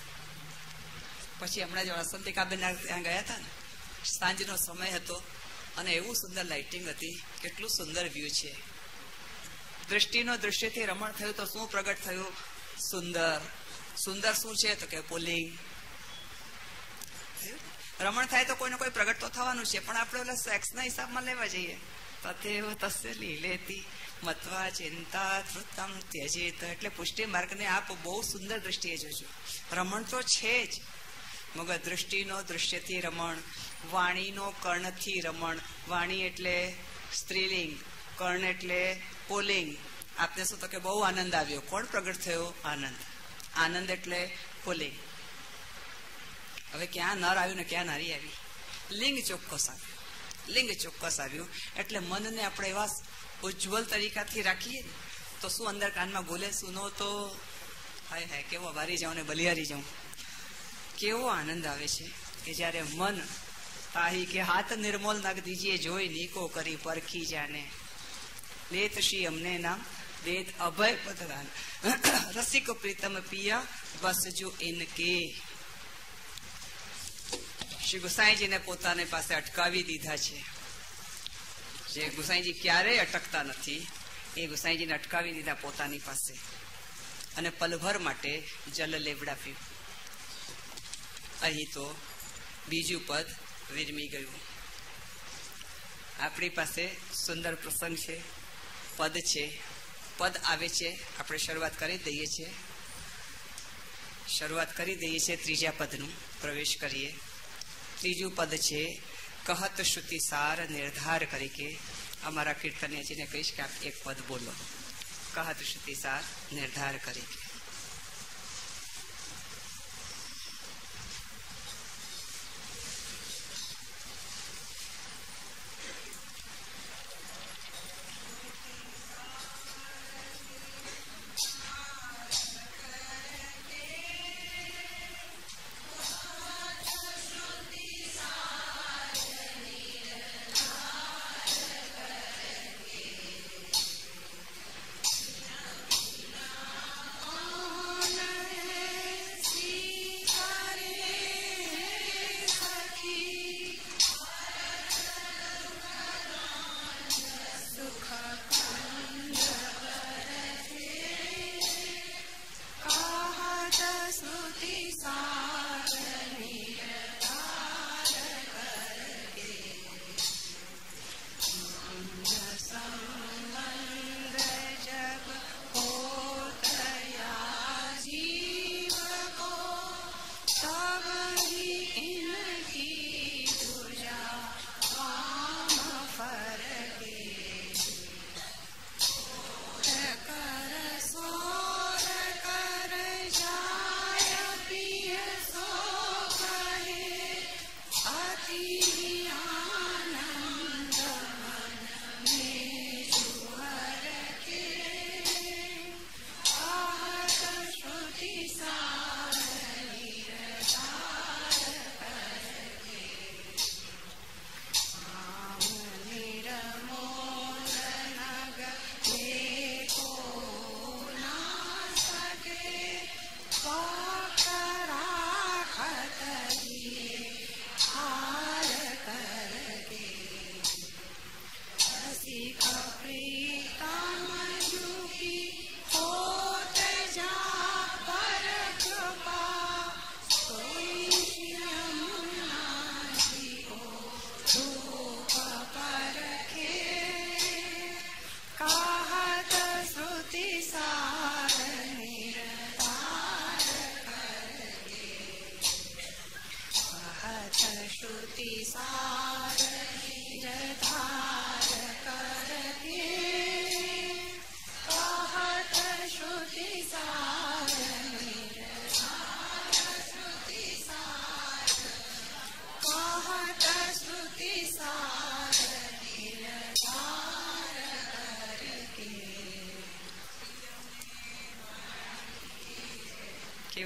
પછી હમણાં જ વસંતિકાબેન ત્યાં ગયા હતા ને, સાંજનો સમય હતો અને એવું સુંદર લાઇટિંગ હતી, કેટલું સુંદર વ્યૂ છે. દૃષ્ટિનો દૃશ્યથી રમણ થયું તો શું પ્રગટ થયું? સુંદર. સુંદર શું છે તો કે પુલ્લિંગ. રમણ થાય તો કોઈને કોઈ પ્રગટ તો થવાનું છે, પણ આપણે ઓલા સેક્સના હિસાબમાં લેવા જઈએ તથેવ તસ્ય લીલેતી મત્વા ચિંતા ધૃતમ ત્યજેત. એટલે પુષ્ટિ માર્ગને આપ બહુ સુંદર દ્રષ્ટિએ જોજો. રમણ તો છે જ, મગર દૃષ્ટિનો દૃશ્યથી રમણ, વાણીનો કર્ણથી રમણ. વાણી એટલે સ્ત્રીલિંગ, કર્ણ એટલે પુલ્લિંગ. આપને શું તો કે બહુ આનંદ આવ્યો. કોણ પ્રગટ થયો? આનંદ. આનંદ એટલે પુલ્લિંગ. હવે ક્યાં નર આવ્યું ને ક્યાં નારી આવી? લિંગ ચોક્કસ આવ્યું. લિંગ ચોક્કસ આવ્યું એટલે મનને આપણે એવા ઉજ્જવલ તરીકાથી રાખીએ ને તો શું અંદર કાનમાં બોલે સુનો તો હાય હાય કેવો વારી જાઉં ને બલિહારી જાઉં. કેવો આનંદ આવે છે કે જયારે મન તાહી કે હાથ નિર્મોલ નગ દીજીએ જોઈ નીકો કરી પરખી જાને લેત શ્રી અમને નામ દેત અભય પદદાન રસિક પ્રીતમ પિયા બસ જો ઇનકે. શ્રી ગુસાઈજીને પોતાની પાસે અટકાવી દીધા છે. જે ગુસાઈજી ક્યારેય અટકતા નથી એ ગુસાઈજીને અટકાવી દીધા પોતાની પાસે અને પલભર માટે જલ લેવડાવ્યું. અહીં તો બીજું પદ વિરમી ગયું. આપણી પાસે સુંદર પ્રસંગ છે, પદ છે. પદ આવે છે, આપણે શરૂઆત કરી દઈએ છીએ. શરૂઆત કરી દઈએ છીએ ત્રીજા પદનું. પ્રવેશ કરીએ. ત્રીજું પદ છે કહત શ્રુતિ સાર નિર્ધાર કરી કે. અમારા કીર્તનીયજીને કહીશ કે આપ એક પદ બોલો. કહત શ્રુતિ સાર નિર્ધાર કરી કે. Oh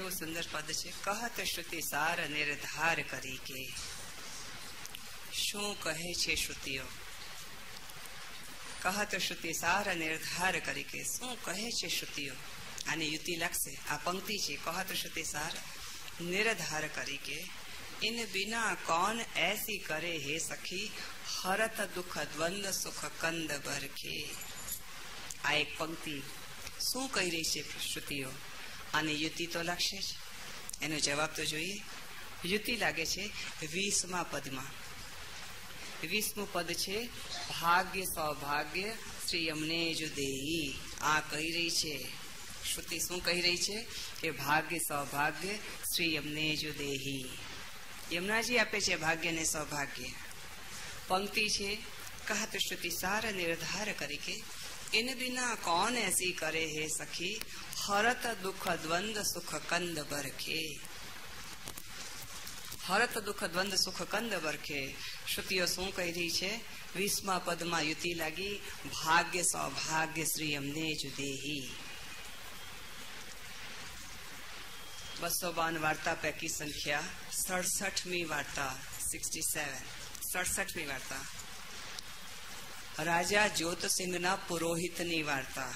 કેવું સુંદર પદ છે. કહત શ્રુતિ સાર નિર્ધાર કરી કે. શું કહે છે શ્રુતિઓ? કહત શ્રુતિ સાર નિર્ધાર કરી કે. શું કહે છે શ્રુતિઓ? આની યુતિ લાગશે. આ પંક્તિ છે. કહત શ્રુતિ સાર નિર્ધાર કરી કે. ઇન બિના કોણ એસી કરે હે સખી, હરત દુઃખ દ્વંદ સુખ કંદ બરખે. આ એક પંક્તિ શું કહી રહી છે શ્રુતિઓ? આની યુતિ તો લાગશે જ. એનો જવાબ તો જોઈએ. યુતિ લાગે છે વીસમા પદમાં. વીસમું પદ છે ભાગ્ય સૌભાગ્ય શ્રી અમને જો દેહી. આ કહી રહી છે શ્રુતિ. શું કહી રહી છે? કે ભાગ્ય સૌભાગ્ય શ્રી અમને જો દેહી. યમુનાજી આપે છે ભાગ્ય ને સૌભાગ્ય. પંક્તિ છે કહત શ્રુતિ સાર નિર્ધાર કરી કે. ઇન બિના કોણ એસી કરે હે સખી, હરત દુઃખ દ્વંદ સુખ કંદ બરખે. હરત દુઃખ દ્વંદ સુખ કંદ બરખે. શ્રુતિઓ શું કહી રહી છે? વીસમા પદમાં યુતિ લાગી ભાગ્ય સૌભાગ્ય શ્રી અમને જ દેહી. બસો બાવન વાર્તા પૈકી સંખ્યા સડસઠમી વાર્તા સિક્સટી સેવન સડસઠમી વાર્તા રાજા જ્યોતસિંહના પુરોહિતની વાર્તા.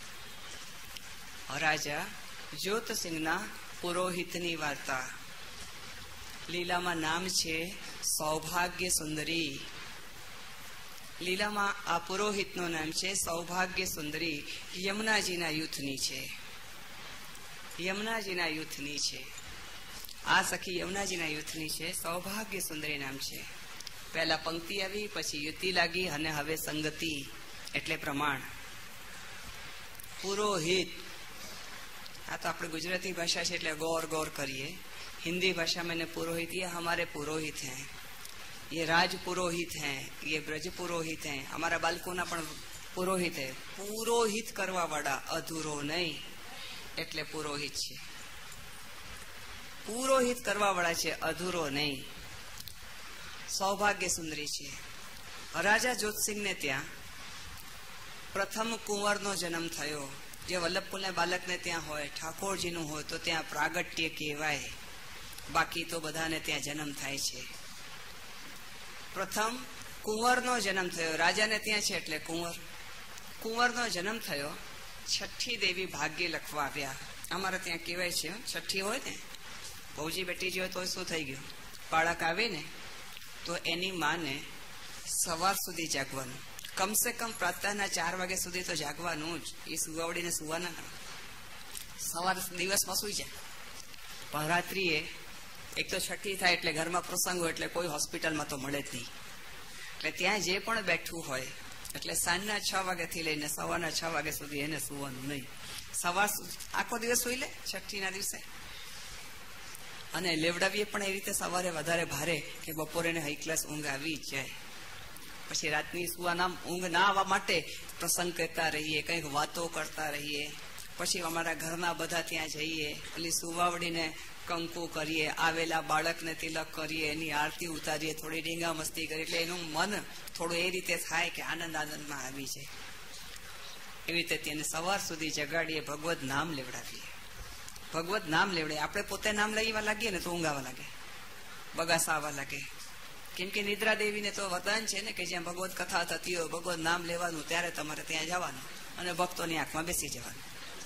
રાજા જ્યોતસિંહના પુરોહિતની વાર્તા. લીલામાં નામ છે સૌભાગ્ય સુંદરી. લીલામાં આ પુરોહિતનું નામ છે સૌભાગ્ય સુંદરી. યમુનાજીના યુથની છે. યમુનાજીના યુથની છે. આ સખી યમુનાજીના યુથની છે. સૌભાગ્ય સુંદરી નામ છે. પહેલા પંક્તિ આવી, પછી યુતિ લાગી, અને હવે સંગતિ એટલે પ્રમાણ. પુરોહિત આ તો આપણે ગુજરાતી ભાષા છે એટલે ગौर गौर કરીએ. हिंदी भाषा में पुरोहित, ये हमारे पुरोहित हैं, ये राज पुरोहित हैं, ये ब्रज पुरोहित हैं, हमारा बालकोना पण पुरोहित है. पुरोहित करवा वाला अधूरो नहीं એટલે પુરોહિત છે. પુરોહિત કરવા વાળા છે, અધૂરો નહીં. સૌભાગ્ય સુંદરી છે. રાજા જ્યોતસિંહ ને ત્યાં પ્રથમ કુંવરનો જન્મ થયો. જે વલ્લભકુલના બાલકને ત્યાં હોય, ઠાકોરજીનું હોય તો ત્યાં પ્રાગટ્ય કહેવાય. બાકી તો બધાને ત્યાં જન્મ થાય છે. પ્રથમ કુંવરનો જન્મ થયો. રાજાને ત્યાં છે એટલે કુંવર. કુંવરનો જન્મ થયો. છઠ્ઠી દેવી ભાગ્ય લખવા આવ્યા. અમારે ત્યાં કહેવાય છે છઠ્ઠી હોય ને, બહુજી બેટી હોય તો શું થઈ ગયું? બાળક આવે ને તો એની માને સવાર સુધી જાગવાનું. કમસે કમ પ્રાતઃના ચાર વાગ્યા સુધી તો જાગવાનું જ. એ સુવાવડીને સુવાના. સવાર દિવસમાં સુઈ જાય. પણ રાત્રિએ એક તો છઠ્ઠી થાય એટલે ઘરમાં પ્રસંગ હોય એટલે કોઈ હોસ્પિટલમાં તો મળે જ નહીં. એટલે ત્યાં જે પણ બેઠું હોય એટલે સાંજના છ વાગ્યાથી લઈને સવારના છ વાગ્યા સુધી એને સુવાનું નહીં. સવાર આખો દિવસ સુઈ લે છઠ્ઠીના દિવસે. અને લેવડાવીએ પણ એ રીતે સવારે વધારે ભારે કે બપોરે એને હાઈ ક્લાસ ઊંઘ આવી જ જાય. પછી રાતની સુવાના ઊંઘ ના આવવા માટે પ્રસંગ કરતા રહીએ, કંઈક વાતો કરતા રહીએ. પછી અમારા ઘરના બધા ત્યાં જઈએ, પેલી સુવાવડીને કંકુ કરીએ, આવેલા બાળકને તિલક કરીએ, એની આરતી ઉતારીએ, થોડી ડીંગા મસ્તી કરીએ. એટલે એનું મન થોડું એ રીતે થાય કે આનંદ આનંદમાં આવી જાય. એવી રીતે તેને સવાર સુધી જગાડીએ, ભગવત નામ લેવડાવીએ. ભગવત નામ લેવડે. આપણે પોતે નામ લઈવા લાગીએ ને તો ઊંઘાવા લાગે, બગાસા આવવા લાગે. કેમ કે નિદ્રા દેવીને તો વરદાન છે ને કે જ્યાં ભગવત કથા થતી હોય, ભગવત નામ લેવાનું, ત્યારે તમારે ત્યાં જવાનું અને ભક્તોની આંખમાં બેસી જવાનું.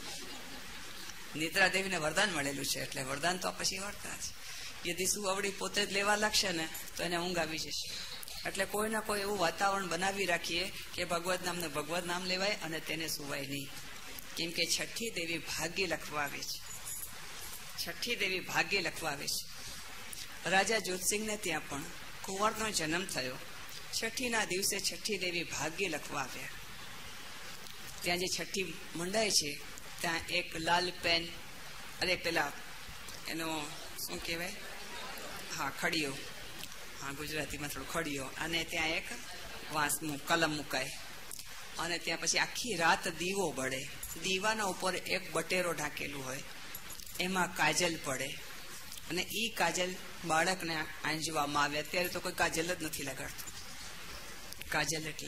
નિદ્રા દેવીને વરદાન મળેલું છે એટલે વરદાન તો પછી વર્તા છે. યદી સુવાવડી પોતે જ લેવા લાગશે ને તો એને ઊંઘ આવી જશે. એટલે કોઈ ના કોઈ એવું વાતાવરણ બનાવી રાખીએ કે ભગવત નામને ભગવત નામ લેવાય અને તેને સુવાય નહીં. કેમ કે છઠ્ઠી દેવી ભાગ્ય લખવા આવે છે. છઠ્ઠી દેવી ભાગ્ય લખવા આવે છે. રાજા જ્યોતસિંહને ત્યાં પણ કુંવરનો જન્મ થયો. છઠ્ઠીના દિવસે છઠ્ઠી દેવી ભાગ્ય લખવા આવ્યા. ત્યાં જે છઠ્ઠી મંડાય છે ત્યાં એક લાલ પેન, અરે પેલા એનો શું કહેવાય, હા ખડીયો, હા ગુજરાતીમાં થોડું ખડીયો, અને ત્યાં એક વાંસ કલમ મુકાય. અને ત્યાં પછી આખી રાત દીવો બળે. દીવાના ઉપર એક બટેરો ઢાંકેલું હોય, એમાં કાજલ પડે અને ઈ કાજલ બાળકને આંજવામાં આવે. અત્યારે તો કોઈ કાજલ જ નથી લગાડતું. કાજલ એટલે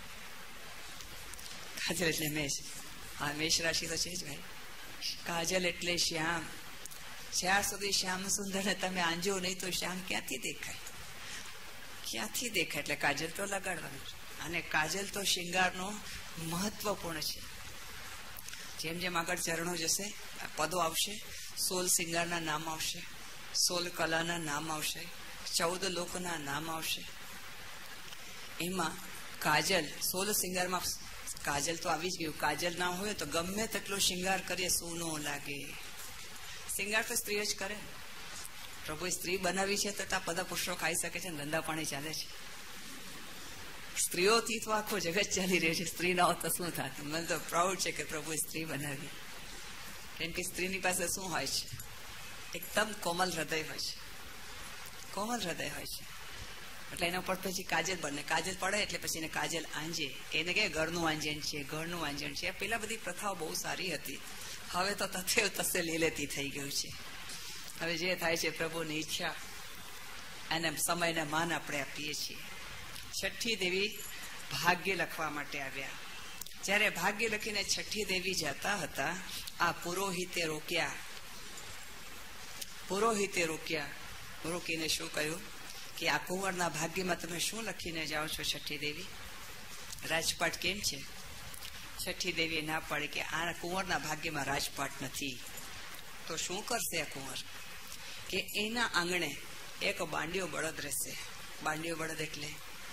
કાજલ એટલે મેષ. હા, મેષ રાશિ તો છે જ ભાઈ. કાજલ એટલે શ્યામ. જ્યાર સુધી શ્યામ સુંદરને તમે આંજો નહીં તો શ્યામ ક્યાંથી દેખાય? ક્યાંથી દેખાય? એટલે કાજલ તો લગાડવાનું. અને કાજલ તો શિંગારનો મહત્વપૂર્ણ છે. જેમ જેમ આગળ ચરણો જશે, પદો આવશે, સોળ શિંગારના નામ આવશે, સોળ કલાના નામ આવશે, ચૌદ લોકના નામ આવશે. એમાં કાજલ, સોળ શિંગારમાં કાજલ તો આવી જ ગયું. કાજલ ના હોય તો ગમે તેટલો શિંગાર કરીએ સૂનો લાગે. શિંગાર તો સ્ત્રીઓ જ કરે. પ્રભુએ સ્ત્રી બનાવી છે તો બધા પુરુષો ખાઈ શકે છે, ધંધા પાણી ચાલે છે. સ્ત્રીઓથી તો આખો જગત ચાલી રહ્યો છે. સ્ત્રી ના હોત તો શું થાત? મને તો પ્રાઉડ છે કે પ્રભુએ સ્ત્રી બનાવી. કેમ કે સ્ત્રીની પાસે શું હોય છે? એકદમ કોમલ હૃદય હોય છે. કોમલ હૃદય હોય છે. એટલે એના ઉપર પછી કાજલ બને. કાજલ પડે એટલે પછી એને કાજલ આંજે. એને કે ઘરનું આંજણ છે, ઘરનું આંજણ છે. પેલા બધી પ્રથાઓ બહુ સારી હતી. હવે તો તથે તસે લીલેતી થઈ ગયું છે. હવે જે થાય છે પ્રભુની ઈચ્છા અને સમયને માન આપણે આપીએ છીએ. છઠ્ઠી દેવી ભાગ્ય લખવા માટે આવ્યા. જ્યારે ભાગ્ય લખીને છઠ્ઠી દેવી જતા હતા, આ પુરોહિતે રોક્યા. પુરોહિતે રોક્યા. રોકીને શું કહ્યું કે આ કુંવરના ભાગ્યમાં તમે શું લખીને જાઓ છો છઠ્ઠી દેવી? રાજપાટ કેમ છે? છઠ્ઠી દેવીએ ના પાડી કે આ કુંવરના ભાગ્યમાં રાજપાટ નથી. તો શું કરશે આ કુંવર? કે એના આંગણે એક બાંડિયો બળદ રહેશે. બાંડિયો બળદ એટલે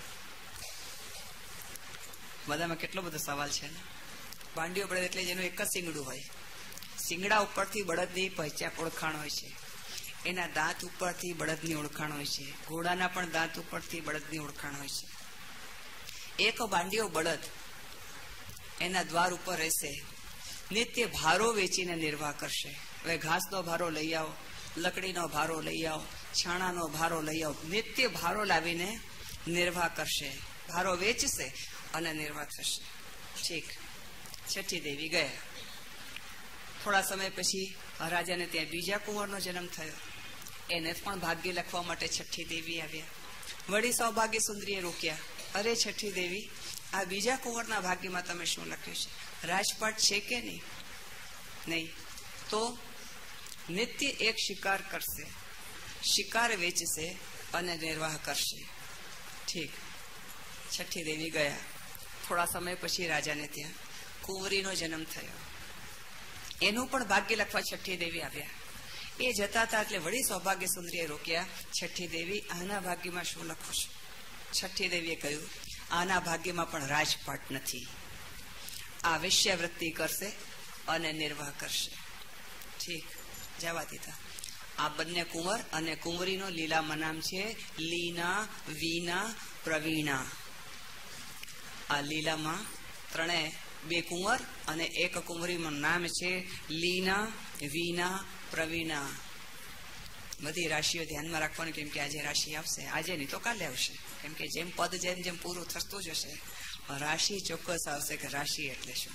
બધામાં કેટલો બધો સવાલ છે ને. બાંડિયો બળદ એટલે જેનું એક જ શિંગડું હોય. શિંગડા ઉપરથી બળદની પહેચાન ઓળખાણ હોય છે. એના દાંત ઉપરથી બળદની ઓળખાણ હોય છે. ઘોડાના પણ દાંત ઉપરથી બળદની ઓળખાણ હોય છે. એક બાંડિયો બળદ એના દ્વાર ઉપર રહેશે. નિત્ય ભારો વેચીને નિર્વાહ કરશે. હવે ઘાસનો ભારો લઈ આવો, લકડીનો ભારો લઈ આવો, છાણાનો ભારો લઈ આવો. નિત્ય ભારો લાવીને નિર્વાહ કરશે. ભારો વેચશે અને નિર્વાહ થશે. ઠીક. છઠ્ઠી દેવી ગયા. થોડા સમય પછી રાજાને ત્યાં બીજા કુંવરનો જન્મ થયો. એને પણ ભાગ્ય લખવા માટે છઠ્ઠી દેવી આવ્યા. વળી સૌભાગ્ય સુંદરીએ રોક્યા. અરે છઠ્ઠી દેવી, આ બીજા કુંવરના ભાગ્યમાં તમે શું લખ્યું છે? રાજપાટ છે કે નહીં? નહીં. તો નિત્ય એક શિકાર કરશે, શિકાર વેચશે અને નિર્વાહ કરશે. ઠીક. છઠ્ઠી દેવી ગયા. થોડા સમય પછી રાજાને ત્યાં કુંવરીનો જન્મ થયો. એનું પણ ભાગ્ય લખવા છઠ્ઠી દેવી આવ્યા. એ જતા હતા એટલે વળી સૌભાગ્ય સુંદરીએ રોક્યા. છઠ્ઠી દેવી, આના ભાગ્યમાં શું લખું છું? છઠ્ઠી દેવીએ કહ્યું, આના ભાગ્યમાં પણ રાજપાટ નથી. આ વેશ્યાવૃત્તિ કરશે અને નિર્વાહ કરશે. ઠીક. જવા દીધા. આ બંને કુંવર અને કુંવરીનો લીલામાં નામ છે લીના, વીના, પ્રવીણા. આ લીલામાં ત્રણે બે કુંવર અને એક કુંવરીનું નામ છે લીના, વીના, પ્રવીણા. બધી રાશિઓ ધ્યાનમાં રાખવાની, કેમ કે આજે રાશિ આવશે. આજે નહીં તો કાલે આવશે. કેમ કે જેમ પદ જેમ જેમ પૂરું થતું જશે રાશિ ચોક્કસ આવશે કે રાશિ એટલે શું.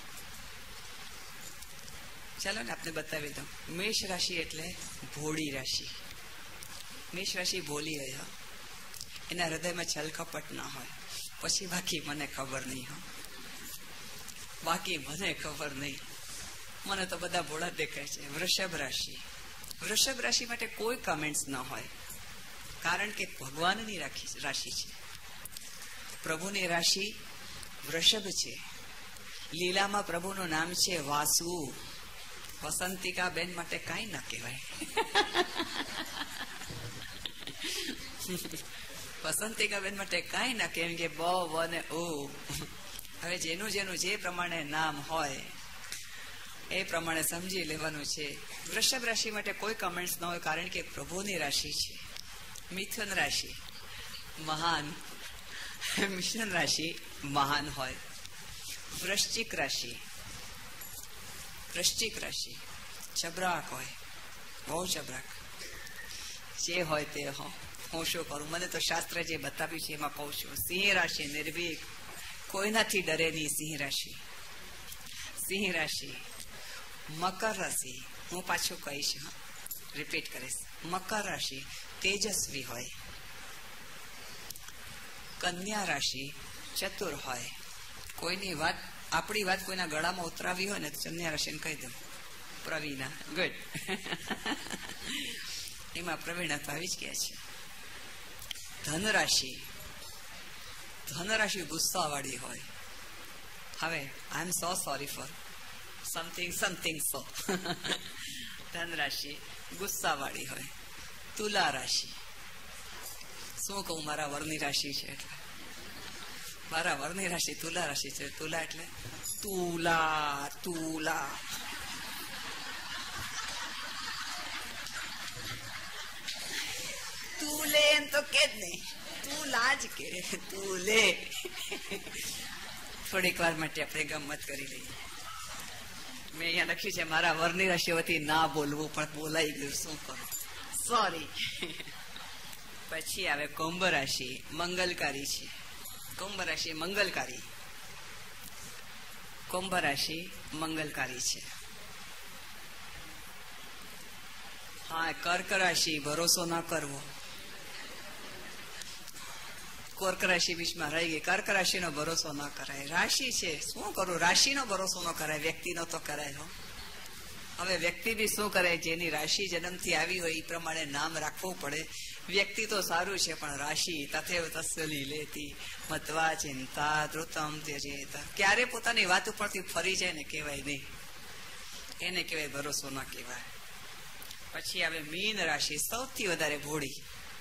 ચાલો ને આપને બતાવી દઉં. મેષ રાશિ એટલે ભોળી રાશિ. મેષ રાશિ ભોળી હોય. એના હૃદયમાં છલકપટ ના હોય. પછી બાકી મને ખબર નહીં. હો બાકી મને ખબર નહીં. મને તો બધા ભોળા દેખાય છે. વૃષભ રાશિ. વૃષભ રાશિ માટે કોઈ કમેન્ટ્સ ન હોય, કારણ કે ભગવાનની રાશિ છે. પ્રભુની રાશિ વૃષભ છે. લીલામાં પ્રભુનું નામ છે વાસુ. વસંતિકા બેન માટે કાંઈ ના કહેવાય. વસંતિકા બેન માટે કાંઈ ના કહેવાય કે બ વ ને ઓ. હવે જેનું જેનું જે પ્રમાણે નામ હોય એ પ્રમાણે સમજી લેવાનું છે. વૃષભ રાશિ માટે કોઈ કમેન્ટ્સ ન હોય, કારણ કે પ્રભુની રાશિ છે. મિથુન રાશિ મહાન. મિથુન રાશિ મહાન હોય. વૃશ્ચિક રાશિ વૃશ્ચિક રાશિ ચબરાક હોય, બહુ ચબરાક. જે હોય તે હો હું શું કરું? મને તો શાસ્ત્ર જે બતાવ્યું છે એમાં કહું છું. સિંહ રાશિ નિર્ભીક, કોઈનાથી ડરે નહીં. સિંહ રાશિ. સિંહ રાશિ. મકર રાશિ, હું પાછું કહીશ, રિપીટ કરીશ. મકર રાશિ તેજસ્વી હોય. કન્યા રાશિ ચતુર હોય. કોઈની વાત, આપણી વાત કોઈના ગળામાં ઉતરાવી હોય ને તો કન્યા રાશિને કહી દઉં પ્રવીણા, ગુડ. એમાં પ્રવીણા તો આવી જ ગયા છે. ધનરાશિ, ધનરાશિ ગુસ્સા વાળી હોય. હવે I am so sorry for something something so. ધનરાશિ ગુસ્સા વાળી હોય. તુલા રાશિ, શું કહું, મારા વરની રાશિ છે એટલે મારા વરની રાશિ તુલા રાશિ છે. તુલા એટલે તુલા તુલા તું લે એમ તો કે જ નહીં, તું લાજ કે તું લે. થોડીક વાર માટે આપણે ગમત કરી લઈએ. મેં અહીંયા લખ્યું છે મારા વરની રાશિ વતી ના બોલવું, પણ બોલાઈ ગયું, શું કરું, સોરી. પછી આવે કુંભ રાશિ, મંગલકારી છે. કુંભ રાશિ મંગલકારી, કુંભ રાશિ મંગલકારી છે. હા, કર્ક રાશિ ભરોસો ના કરવો. કર્ક રાશિ બીચમાં રહી ગઈ. કર્ક રાશિ નો ભરોસો ન કરાય. રાશિ છે, શું કરું, રાશિ નો ભરોસો ન કરાય, વ્યક્તિ નો તો કરાય. હો, હવે વ્યક્તિ બી શું કરે, જેની રાશિ જન્મથી આવી હોય એ પ્રમાણે નામ રાખવું પડે. વ્યક્તિ તો સારું છે, પણ રાશિ તથેવ તસ્સલી લેતી મત્વા ચિંતા ધૃતમ ત્યજેત. ક્યારે પોતાની વાત ઉપરથી ફરી જાય ને કહેવાય નહીં, એને કહેવાય ભરોસો ના કહેવાય. પછી આવે મીન રાશિ, સૌથી વધારે ભોળી.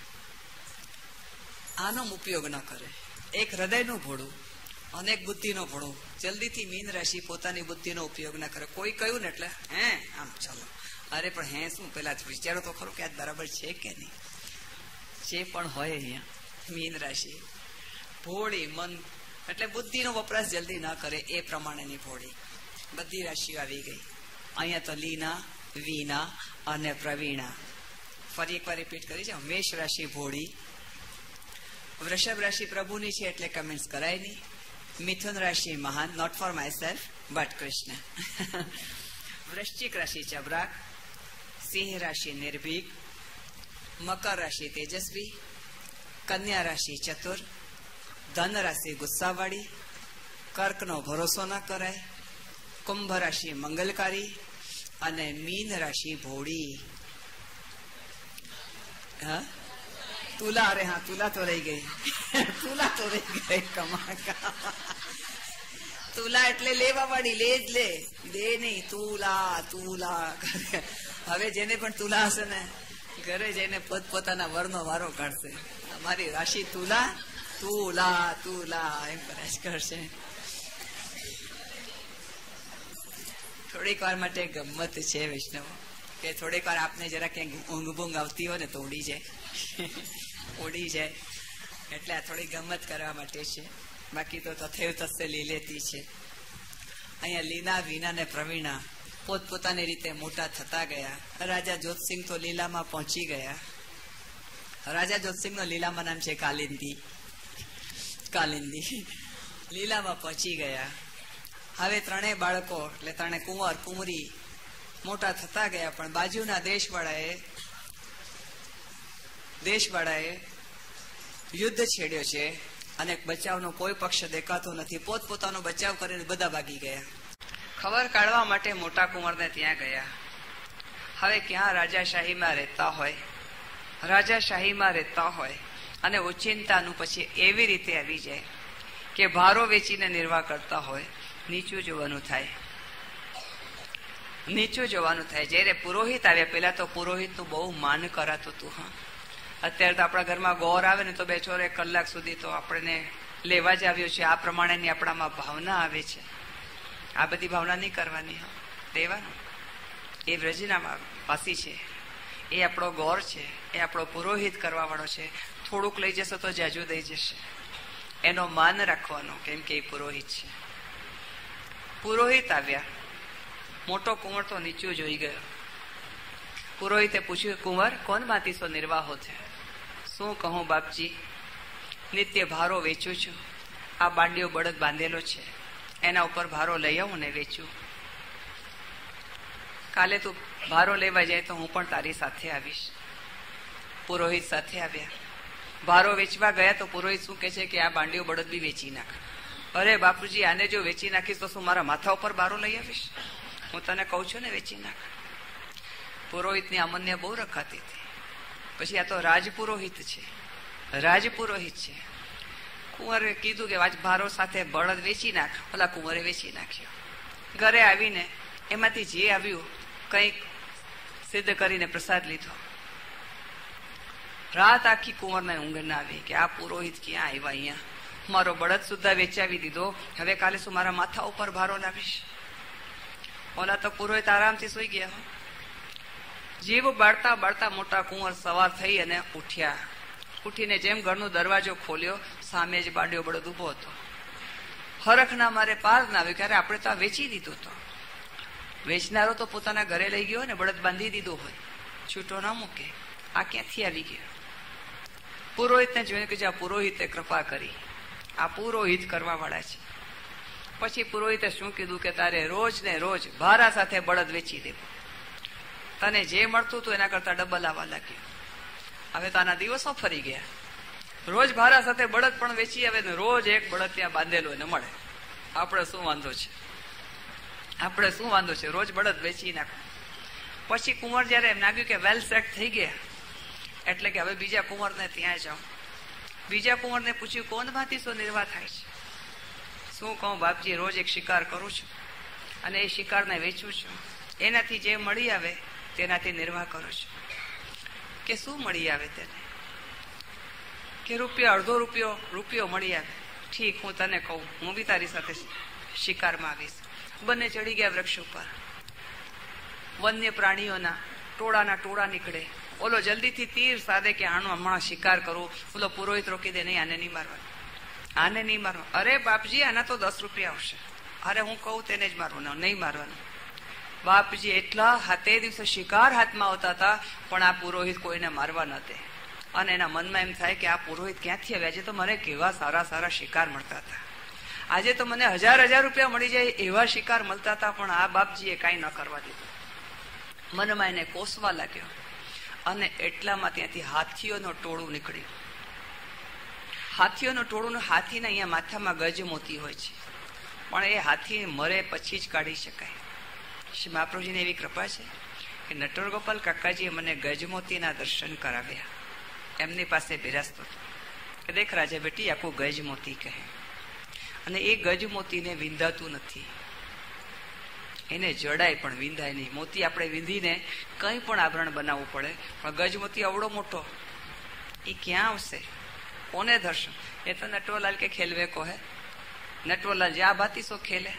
આનો ઉપયોગ ન કરે. એક હૃદયનું ભોળું અને એક બુદ્ધિનો ભોળો. જલ્દીથી મીન રાશિ પોતાની બુદ્ધિનો ઉપયોગ ના કરે. કોઈ કહ્યું ને એટલે હે આમ ચાલો, અરે પણ હે શું, પેલા વિચારો તો ખરો કે આ બરાબર છે કે નહીં. જે પણ હોય અહીંયા મીન રાશિ ભોળી, મન એટલે બુદ્ધિનો વપરાશ જલ્દી ના કરે એ પ્રમાણેની ભોળી. બધી રાશિઓ આવી ગઈ. અહીંયા તો લીના, વીના અને પ્રવીણા. ફરી એકવાર રિપીટ કરી છે. મેષ રાશિ ભોળી, વૃષભ રાશિ પ્રભુની છે એટલે કમેન્ટ્સ કરાય નહીં. મિથુન રાશિ મહાન, not for myself but Krishna. વૃશ્ચિક રાશિ ચબરાક, સિંહ રાશિ નિર્ભીક, મકર રાશિ તેજસ્વી, કન્યા રાશિ ચતુર, ધન રાશિ ગુસ્સાવાળી, કર્કનો ભરોસો ન કરાય, કુંભ રાશિ મંગલકારી અને મીન રાશિ ભોળી. હા, તુલા, અરે હા તુલા તો રહી ગઈ, તુલા તો રહી ગઈ. કમાકા તુલા એટલે લેવા વાળી, લે જ લે, દે નહીં. તુલા તુલા. હવે જેને પણ તુલા હશે ને ઘરે જઈને પોતપોતાના વરનો વારો કાઢશે. અમારી રાશિ તુલા, તુલા તુલા એમ કરાશ કરશે. થોડીક વાર માટે ગમત છે વૈષ્ણવ, કે થોડીક વાર આપને જરા ક્યાંક ઊંઘ બૂંઘ આવતી હોય ને તો ઉડી જાય, ઉડી જાય. એટલે આ થોડી ગમત કરવા માટે છે. બાકી તો તથેવ તસ્સે લીલેતી છે. અહીંયા લીના, વીના ને પ્રવીણા પોતપોતાની રીતે મોટા થતા ગયા. રાજા જોતસિંહ તો લીલામાં પહોંચી ગયા. રાજા જોતસિંહ નો લીલામાં નામ છે કાલિંદી. કાલિંદી લીલામાં પહોંચી ગયા. હવે ત્રણેય બાળકો એટલે ત્રણે કુંવર કુંવરી મોટા થતા ગયા. પણ બાજુના દેશવાળાએ દેશવાળાએ યુદ્ધ છેડ્યો છે અને બચાવનો કોઈ પક્ષ દેખાતો નથી. પોતપોતાનો બચાવ કરીને બધા ભાગી ગયા. ખબર કાઢવા માટે મોટા કુંવરને ત્યાં ગયા. હવે ક્યાં રાજાશાહીમાં રહેતા હોય, રાજાશાહીમાં રહેતા હોય અને ઓચિંતાનું પછી એવી રીતે આવી જાય કે ભારો વેચીને નિર્વાહ કરતા હોય. નીચું જોવાનું થાય, નીચું જોવાનું થાય. જયારે પુરોહિત આવ્યા, પેલા તો પુરોહિતનું બહુ માન કરાતું હતું. હા, અત્યારે તો આપણા ઘરમાં ગોર આવે ને તો બે ચોર એક કલાક સુધી તો આપણને લેવા જ આવ્યો છે, આ પ્રમાણેની આપણામાં ભાવના આવે છે. આ બધી ભાવના નહીં કરવાની. હા, દેવાનું. એ વ્રજના વાસી છે, એ આપણો ગોર છે, એ આપણો પુરોહિત કરવા વાળો છે. થોડુંક લઈ જશો તો જાજુ દઈ જશે. એનો માન રાખવાનો, કેમ કે એ પુરોહિત છે. પુરોહિત આવ્યા, મોટો કુંવર તો નીચું જોઈ ગયો. પુરોહિતે પૂછ્યું, કુંવર કોણ માતીસો નિર્વાહો છે? શું કહું બાપજી, નિત્ય ભારો વેચું છું. આ બાંડિયો બળદ બાંધેલો છે, એના ઉપર ભારો લઈ આવું ને વેચું. કાલે તું ભારો લેવા જાય તો હું પણ તારી સાથે આવીશ. પુરોહિત સાથે આવ્યા. ભારો વેચવા ગયા તો પુરોહિત શું કે છે કે આ બાંડિયો બળદ બી વેચી નાખ. અરે બાપુજી, આને જો વેચી નાખીશ તો શું મારા માથા ઉપર બારો લઈ આવીશ? હું તને કઉ છું ને વેચી નાખ. પુરોહિતની અમન્ય બહુ રખાતી હતી. પછી આ તો રાજપુરોહિત છે, રાજપુરોહિત છે. કુંવરે કીધું કે આજ ભારો સાથે બળદ વેચી નાખ. ઓલા કુંવરે વેચી નાખ્યો. ઘરે આવીને એમાંથી જે આવ્યું કંઈક સિદ્ધ કરીને પ્રસાદ લીધો. રાત આખી કુંવરને ઊંઘ ના આવી કે આ પુરોહિત ક્યાં આવ્યા અહીંયા, મારો બળદ સુદ્ધા વેચાવી દીધો, હવે કાલે શું મારા માથા ઉપર ભારો લાવીશ. ઓલા તો પુરોહિત આરામથી સુઈ ગયા. જીવ બાળતા બાળતા મોટા કુંવર સવાર થઈ અને ઉઠ્યા. ઉઠીને જેમ ઘરનો દરવાજો ખોલ્યો, સામે જ બાંડ્યો બળદ ઉભો હતો. હરખના મારે પાર ના આવ્યું, ક્યારે આપણે તો આ વેચી દીધું. તો વેચનારો તો પોતાના ઘરે લઈ ગયો ને બળદ બાંધી દીધો હોય, છૂટો ના મૂકે. આ ક્યાંથી આવી ગયો? પુરોહિતને જોઈને કે જે આ પુરોહિતે કૃપા કરી, આ પુરોહિત કરવા વાળા છે. પછી પુરોહિતે શું કીધું કે તારે રોજ ને રોજ ભારા સાથે બળદ વેચી દેવું. તને જે મળતું હતું એના કરતા ડબલ આવવા લાગ્યું. હવે તો આના દિવસો ફરી ગયા. રોજ ભારા સાથે બળદ પણ વેચી આવે ને રોજ એક બળદ ત્યાં બાંધેલો એને મળે. આપણે શું વાંધો છે? આપણે શું વાંધો છે? રોજ બળદ વેચી નાખો. પછી કુંવર જયારે એમ લાગ્યું કે વેલ સેટ થઈ ગયા, એટલે કે હવે બીજા કુંવરને ત્યાં જાઉં. બીજા કુંવરને પૂછ્યું કોણ ભાતી શું નિર્વાહ થાય છે? શું કહું બાપજી, રોજ એક શિકાર કરું છું અને એ શિકારને વેચું છું. એનાથી જે મળી આવે તેનાથી નિર્વાહ કરું છું. કે શું મળી આવે તેને? કે રૂપિયો, અડધો રૂપિયો રૂપિયો મળી આવે. ઠીક, હું તને કહું, હું બી તારી સાથે શિકારમાં આવીશ. બંને ચડી ગયા વૃક્ષ ઉપર. વન્ય પ્રાણીઓના ટોળાના ટોળા નીકળે. ઓલો જલ્દીથી તીર સાધે કે આનો હમણાં શિકાર કરવું. ઓલો પુરોહિત રોકી દે, નહીં આને નહીં મારવાનું, આને નહીં મારવાનું. અરે બાપજી, આના તો દસ રૂપિયા આવશે. અરે હું કહું તેને જ મારવાનું, નહીં મારવાનું. બાપજી એટલા હાથે દિવસે શિકાર હાથમાં આવતા હતા, પણ આ પુરોહિત કોઈને મારવા ન દે. અને એના મનમાં એમ થાય કે આ પુરોહિત ક્યાંથી આવ્યા? આજે તો મને કેવા સારા સારા શિકાર મળતા હતા, આજે તો મને હજાર હજાર રૂપિયા મળી જાય એવા શિકાર મળતા હતા, પણ આ બાપજીએ કાંઈ ન કરવા દીધું. મનમાં એને કોસવા લાગ્યો. અને એટલામાં ત્યાંથી હાથીઓનું ટોળું નીકળ્યું. હાથીઓનું ટોળું, હાથીના અહીંયા માથામાં ગજ મોતી હોય છે, પણ એ હાથી મરે પછી જ કાઢી શકાય. શ્રી મહાપ્રભુજીને એવી કૃપા છે કે નટવર ગોપાલ કાકાજીએ મને ગજમોતીના દર્શન કરાવ્યા. એમની પાસે બિરાજતો હતો કે દેખ રાજા બેટી, આખું ગજમોતી કહે. અને એ ગજમોતીને વિંધાતું નથી, એને જડાય પણ વિંધાય નહીં. મોતી આપણે વિંધીને કંઈ પણ આભરણ બનાવવું પડે, પણ ગજમોતી અવડો મોટો એ ક્યાં આવશે? કોને ધરશે? એ તો નટવરલાલ કે ખેલવે કહે. નટવરલાલ જે આ ભાતી સો ખેલે.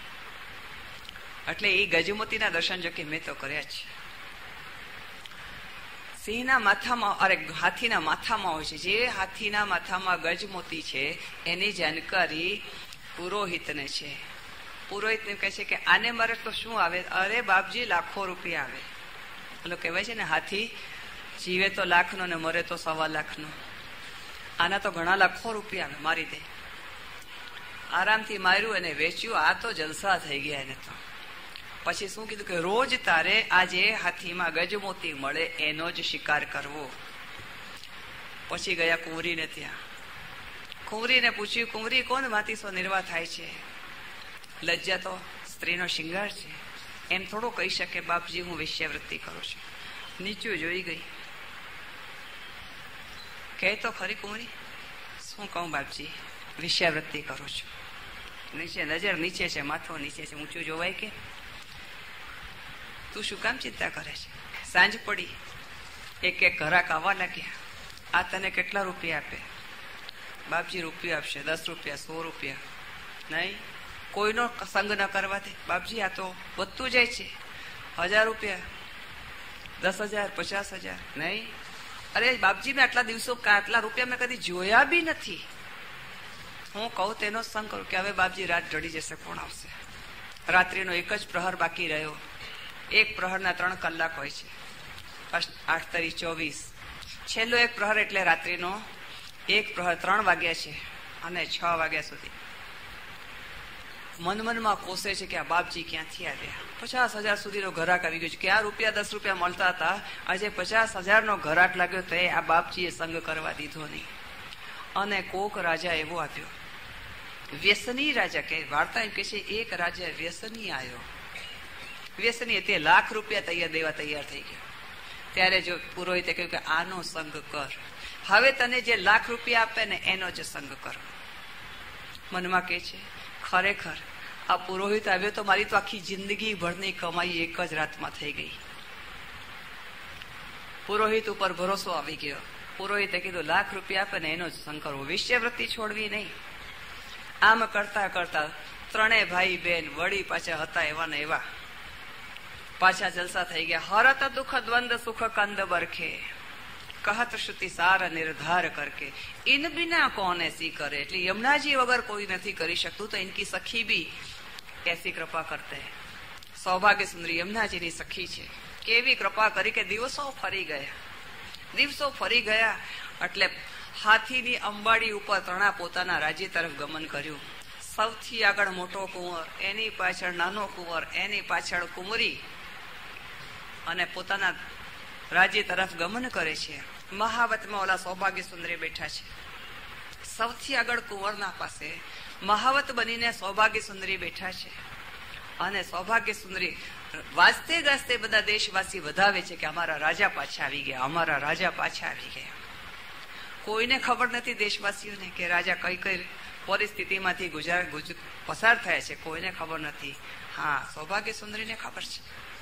એટલે એ ગજમોતીના દર્શન જો કે મેં તો કર્યા છે. સિંહના માથામાં, અરે હાથીના માથામાં હોય છે. જે હાથીના માથામાં ગજમોતી છે એની જાણકારી પુરોહિતને છે. પુરોહિતને કહે છે કે આને મારે તો શું આવે? અરે બાપજી, લાખો રૂપિયા આવે. એટલે કહેવાય છે ને, હાથી જીવે તો લાખનો ને મરે તો સવા લાખનો. આના તો ઘણા લાખો રૂપિયા આવે, મારી દે. આરામથી માર્યું અને વેચ્યું. આ તો જલસા થઈ ગયા એને તો. પછી શું કીધું કે રોજ તારે આજે હાથીમાં ગજમોતી મળે એનો જ શિકાર કરવો. પછી ગયા કુંવરીને ત્યાં. કુંવરીને પૂછ્યું, કુંવરી કોણ ભાતી સો નિર્વાહ થાય છે? લજ્જા તો સ્ત્રીનો શિંગાર છે, એમ થોડો કહી શકે બાપજી હું વેશ્યાવૃત્તિ કરું છું. નીચું જોઈ ગઈ. કહે તો ખરી કુંવરી, શું કહું બાપજી, વેશ્યાવૃત્તિ કરું છું. નીચે નજર નીચે છે, માથો નીચે છે, ઊંચું જોવાય કે? તું શું કામ ચિંતા કરે છે? સાંજ પડી, એક એક ઘરાક આવવા લાગ્યા. આ તને કેટલા રૂપિયા આપે? બાપજી રૂપિયા આપશે, દસ રૂપિયા, સો રૂપિયા. નહીં, કોઈનો સંગ ન કરવા દે. બાપજી આ તો વધતું જાય છે. હજાર રૂપિયા, દસ હજાર, પચાસ હજાર. નહીં, અરે બાપજી, મેં આટલા દિવસો આટલા રૂપિયા મેં કદી જોયા બી નથી. હું કહું તેનો સંગ કરું કે હવે બાપજી રાત ઢળી જશે, કોણ આવશે? રાત્રિનો એક જ પ્રહર બાકી રહ્યો. એક પ્રહરના ત્રણ કલાક હોય છે, આઠ તરી ચોવીસ. છેલ્લો એક પ્રહર એટલે રાત્રિનો એક પ્રહર ત્રણ વાગ્યા છે અને છ વાગ્યા સુધી મન મનમાં કોસે છે કે આ બાપજી ક્યાંથી આવ્યા. પચાસ હજાર સુધીનો ઘરાક આવી ગયો છે કે આ રૂપિયા દસ રૂપિયા મળતા હતા, આજે પચાસ હજારનો ઘરાક લાગ્યો તો આ બાપજીએ સંગ કરવા દીધો નહીં. અને કોક રાજા એવો આવ્યો, વ્યસની રાજા, કે વાર્તા એમ કે છે એક રાજા વ્યસની આવ્યો. વ્યસની તે લાખ રૂપિયા તૈયાર દેવા તૈયાર થઈ ગયા. ત્યારે જો પુરોહિતે કહ્યું કે આનો સંગ કર, હવે તને જે લાખ રૂપિયા આપે ને એનો જ સંગ કર. મનમાં કે છે ખરેખર આ પુરોહિત આવ્યો તો મારી તો આખી જિંદગી ભરની કમાઈ એક જ રાતમાં થઈ ગઈ. પુરોહિત ઉપર ભરોસો આવી ગયો. પુરોહિતે કીધું લાખ રૂપિયા આપે ને એનો જ સંગ કરવો, વિષયવૃત્તિ છોડવી નહીં. આમ કરતા કરતા ત્રણેય ભાઈ બેન વળી પાછા હતા એવા ને એવા પાછા જલસા થઈ ગયા. હરત દુઃખ દ્વંદ સુખ કંદ બરખે, કહત શ્રુતિ સાર નિર્ધાર કરકે, ઇન બિના કોને સી કરે. એટલે યમુનાજી વગર કોઈ નથી કરી શકતું, તો ઇનકી સખી બી કેસી કૃપા કરતે. સૌભાગ્ય સુંદરી યમુનાજીની સખી છે. કેવી કૃપા કરી કે દિવસો ફરી ગયા. દિવસો ફરી ગયા એટલે હાથીની અંબાડી ઉપર તણા પોતાના રાજ્ય તરફ ગમન કર્યું. સૌથી આગળ મોટો કુંવર, એની પાછળ નાનો કુંવર, એની પાછળ કુંવરી, અને પોતાના રાજ્ય તરફ ગમન કરે છે. મહાવતમાં ઓલા સૌભાગ્ય સુંદરી બેઠા છે. સૌથી આગળ કુંવરના પાસે મહાવત બનીને સૌભાગ્ય સુંદરી બેઠા છે. અને સૌભાગ્ય સુંદરી વાજતે ગાજતે બધા દેશવાસી વધાવે છે કે અમારા રાજા પાછા આવી ગયા, અમારા રાજા પાછા આવી ગયા. કોઈને ખબર નથી દેશવાસીઓને કે રાજા કઈ કઈ પરિસ્થિતિમાંથી ગુજરાત પસાર થયા છે, કોઈને ખબર નથી. હા, સૌભાગ્ય સુંદરીને ખબર છે.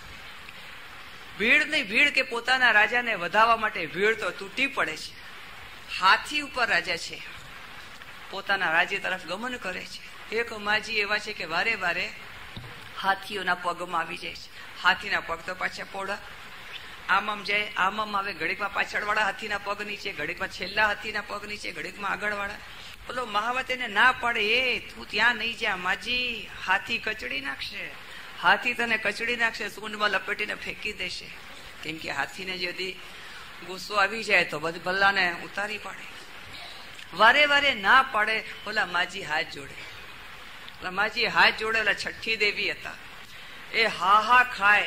ભીડ ની ભીડ કે પોતાના રાજાને વધાવવા માટે ભીડ તો તૂટી પડે છે. હાથી ઉપર રાજા છે, પોતાના રાજ્ય તરફ ગમન કરે છે. એક માજી એવા છે કે વારે વારે હાથીઓના પગમાં આવી જાય છે. હાથીના પગ તો પાછા પોડા, આમ આમ જાય, આમ આમ આવે. ઘડીકમાં પાછળ વાળા હાથીના પગ નીચે, ઘડીકમાં છેલ્લા હાથીના પગ નીચે, ઘડીકમાં આગળ વાળા. બોલો મહાવત એને ના પાડે, એ તું ત્યાં નહીં જા માજી, હાથી કચડી નાખશે, હાથી તને કચડી નાખશે, સૂંઢમાં લપેટીને ફેંકી દેશે. કેમ કે હાથીને যদি ગુસ્સો આવી જાય તો બધી ભલ્લાને ઉતારી પાડે. વારે વારે ના પાડે. ઓલા માજી હાથ જોડે, ઓલા માજી હાથ જોડે. ઓલા છઠ્ઠી દેવી હતા, એ હા હા ખાય,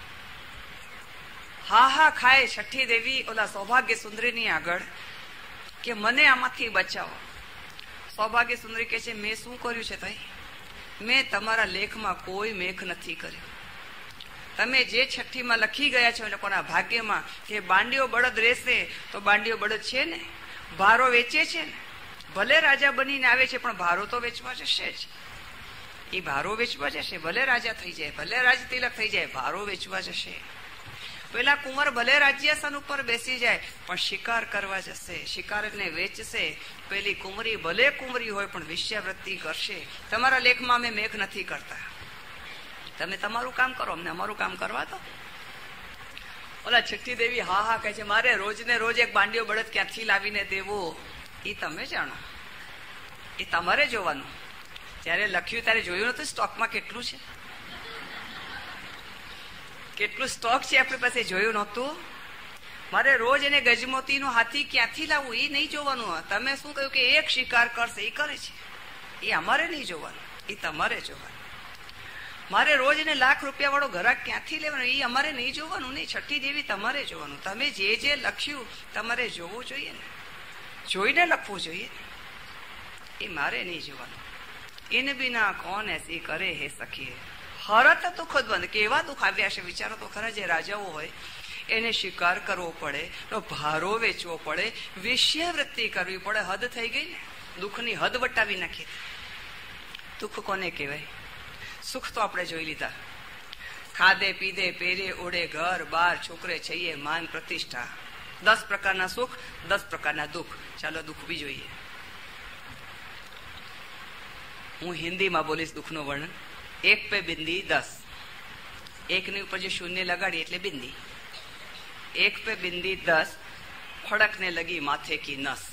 હા હા ખાય. છઠ્ઠી દેવી ઓલા સૌભાગ્ય સુંદરીની આગળ કે મને આમાંથી બચાવો. સૌભાગ્ય સુંદરી કે છે મેં શું કર્યું છે ભાઈ? મેં તમારા લેખમાં કોઈ મેખ નથી કર્યો. તમે જે છઠ્ઠીમાં લખી ગયા છો એ લોકોના ભાગ્યમાં કે બાંડીઓ બળદ રહેશે, તો બાંડીઓ બળદ છે ને, ભારો વેચે છે ને. ભલે રાજા બનીને આવે છે પણ ભારો તો વેચવા જશે જ. એ ભારો વેચવા જશે. ભલે રાજા થઈ જાય, ભલે રાજ તિલક થઈ જાય, ભારો વેચવા જશે. પેલા કુંવર ભલે રાજ્યાસન ઉપર બેસી જાય પણ શિકાર કરવા જશે, શિકારને વેચશે. પેલી કુંવરી ભલે કુંવરી હોય પણ વિષયાવૃત્તિ કરશે. તમારા લેખમાં અમે મેઘ નથી કરતા, તમે તમારું કામ કરો, અમને અમારું કામ કરવા દો. ઓલા છઠ્ઠી દેવી હા હા કહે છે મારે રોજ ને રોજ એક બાંડિયો બળદ ક્યાંથી લાવીને દેવો એ તમે જાણો, એ તમારે જોવાનું. જયારે લખ્યું ત્યારે જોયું નતું સ્ટોકમાં કેટલું છે, કેટલું સ્ટોક છે આપણી પાસે, જોયું નહોતું. મારે રોજ એને ગજમોતીનો હાથી ક્યાંથી લાવવું એ નહીં જોવાનું. તમે શું કહ્યું કે એક શિકાર કરશે, એ કરે છે, એ અમારે નહીં જોવાનું, એ તમારે જોવાનું. મારે રોજ એને લાખ રૂપિયા વાળો ઘરાક ક્યાંથી લેવાનો એ અમારે નહીં જોવાનું. નહીં, છઠ્ઠી દેવી તમારે જોવાનું. તમે જે જે લખ્યું તમારે જોવું જોઈએ ને, જોઈને લખવું જોઈએ, એ મારે નહીં જોવાનું. ઇન બિના કોણ એસી કરે હે સખી. હરત દુઃખ દ્વંદ, કેવા દુઃખ આવ્યા છે વિચારો તો ખરા. જે રાજાઓ હોય એને શિકાર કરવો પડે, તો ભારો વેચવો પડે, વિષયવૃત્તિ કરવી પડે. હદ થઈ ગઈ ને, દુઃખની હદ વટાવી નાખી. દુઃખ કોને કહેવાય? સુખ તો આપણે જોઈ લીધા. ખાધે પીધે પહેરે ઓડે ઘર બાર છોકરે છઈએ માન પ્રતિષ્ઠા. દસ પ્રકારના સુખ, દસ પ્રકારના દુઃખ. ચાલો દુઃખ બી જોઈએ. હું હિન્દીમાં બોલીશ દુઃખનું વર્ણન. એક પે બિંદી દસ, એકની ઉપર જે શૂન્ય લગાડી એટલે બિંદી. એક પે બિંદી દસ, ફડકને લગી માથે કી નસ.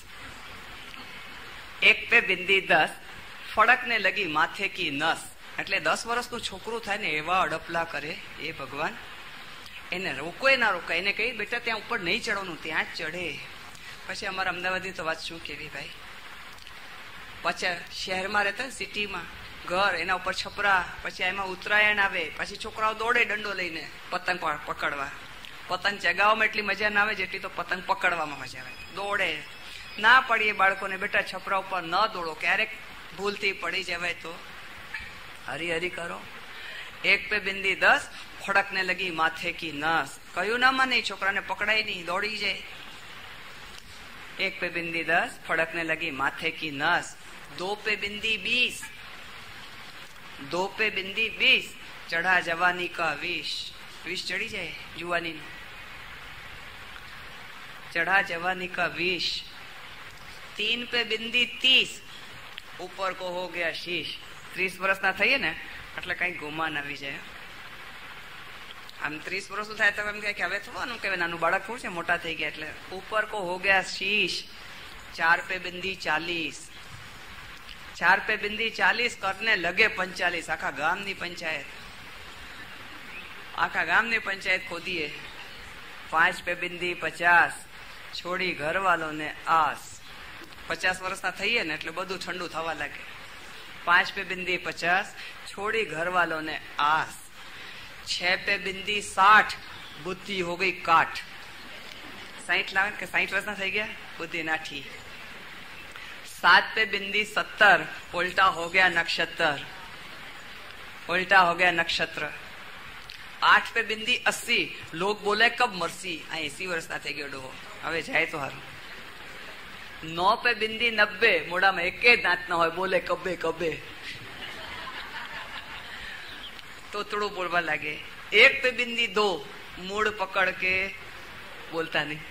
એક પે બિંદી દસ, ફડકને લગી માથે કી નસ. એટલે દસ વર્ષનું છોકરું થાય ને એવા અડપલા કરે એ ભગવાન. એને રોકોય ના રોકાય, એને કહી બેટા ત્યાં ઉપર નહીં ચડવાનું, ત્યાં જ ચડે. પછી અમારા અમદાવાદની તો વાત શું કેવી ભાઈ. પછી શહેરમાં રહેતા ને સિટીમાં ઘર, એના ઉપર છપરા, પછી એમાં ઉત્તરાયણ આવે, પછી છોકરાઓ દોડે દંડો લઈને પતંગ પકડવા. પતંગ ચગાવવામાં એટલી મજા ના આવે જેટલી તો પતંગ પકડવામાં મજા આવે. દોડે ના પડીએ બાળકોને બેટા છપરા ઉપર ન દોડો, ક્યારેક ભૂલથી પડી જવાય તો હરી હરી કરો. એક પે બિંદી દસ, ફડકને લગી માથે કી નસ. કયું ના માને, છોકરાને પકડાય નહીં, દોડી જાય. એક પે બિંદી દસ, ફડકને લગી માથે કી નસ. દો પે બિંદી બીસ, દો પે બિંદી બીસ, ચढ़ा जवानी का विष. विष चढ़ी जाए जुवानी, चढ़ा जवानी का विष. तीन पे बिंदी तीस, ऊपर को हो गया शीश. ત્રીસ વર્ષના થઈએ ને એટલે કઈ ગુમાન આવી જાય. આમ ત્રીસ વર્ષ થાય તો એમ કે હવે થવાનું કે નાનું બાળક શું છે, મોટા થઈ ગયા એટલે. ઉપર કો હો ગયા શીશ. ચાર પે બિંદી ચાલીસ, ચાર પે બિંદી ચાલીસ, કરને લગે પંચાલીસ. આખા ગામની પંચાયત, આખા ગામની પંચાયત ખોદીએ. પાંચ પે બિંદી પચાસ, છોડી ઘરવાલો ને આસ. પચાસ વર્ષના થઈએ ને એટલે બધું ઠંડુ થવા લાગે. પાંચ पे बिंदी पचास, छोड़ी घर वालों ने आस. छह पे बिंदी साठ, बुद्धि हो गई काठ. साठ लाख के साठ वर्ष થઈ ગયા, बुद्धि नाठी. सात पे बिंदी सत्तर, उल्टा हो गया नक्षत्र, उल्टा हो गया नक्षत्र. आठ पे बिंदी अस्सी, लोग बोले कब मरसी. आ एसी વર્ષના થઈ ગયો ડોહો, હવે જાય તો હારું. नौ पे बिंदी नब्बे, मोढ़ाમાં એકે દાંત ના હોય, બોલે કબે કબે, તોતડું બોલવા લાગે. એક पे बिंदी दो, मूड पकड़ के बोलता नहीं,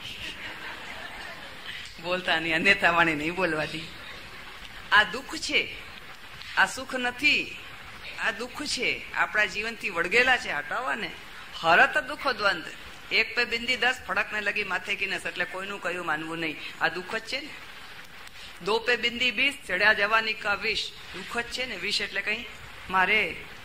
बोलता नहीं, अन्यथा વાણી નહીં બોલવાથી. આ દુઃખ છે, આ સુખ નથી. આ દુઃખ છે, આપણા જીવનથી વળગેલા છે, હટાવવાને. હરત દુઃખ દ્વંદ. એક પે બિંદી દસ, ફડકને લગી માથે કી નસ, એટલે કોઈનું કયું માનવું નહીં. આ દુઃખ જ છે ને. દો પે બિંદી બીસ, ચડ્યા જવાની કા વિષ. દુઃખ જ છે ને, વિષ એટલે કઈ મારે.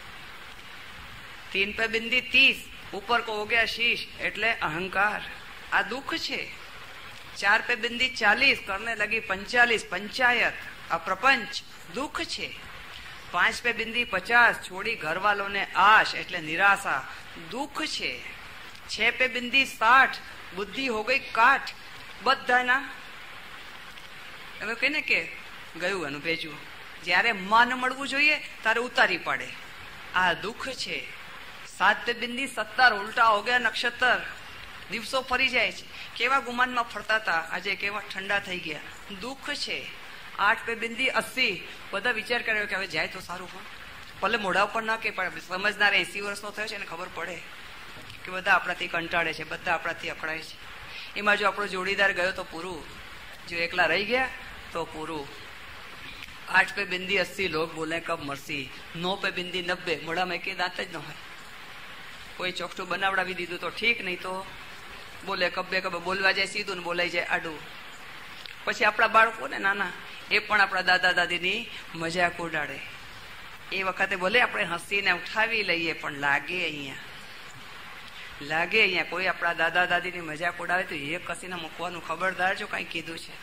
તીન પે બિંદી ત્રીસ, ઉપર કો હો ગયા શીશ, એટલે અહંકાર. આ દુઃખ છે. ચાર પે બિંદી ચાલીસ, કરને લગી પંચાલીસ, પંચાયત. આ પ્રપંચ દુઃખ છે. પાંચ પે બિંદી પચાસ, છોડી ઘરવાલોને આશ, એટલે નિરાશા. દુઃખ છે. छह पे बिंदी साठ, बुद्धि हो गई काठ. બધાના હવે કહીને કે ગયું એનું ભેજું. જયારે માન મળવું જોઈએ ત્યારે ઉતારી પડે. આ દુઃખ છે. સાત પે બિંદી સત્તર, ઉલ્ટા હો ગયા નક્ષત્ર. દિવસો ફરી જાય છે. કેવા ગુમાનમાં ફરતા હતા, આજે કેવા ઠંડા થઈ ગયા. દુઃખ છે. આઠ પે બિંદી અસ્સી, બધા વિચાર કર્યો કે હવે જાય તો સારું. પણ ભલે મોઢા ઉપર ના કે પણ સમજનાર એસી વર્ષનો થયો છે એને ખબર પડે કે બધા આપણાથી કંટાળે છે, બધા આપણાથી અકળાય છે. એમાં જો આપણો જોડીદાર ગયો તો પૂરું, જો એકલા રહી ગયા તો પૂરું. આઠ પે બિંદી અસ્સી, લોગ બોલે કબ મરસી. નો પે બિંદી નબ્બે, મોઢામાં એકે દાંત જ ન હોય. કોઈ ચોકઠું બનાવડાવી દીધું તો ઠીક, નહીં તો બોલે કબ્બે કબ્બે, બોલવા જાય સીધું ને બોલાઈ જાય આડું. પછી આપણા બાળકો ને નાના, એ પણ આપણા દાદા દાદીની મજાક ઉડાડે. એ વખતે બોલે આપણે હસીને ઉઠાવી લઈએ, પણ લાગે અહીંયા લાગે અહીંયા કોઈ આપણા દાદા દાદીની મજાક ઉડાવે તો એ કસીને મૂકવાનું. ખબરદાર જો કઈ કીધું છે.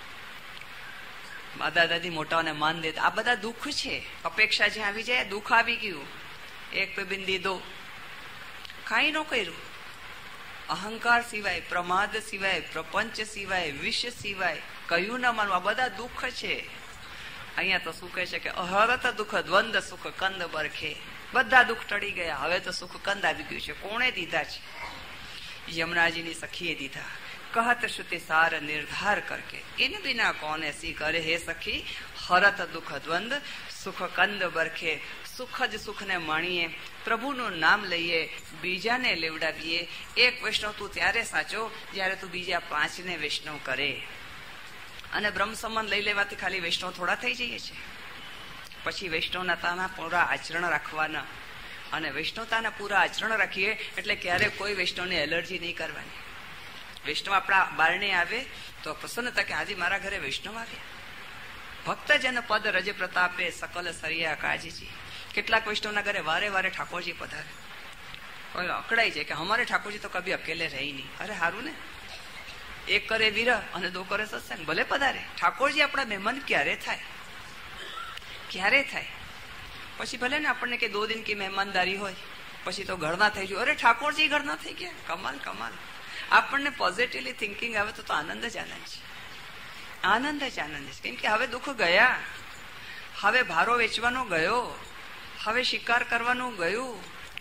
દાદા દાદી મોટાઓને માન દેતા. આ બધા દુઃખ છે. અપેક્ષા જ્યાં આવી જાય દુઃખ આવી ગયું. એક પે બિંદી દો, કઈ ન કર્યું. અહંકાર સિવાય, પ્રમાદ સિવાય, પ્રપંચ સિવાય, વિષ સિવાય કયું ના માનવું. આ બધા દુઃખ છે. અહીંયા તો શું કહે છે કે અહરત દુઃખ દ્વંદ સુખ કંદ બરખે. બધા દુઃખ ટળી ગયા, હવે તો સુખ કંદ આવી ગયું છે. કોણે દીધા છે? યમુનાજીની સખીએ દીધા. કહત શ્રુતિ સાર નિર્ધાર કરકે, ઇન બિના કોને સી કરે હે સખી. હરત દુઃખ દ્વંદ સુખ કંદ બરખે. સુખ જ સુખને માણીએ, પ્રભુનું નામ લઈએ, બીજાને લેવડાવીએ. એક વૈષ્ણવ તું ત્યારે સાચો જયારે તું બીજા પાંચને વૈષ્ણવ કરે. અને બ્રહ્મ સંબંધ લઈ લેવાથી ખાલી વૈષ્ણવ થોડા થઈ જઈએ છે. પછી વૈષ્ણવતાના પૂરા આચરણ રાખવાના. અને વૈષ્ણવતાના પૂરા આચરણ રાખીએ એટલે ક્યારે કોઈ વૈષ્ણવને એલર્જી નહીં કરવાની. વૈષ્ણવ આપણા બારણે આવે તો પ્રસન્નતા કે આજે મારા ઘરે વૈષ્ણવ આવ્યા. ભક્તજન પદ રજ પ્રતાપે સકલ સરિયા કાજીજી. કેટલાક વૈષ્ણવના ઘરે વારે વારે ઠાકોરજી પધારે. અકળાઈ જાય કે અમારે ઠાકોરજી તો કભી અકેલે રહી નહીં. અરે હારું ને, એક કરે વિરહ અને દો કરે સત્સંગ. ભલે પધારે. ઠાકોરજી આપણા મહેમાન ક્યારે થાય? ક્યારે થાય? પછી ભલે ને આપણને કે દો દિન કી મહેમાનદારી હોય, પછી તો ઘરના થઈ ગયું. અરે ઠાકોરજી ઘરના થઈ ગયા. કમાલ કમાલ. આપણને પોઝિટિવલી થિંકિંગ આવે તો આનંદ જ આનંદ છે. આનંદ જ આનંદ છે. કેમ કે હવે દુઃખ ગયા, હવે ભારો વેચવાનો ગયો, હવે શિકાર કરવાનું ગયું,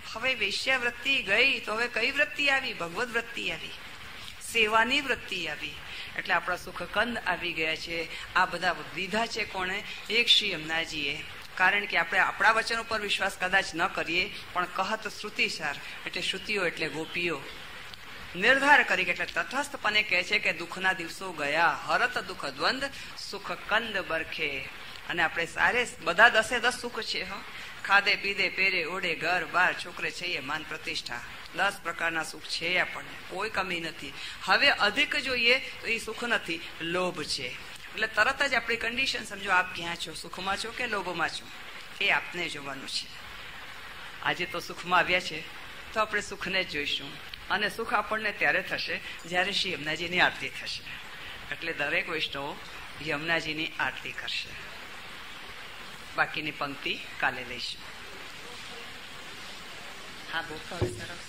હવે વૈશ્યાવૃત્તિ ગઈ તો હવે કઈ વૃત્તિ આવી? ભગવદ વૃત્તિ આવી, સેવાની વૃત્તિ આવી. એટલે આપણા સુખકંદ આવી ગયા છે. આ બધા દીધા છે કોણે? એક શ્રી યમુનાજીએ. કારણ કે આપણે આપણા વચન ઉપર વિશ્વાસ કદાચ ન કરીએ, પણ કહત શ્રુતિસાર એટલે શ્રુતિઓ એટલે ગોપીઓ નિર્ધાર કરી એટલે તટસ્થપણે કહે છે કે દુઃખના દિવસો ગયા, હરત દુઃખ દ્વંદ સુખ કંદ બરખે. અને આપણે સારે બધા દસે દસ સુખ છે. હ ખાધે પીધે પહેરે ઓડે ઘર બાર છોકરે છે, માન પ્રતિષ્ઠા, દસ પ્રકારના સુખ છે આપણને, કોઈ કમી નથી. હવે અધિક જોઈએ તો એ સુખ નથી, લોભ છે. એટલે તરત જ આપણી કન્ડિશન સમજો, આપ ક્યાં છો? સુખમાં છો કે લોભમાં છો? એ આપને જોવાનું છે. આજે તો સુખમાં આવ્યા છે તો આપણે સુખને જ જોઈશું. અને સુખ આપણને ત્યારે થશે જ્યારે શ્રી યમુનાજીની આરતી થશે. એટલે દરેક વૈષ્ણવો યમુનાજીની આરતી કરશે. બાકીની પંક્તિ કાલે લઈશું. હા, બહુ સરસ.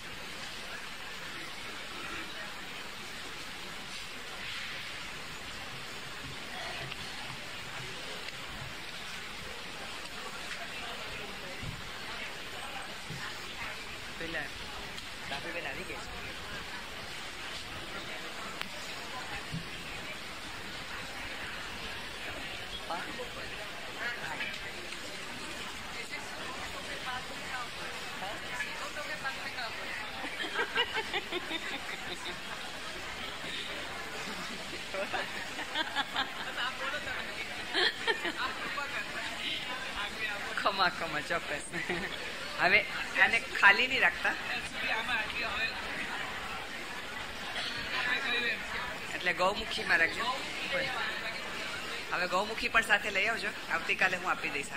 પેલા ડાબી બેન આવી ગઈ છે. ખમા ખમા ચોક્કસ. હવે આને ખાલી નહીં રાખતા, એટલે ગૌમુખીમાં રાખજો. હવે ગૌમુખી પણ સાથે લઈ આવજો, આવતીકાલે હું આપી દઈશ.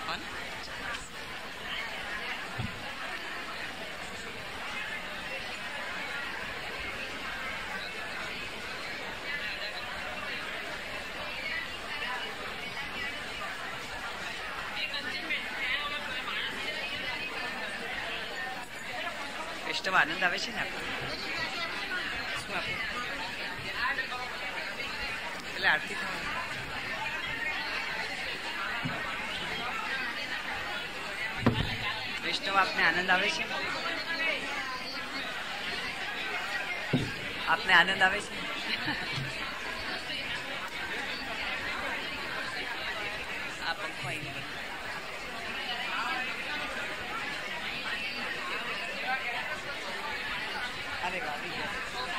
વૈષ્ણવ આનંદ આવે છે ને આપણે શું આપે એટલે આરતી વૈષ્ણવ આપને આનંદ આવે છે? આપને આનંદ આવે છે? આ પંખો અહીં અરે વાવી ગયા.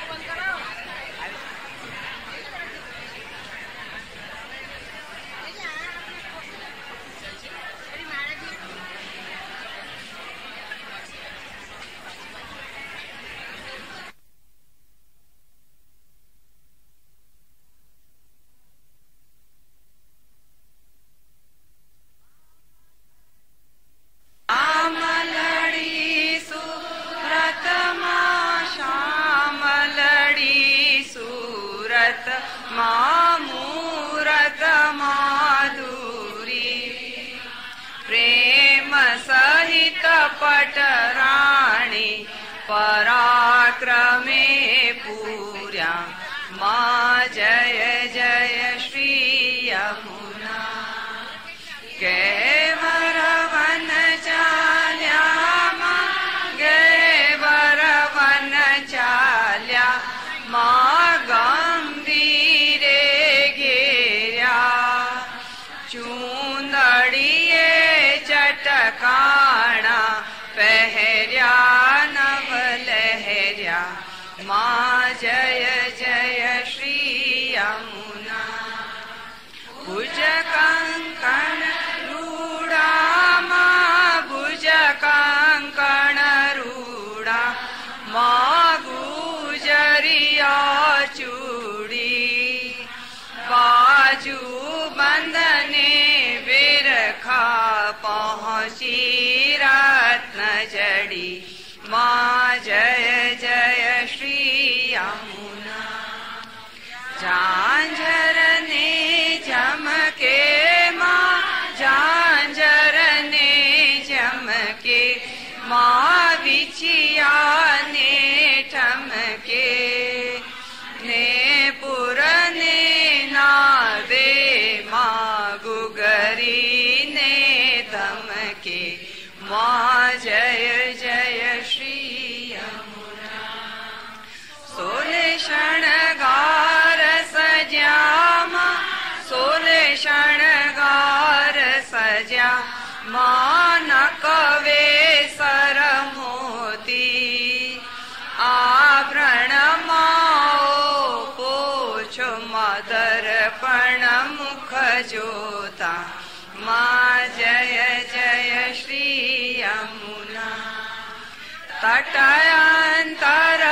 મૂરત માધુરી પ્રેમ સહિત પટરાણી પરાક્રમે પૂર્યા મા જય જય શ્રી યમુના કેવર વન ચાલ્યા મા ગેવર વન ચાલ્યા મા ચટકાણા પહેર્યા નવ લહેર્યા મા જય જય શ્રી યમુના ભુજ કંકણ રૂડા મા ભુજ કંકણ રૂડા મા ગુજરિયા ચૂડી બાજુ બંધને વિરખા પહોંચી રત્ન જડી મા જય જય શ્રી યમુના ઝાંઝરને જમકે મા ઝાંઝરને જમકે મા વિછિયાને ઠમકે ને પુરને નાદે મા ગુગરીને ધમકે મા માં જય જય શ્રી યમુના. સોલે શણગાર સજ્યા સોલે શણગાર સજ્યા માં નકવે સર મોતી આભરણ માં પોછો મદર પણ મુખ જોતા માં જય જય શ્રી યમુના. તટયંતર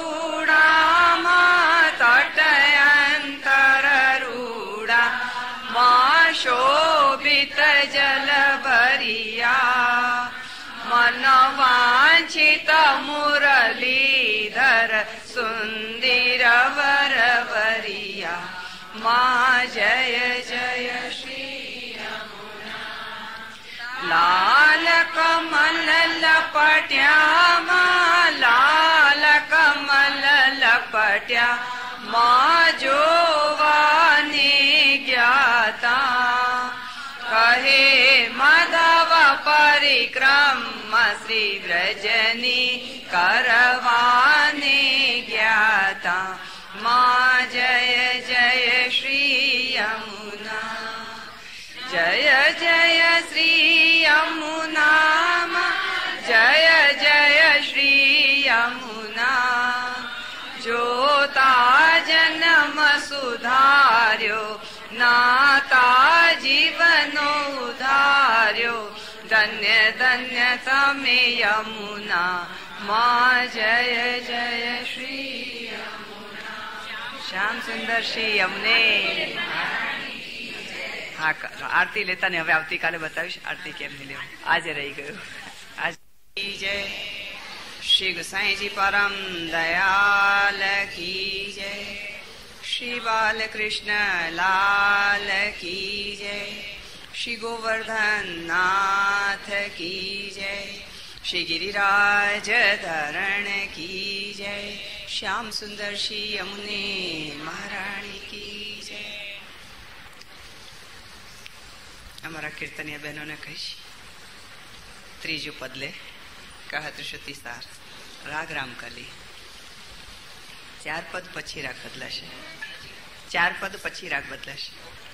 રૂડામાં તટયંતર રૂડા માં શોભિત જલ ભરિયા મન વાંછિત મુરલીધર સુંદર વરવરિયા માં જય જય શ્રી યમુના. લાલ કમલ લપટ્યા માં લાલ કમલ લપટ્યા માં જોવાની જ્ઞાતા કહે માધવ પરિક્રમ શ્રી વ્રજની કરવાની જ્ઞાતા માં જય જય શ્રી યમુના. જય જય શ્રી યમુના જય જય શ્રી યમુના. જોતા જન્મ સુધાર્યો નાતા જીવનો ઉધાર્યો ધન્ય ધન્ય તમે યમુના માં જય જય શ્રી યમુના. શ્યામ સુંદર શ્રી યમને. હા આરતી લેતા ને હવે આવતીકાલે બતાવીશ આરતી કેમ નહીં લેવું. આજે રહી ગયું. આજે જય શ્રી ગુસાઈજી પરમ દયાલ કી જય. શ્રી બાલકૃષ્ણ લાલ કી જય. શ્રી ગોવર્ધન નાથ કી જય. શ્રી ગિરિરાજ ધરણ કી જય. શ્યામ સુંદર શ્રી યમુને મહારાણી કી જય. અમારા કીર્તનીય બહેનોને કહીશ ત્રીજું પદલે કહત શ્રુતિ સાર રાગ રામકલી. ચાર પદ પછી રાગ બદલાશે. ચાર પદ પછી રાગ બદલાશે.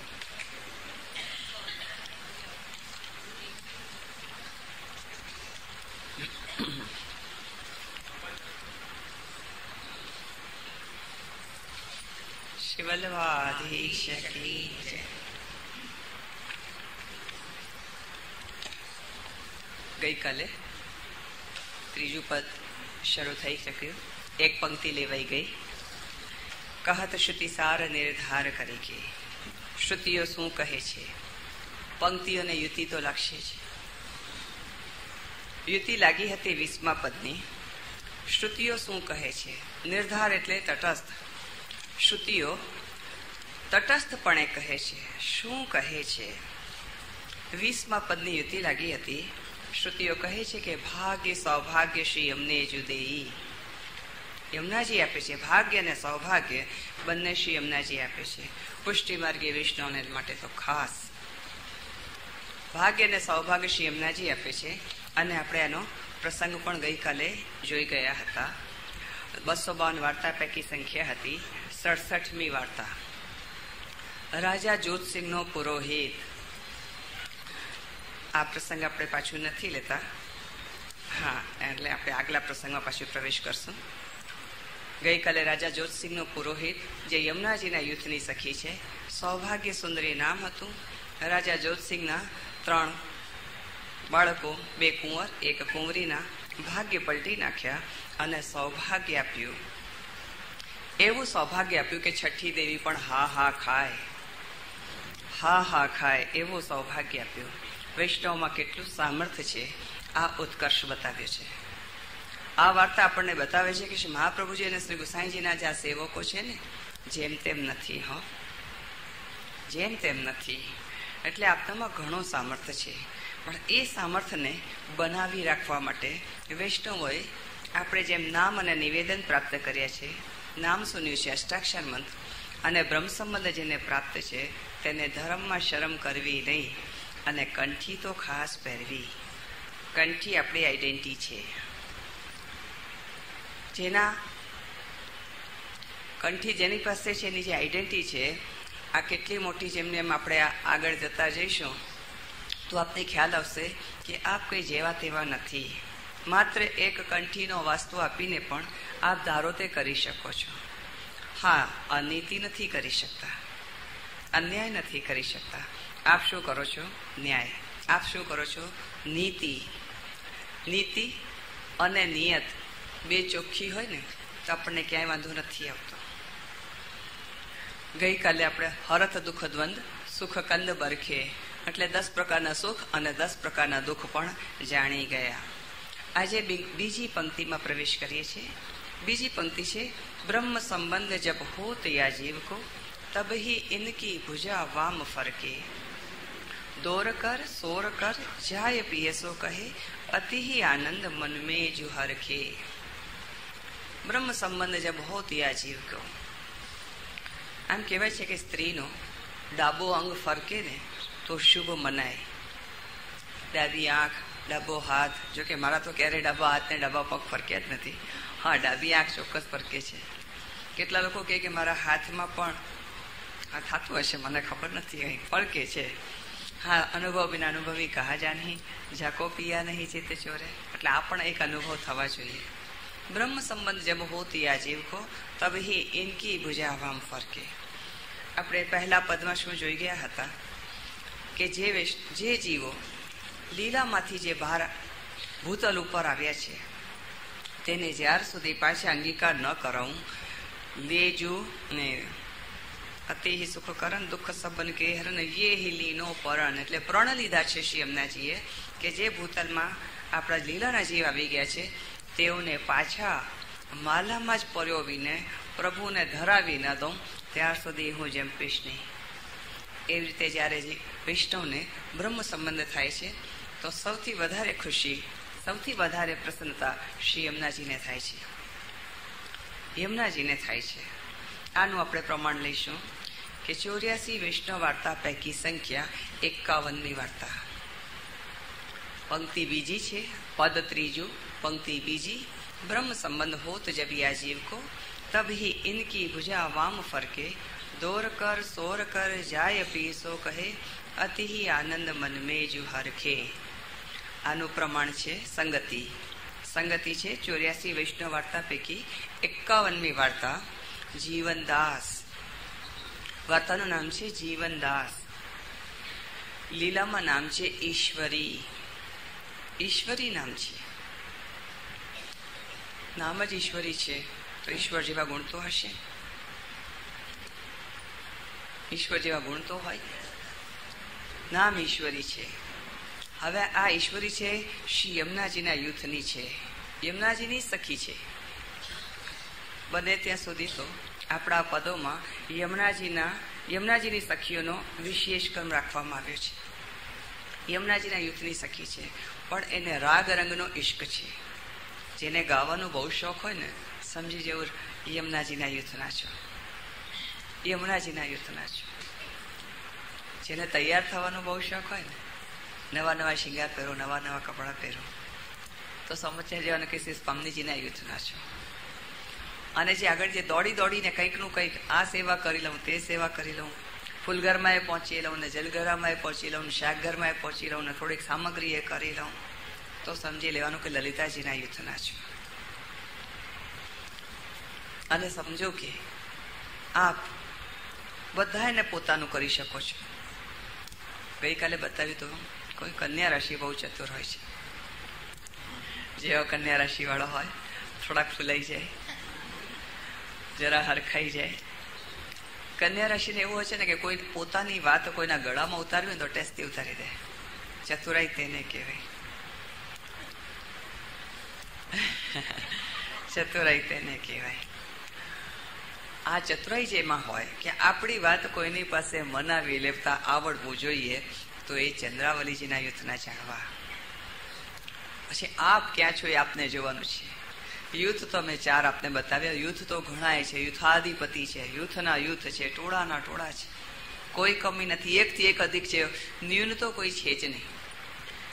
શિવલ્વાધીશ કી જય. ગઈકાલે ત્રીજું પદ શરૂ થઈ શક્યું. એક પંક્તિ લેવાઈ ગઈ. કહત શ્રુતિ સાર નિર્ધાર કરી કે શ્રુતિઓ શું કહે છે. પંક્તિઓને યુતિ તો લાગશે જ. યુતિ લાગી હતી વીસમા પદની. શ્રુતિઓ શું કહે છે. નિર્ધાર એટલે તટસ્થ. શ્રુતિઓ તટસ્થપણે કહે છે. શું કહે છે. વીસમા પદની યુતિ લાગી હતી. શ્રુતિઓ કહે છે કે ભાગ્ય સૌભાગ્ય શ્રી યમને જુદેઈ. યમુનાજી આપે છે. ભાગ્ય અને સૌભાગ્ય બંને શ્રી યમુનાજી આપે છે. પુષ્ટિ માર્ગે વિષ્ણુને માટે તો ખાસ ભાગ્ય અને સૌભાગ્ય શ્રી યમુનાજી આપે છે. અને આપણે આનો પ્રસંગ પણ ગઈકાલે જોઈ ગયા હતા. બસો બાવન વાર્તા પૈકી સંખ્યા હતી સડસઠમી વાર્તા. રાજા જોતસિંહનો પુરોહિત. આ પ્રસંગ આપણે પાછું નથી લેતા. હા એટલે આપણે આગલા પ્રસંગમાં પાછું પ્રવેશ કરશું. ગઈકાલે રાજા જોતસિંહનો પુરોહિત જે યમુનાજીના યુથની સખી છે. સૌભાગ્ય સુંદરી નામ હતું. રાજા જોતસિંહના ત્રણ બાળકો, બે કુંવર એક કુંવરીના ભાગ્ય પલટી નાખ્યા અને સૌભાગ્ય આપ્યું. એવું સૌભાગ્ય આપ્યું કે છઠ્ઠી દેવી પણ હા હા ખાય. હા હા ખાય એવું સૌભાગ્ય આપ્યું. વૈષ્ણવમાં કેટલું સામર્થ્ય છે આ ઉત્કર્ષ બતાવ્યો છે. આ વાર્તા આપણને બતાવે છે કે શ્રી મહાપ્રભુજી અને શ્રી ગુસાઈજીના જે આ સેવકો છે ને જેમ તેમ નથી. હો જેમ તેમ નથી. એટલે આપનામાં ઘણું સામર્થ્ય છે. પણ એ સામર્થ્યને બનાવી રાખવા માટે વૈષ્ણવોએ આપણે જેમ નામ અને નિવેદન પ્રાપ્ત કર્યા છે, નામ સુન્યું છે અષ્ટાક્ષર મંત્ર, અને બ્રહ્મ સંબંધ જેને પ્રાપ્ત છે તેને ધર્મમાં શરમ કરવી નહીં અને કંઠી તો ખાસ પહેરવી. કંઠી આપણી આઈડેન્ટિટી છે. જેના કંઠી જેની પાસે છે એની જે આઈડેન્ટિટી છે આ કેટલી મોટી, જેમને એમ આપણે આગળ જતા જઈશું તો આપને ખ્યાલ આવશે કે આપ કંઈ જેવા તેવા નથી. માત્ર એક કંઠીનો વાસ્તુ આપીને પણ આપ ધારો તે કરી શકો છો. હા, અનીતિ નથી કરી શકતા, અન્યાય નથી કરી શકતા. આપ શું કરો છો? ન્યાય. આપ શું કરો છો? નીતિ. નીતિ અને નિયત બે ચોખ્ખી હોય ને તો આપણને ક્યાંય વાંધો નથી આવતો. ગઈકાલે આપણે હરથ દુઃખ દ્વંદ સુખ કંદ બરખે એટલે દસ પ્રકારના સુખ અને દસ પ્રકારના દુઃખ પણ જાણી ગયા. આજે બીજી પંક્તિમાં પ્રવેશ કરીએ છીએ. બીજી પંક્તિ છે બ્રહ્મ સંબંધ જબ હોત યા જીવ કો તબ ही इनकी भुजा वाम फरके दौर कर सोर कर जाय पियसो કહે अति ही आनंद मन में जुहर के. બ્રહ્મ સંબંધ જબ હોત યા જીવ કો. આમ કહેવાય છે કે સ્ત્રીનો ડાબો અંગ ફરકે ને તો શુભ મનાય. ડાબી આંખ, ડાબો હાથ, જો કે મારા તો ક્યારેય ડાબા હાથ ને ડાબા પગ ફરક્યા જ નથી. હા, ડાબી આંખ ચોક્કસ ફરકે છે. કેટલા લોકો કહે કે મારા હાથમાં પણ આ થતું હશે, મને ખબર નથી, અહીં ફરકે છે. હા, અનુભવ બિના અનુભવી કહા જા નહીં, જાકો પિયા નહીં ચિત્ત ચોરે. એટલે આ પણ એક અનુભવ થવા જોઈએ. બ્રહ્મ સંબંધ જબ હોતી આ જીવ કો તબ હી ઇનકી ભુજા વામ ફરકે. આપણે પહેલા પદમાં શું જોઈ ગયા હતા કે જે જે જીવો લીલામાંથી જે બહાર ભૂતલ ઉપર આવ્યા છે તેને જ્યાર સુધી પાછા અંગીકાર ન કરાવું લેજુ ને અતિ સુખ કરણ દુઃખ સંબંધ કે હરણ યે હિ લીનો પરણ. એટલે પ્રણ લીધા છે શ્રી યમુનાજીએ કે જે ભૂતલમાં આપણા લીલાના જીવ આવી ગયા છે તેઓને પાછા માલામાં જ પરોવીને પ્રભુને ધરાવી ન દઉં ત્યાર સુધી હું જંપીશ નહીં. એવી રીતે જ્યારે વૈષ્ણવને બ્રહ્મ સંબંધ થાય છે તો સૌથી વધારે ખુશી, સૌથી વધારે પ્રસન્નતા શ્રી યમુનાજીને થાય છે. યમુનાજીને થાય છે. આનું આપણે પ્રમાણ લઈશું કે ચોર્યાસી વૈષ્ણવ વાર્તા પૈકી સંખ્યા એકાવનમી વાર્તા. પંક્તિ બીજી છે, પદ ત્રીજું, પંક્તિ બીજી. બ્રહ્મ સંબંધ હોત જબિયા જીવ કો તબ ही इनकी भुजा वाम फरके दौर कर सोर कर जाय पीસો કહે અતિ ही आनंद मन में जु हरखे. આનું પ્રમાણ છે સંગતિ. સંગતિ છે ચોર્યાસી વૈષ્ણવ વાર્તા પૈકી એકાવનમી વાર્તા. જીવનદાસ વાર્તાનું નામ છે જીવનદાસ. લીલામાં નામ છે ઈશ્વરી. ઈશ્વરી નામ છે, નામ જ ઈશ્વરી છે તો ઈશ્વર જેવા ગુણ તો હશે. ઈશ્વર જેવા ગુણ તો હોય. નામ ઈશ્વરી છે. હવે આ ઈશ્વરી છે શ્રી યમુનાજીના યુથની છે, યમુનાજીની સખી છે. બને ત્યાં સુધી તો આપણા પદોમાં યમુનાજીના યમુનાજીની સખીઓનો વિશેષ ક્રમ રાખવામાં આવ્યો છે. યમુનાજીના યુથની સખી છે પણ એને રાગ રંગનો ઇશ્ક છે. જેને ગાવાનો બહુ શોખ હોય ને સમજી જવું યમુનાજીના યુથના છો, યમુનાજીના યુથના છો. જેને તૈયાર થવાનો બહુ શોખ હોય ને, નવા નવા શિંગાર પહેરો, નવા નવા કપડાં પહેરો, તો સમજ્યા જવાનું કે સ્વામીજીના યુથના છો. અને જે આગળ જે દોડી દોડીને કંઈકનું કંઈક આ સેવા કરી લઉં, તે સેવા કરી લઉં, ફૂલઘરમાં એ પહોંચી લઉં ને જલઘરમાં એ પહોંચી લઉં ને શાકઘરમાં એ પહોંચી લઉં ને થોડીક સામગ્રી એ કરી લઉં, તો સમજી લેવાનું કે લલિતાજીના યુથના છો. અને સમજો કે આપ બધાને પોતાનું કરી શકો છો. ગઈકાલે બતાવ્યું તો કોઈ કન્યા રાશિ બહુ ચતુર હોય છે. જેવા કન્યા રાશિ વાળો હોય થોડાક ફૂલાઈ જાય, જરા હરખાઈ જાય. કન્યા રાશિને એવું હોય છે ને કે કોઈ પોતાની વાત કોઈના ગળામાં ઉતારવી હોય તો ટેસ્ટથી ઉતારી દે. ચતુરાઈ તેને કહેવાય. ચતુરાઈ તેને કહેવાય. આ ચતુરાઈ જેમાં હોય કે આપણી વાત કોઈની પાસે મનાવી લેતા આવડવું જોઈએ, તો એ ચંદ્રાવલીજીના યુથના જાણવા. પછી આપ ક્યાં છો એ આપને જોવાનું છે. યુથ તો મેં ચાર આપને બતાવ્યા. યુથ તો ઘણાય છે, યુથાધિપતિ છે, યુથના યુથ છે, ટોળાના ટોળા છે, કોઈ કમી નથી. એકથી એક અધિક છે, ન્યૂન તો કોઈ છે જ નહીં.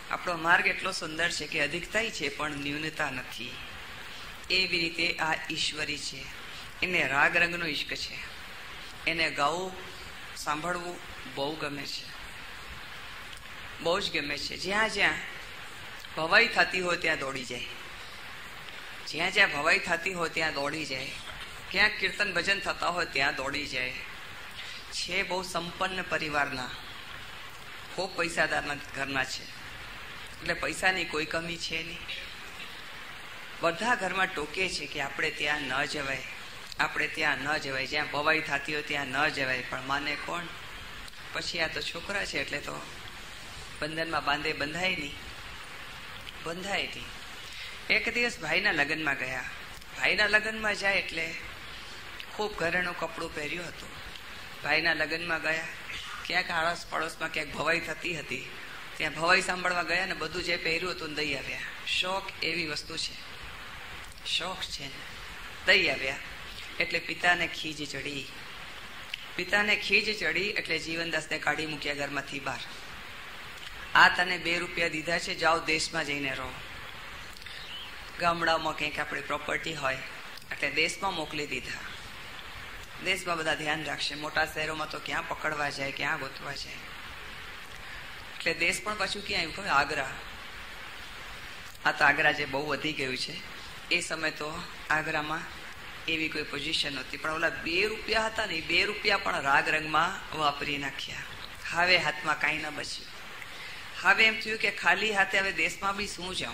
આપણો માર્ગ એટલો સુંદર છે કે અધિકતાય છે પણ ન્યૂનતા નથી. એવી રીતે આ ઈશ્વરી છે. એને રાગ રંગનો ઇશ્ક છે. એને ગાવું સાંભળવું બહુ ગમે છે, બહુ જ ગમે છે. જ્યાં જ્યાં ભવાઈ થતી હોય ત્યાં દોડી જાય, જ્યાં જ્યાં ભવાઈ થતી હોય ત્યાં દોડી જાય, ક્યાંક કીર્તન ભજન થતા હોય ત્યાં દોડી જાય. છે બહુ સંપન્ન પરિવારના, ખૂબ પૈસાદારના ઘરના છે, એટલે પૈસાની કોઈ કમી છે નહીં. બધા ઘરમાં ટોકે છે કે આપણે ત્યાં ન જવાય, આપણે ત્યાં ન જવાય, જ્યાં ભવાઈ થતી હોય ત્યાં ન જવાય. પણ માને કોણ? પછી આ તો છોકરા છે એટલે તો બંધનમાં બાંધે બંધાય નહીં, બંધાય નહીં. એક દિવસ ભાઈના લગ્નમાં ગયા. ભાઈના લગ્નમાં જાય એટલે ખૂબ ઘરેણું કપડું પહેર્યું હતું. ભાઈના લગ્નમાં ગયા, ક્યાંક આડોશ પડોશમાં ક્યાંક ભવાઈ થતી હતી, ત્યાં ભવાઈ સાંભળવા ગયા ને બધું જે પહેર્યું હતું દઈ આવ્યા. શોખ એવી વસ્તુ છે, શોખ છે ને, દઈ આવ્યા. એટલે પિતાને ખીજ ચડી, પિતાને ખીજ ચડી એટલે જીવનદાસને કાઢી મૂક્યા ઘરમાંથી બહાર. આ તને બે રૂપિયા દીધા છે, જાઓ દેશમાં જઈને રહો. ગામડામાં કંઈક આપણી પ્રોપર્ટી હોય એટલે દેશમાં મોકલી દીધા. દેશમાં બધા ધ્યાન રાખશે, મોટા શહેરોમાં તો ક્યાં પકડવા જાય, ક્યાં ગોતવા જાય. એટલે દેશ પણ પાછું ક્યાં આવ્યું ખબર? આગ્રા. આ તો આગ્રા જે બહુ વધી ગયું છે. એ સમય તો આગ્રામાં એવી કોઈ પોઝિશન નહોતી, પણ ઓલા બે રૂપિયા હતા ને, બે રૂપિયા પણ રાગ રંગમાં વાપરી નાખ્યા. હવે હાથમાં કાંઈ ન બચ્યું. હવે એમ થયું કે ખાલી હાથે હવે દેશમાં બી શું જાઉં,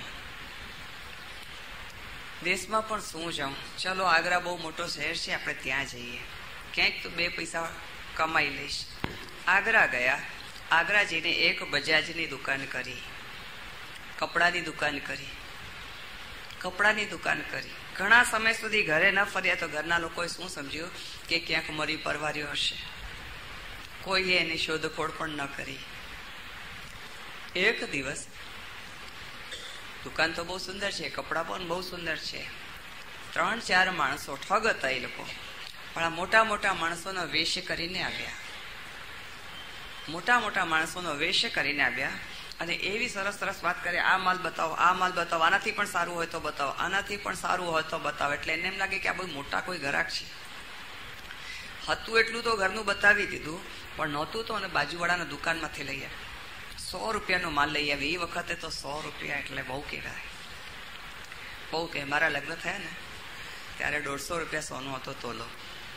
દેશમાં પણ શું જાઉં. ચલો આગ્રા બહુ મોટો શહેર છે, આપણે ત્યાં જઈએ, ક્યાંક તો બે પૈસા કમાઈ લઈશ. આગ્રા ગયા. આગ્રા જઈને એક બજાજની દુકાન કરી, કપડાની દુકાન કરી, કપડાની દુકાન કરી. ઘણા સમય સુધી ઘરે ન ફર્યા તો ઘરના લોકોએ શું સમજ્યું કે ક્યાંક મરી પરવાર્યો હશે. કોઈએ એની શોધખોળ પણ ન કરી. એક દિવસ, દુકાન તો બહુ સુંદર છે, કપડાં પણ બહુ સુંદર છે, ત્રણ ચાર માણસો ઠગ હતા એ લોકો, પણ આ મોટા મોટા માણસોનો વેશ કરીને આવ્યા. મોટા મોટા માણસોનો વેશ કરીને આવ્યા અને એવી સરસ સરસ વાત કરે, આ માલ બતાવો, આ માલ બતાવો, આનાથી પણ સારું હોય તો બતાવો, આનાથી પણ સારું હોય તો બતાવો. એટલે એને એમ લાગે કે આ બહુ મોટા કોઈ ગ્રાહક છે. હતું એટલું તો ઘરનું બતાવી દીધું, પણ નહોતું તો અને બાજુવાળાના દુકાનમાંથી લઈ આવ્યા. સો રૂપિયાનો માલ લઈ આવી. એ વખતે તો સો રૂપિયા એટલે બહુ કહેવાય, બહુ કહે. મારા લગ્ન થયા ને ત્યારે દોઢસો રૂપિયા સોનું હતો તોલો.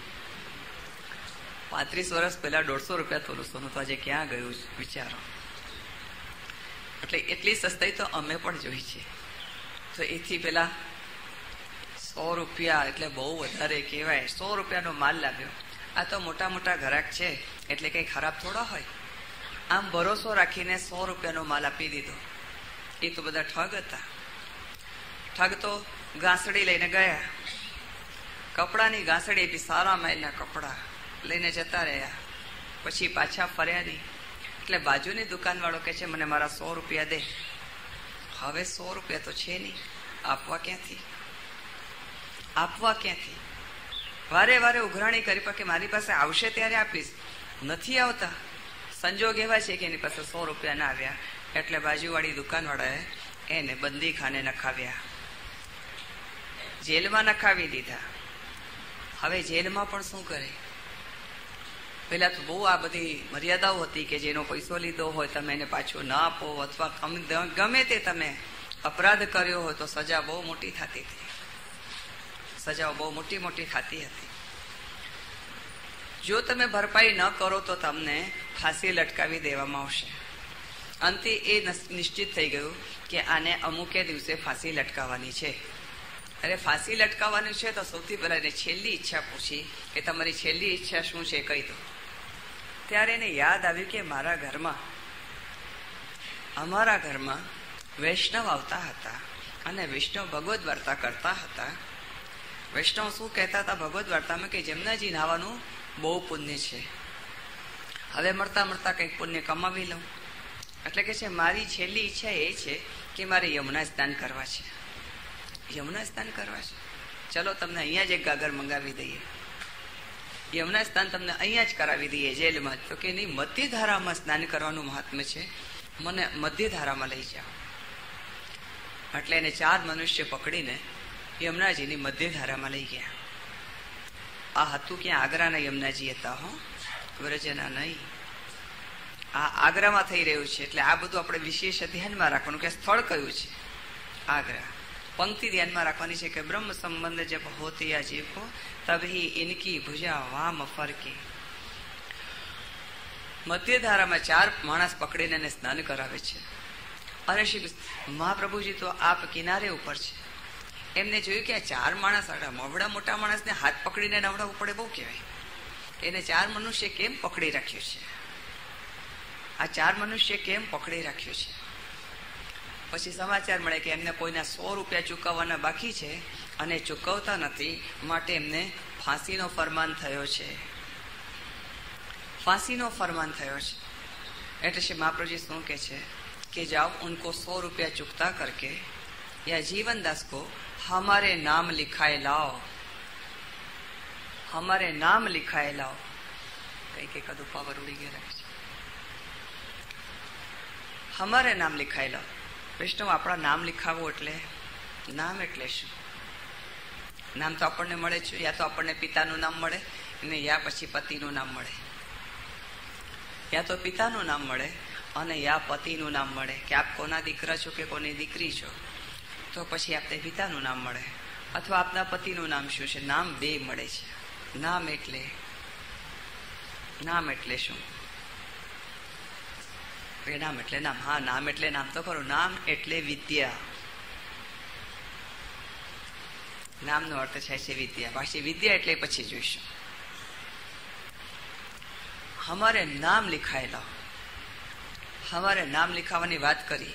પાંત્રીસ વર્ષ પહેલા દોઢસો રૂપિયા તોલો સોનું તો આજે ક્યાં ગયું વિચારો. એટલે એટલી સસ્તાઈ તો અમે પણ જોઈ છે. તો એથી પેલા સો રૂપિયા એટલે બહુ વધારે કહેવાય. સો રૂપિયાનો માલ લાવ્યો. આ તો મોટા મોટા ગ્રાહક છે એટલે કઈ ખરાબ થોડા હોય. આમ ભરોસો રાખીને સો રૂપિયાનો માલ આપી દીધો. એ તો બધા ઠગ હતા. ઠગ તો ગાંસડી લઈને ગયા, કપડાની ગાંસડી એટલી સારા માઇલના કપડા લઈને જતા રહ્યા. પછી પાછા ફર્યા નહીં. એટલે બાજુની દુકાનવાળો કે છે મને મારા સો રૂપિયા દે. હવે સો રૂપિયા તો છે નહીં, આપવા ક્યાંથી, આપવા ક્યાંથી? વારે વારે ઉઘરાણી કરી પણ કે મારી પાસે આવશે ત્યારે આપીશ, નથી આવતા. સંજોગ એવા છે કે એની પાસે સો રૂપિયા ના આવ્યા એટલે બાજુવાળી દુકાનવાળાએ એને બંદી ખાને નખાવ્યા, જેલમાં નખાવી દીધા. હવે જેલમાં પણ શું કરે? પેલા તો બહુ આ બધી મર્યાદાઓ હતી કે જેનો પૈસો લીધો હોય તમે એને પાછો ના આપો, અથવા ગમે તે તમે અપરાધ કર્યો હોય તો સજા બહુ મોટી થતી હતી. સજાઓ બહુ મોટી મોટી થતી હતી. જો તમે ભરપાઈ ન કરો તો તમને ફાંસી લટકાવી દેવામાં આવશે. અંતે એ નિશ્ચિત થઈ ગયું કે આને અમુકે દિવસે ફાંસી લટકાવવાની છે. અરે ફાંસી લટકાવવાની છે તો સૌથી પહેલા એને છેલ્લી ઈચ્છા પૂછી કે તમારી છેલ્લી ઈચ્છા શું છે કહી દો. ત્યારે એને યાદ આવ્યું કે મારા ઘરમાં અમારા ઘરમાં વૈષ્ણવ આવતા હતા અને વૈષ્ણવ ભગવદ વાર્તા કરતા હતા. વૈષ્ણવ શું કહેતા હતા ભગવદ વાર્તામાં કે જમનાજી નાવાનું બહુ પુણ્ય છે, હવે મળતા મળતા કંઈક પુણ્ય કમાવી લઉં. એટલે કે છે મારી છેલ્લી ઈચ્છા એ છે કે મારે યમુના સ્નાન કરવા છે, યમુના સ્નાન કરવા છે. ચલો તમને અહીંયા જ એક ગાગર મંગાવી દઈએ, યમુના સ્નાન તમને અહીંયા જ કરાવી દઈએ જેલમાં. તો કે નહીં, મતી ધારામાં સ્નાન કરવાનું મહાત્મ્ય છે, મને મધ્યધારામાં લઈ જાઓ. એટલે એને ચાર મનુષ્ય પકડીને યમુનાજીની મધ્યધારામાં લઈ ગયા. આ હતું ક્યાં? આગ્રાના યમુનાજી હતા, હો, વ્રજના નહીં. આ આગ્રામાં થઈ રહ્યું છે. એટલે આ બધું આપણે વિશેષ ધ્યાનમાં રાખવાનું કે સ્થળ કયું છે. આગ્રા. પંક્તિ ધ્યાનમાં રાખવાની છે કે બ્રહ્મ સંબંધ જબ હોતી આ જીવ કો તભી ઇનકી ભુજા વામ ફરકી. મધ્યધારામાં ચાર માણસ પકડીને એને સ્નાન કરાવે છે. અને શ્રી મહાપ્રભુજી તો આપ કિનારે ઉપર છે. એમને જોયું કે આ ચાર માણસ મવડા મોટા માણસને હાથ પકડીને નવડાવવું પડે, બહુ કહેવાય. એને ચાર મનુષ્ય કેમ પકડી રાખ્યો છે? આ ચાર મનુષ્ય કેમ પકડી રાખ્યો છે? પછી સમાચાર મળે કે એમને કોઈના સો રૂપિયા ચૂકવવાના બાકી છે અને ચૂકવતા નથી, માટે એમને ફાંસીનો ફરમાન થયો છે. ફાંસીનો ફરમાન થયો છે. એટલે શ્રી મહાપ્રભુજી શું કે છે कि जाओ उनको सौ रुपया चुकता करके या जीवन दास को हमारे नाम लिखाए लाओ, हमारे नाम लिखाए लाओ. कई कई कदू पावर उड़ी गया है. हमारे नाम लिखाए लाओ. વૈષ્ણવ આપણા નામ लिखावવું એટલે નામ એટલે શું? નામ તો આપણને મળે છે, યા તો આપણને પિતાનું નામ મળે અને યા પછી પતિનું નામ મળે. યા તો પિતાનું નામ મળે અને યા પતિનું નામ મળે કે આપ કોના દીકરા છો કે કોની દીકરી છો, તો પછી આપને પિતાનું નામ મળે. અથવા આપના પતિનું નામ શું છે? નામ બે મળે છે. નામ એટલે નામ એટલે શું? નામ એટલે નામ. હા, નામ એટલે નામ તો ખરું. નામ એટલે વિદ્યા. નામનો અર્થ છે છે વિદ્યા. પાછી વિદ્યા એટલે પછી જોઈશું. હમારે નામ लिखाएला. हमारे नाम लिखाવાની વાત કરી.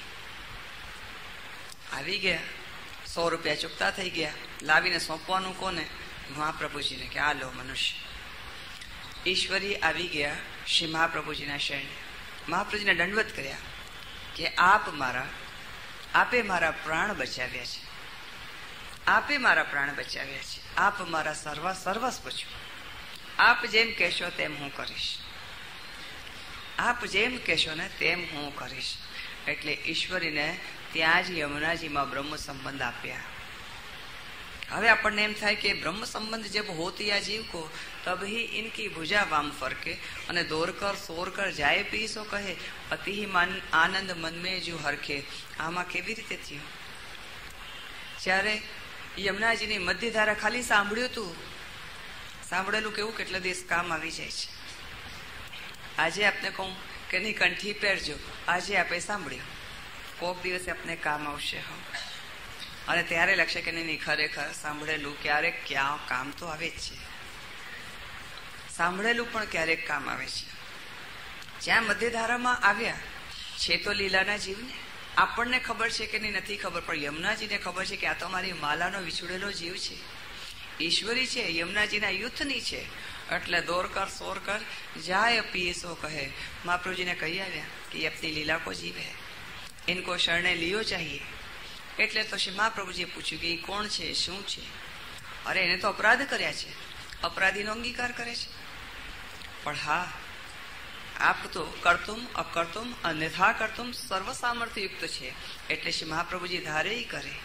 આવી ગયા, સો રૂપિયા ચૂકતા થઈ ગયા. લાવીને સોંપવાનું કોને? મહાપ્રભુજીને કે આ લો મનુષ્ય. ઈશ્વરી આવી ગયા શ્રી મહાપ્રભુજીના શરણે. મહાપ્રભુજીને દંડવત કર્યા કે આપ મારા આપે મારા પ્રાણ બચાવ્યા છે. આપે મારા પ્રાણ બચાવ્યા છે. આપ મારા સર્વ સર્વસ્વ છો. આપ જેમ કહેશો તેમ હું કરીશ. આપ જેમ કહેશો ને તેમ હું કરીશ. એટલે ઈશ્વરીને ત્યાં જ યમુનાજીમાં બ્રહ્મ સંબંધ આપ્યા. હવે આપણને એમ થાય કે બ્રહ્મ સંબંધ જબ હોતી આ જીવ કો તબહી ઇનકી ભુજા વામ ફરકે અને દોરકર સોરકર જાય પીસો કહે અતિ આનંદ મનમે જો હરખે. આમાં કેવી રીતે થયું? જ્યારે યમુનાજીની મધ્યધારા ખાલી સાંભળ્યું હતું, સાંભળેલું કેવું કેટલા દિવસ કામ આવી જાય છે. આજે આપને કહું કે નહીં કંઠી પહેરજો, આજે આપણે સાંભળ્યું, કોક દિવસે આપને કામ આવશે. હા, અને ત્યારે લગશે કે નહીં ખરેખર સાંભળેલું ક્યારેક ક્યાં કામ તો આવે જ છે. સાંભળેલું પણ ક્યારેક કામ આવે છે. જ્યાં મધ્યધારામાં આવ્યા છે તો લીલાના જીવને આપણને ખબર છે કે નહીં નથી ખબર, પણ યમુનાજીને ખબર છે કે આ તો મારી માલાનો વિછુડેલો જીવ છે, ઈશ્વરી છે, યમુનાજીના યુથની છે. એટલે દોરકર સોરકર જાય પીએસો કહે. મહાપ્રભુજીને કહી આવ્યા કે અપની લીલા કો જીવ હૈ, ઇनको શરણે લિયો ચાહીએ. એટલે તો શ્રી મહાપ્રભુજીએ પૂછ્યું કે એ કોણ છે, શું છે? અરે એને તો અપરાધ કર્યા છે, અપરાધીનો અંગીકાર કરે છે. પણ હા, આપ તો કરતુમ અકર્તુમ અન્યથા કરતુમ સર્વ સામર્થ્ય યુક્ત છે. એટલે શ્રી મહાપ્રભુજી ધારે કરે.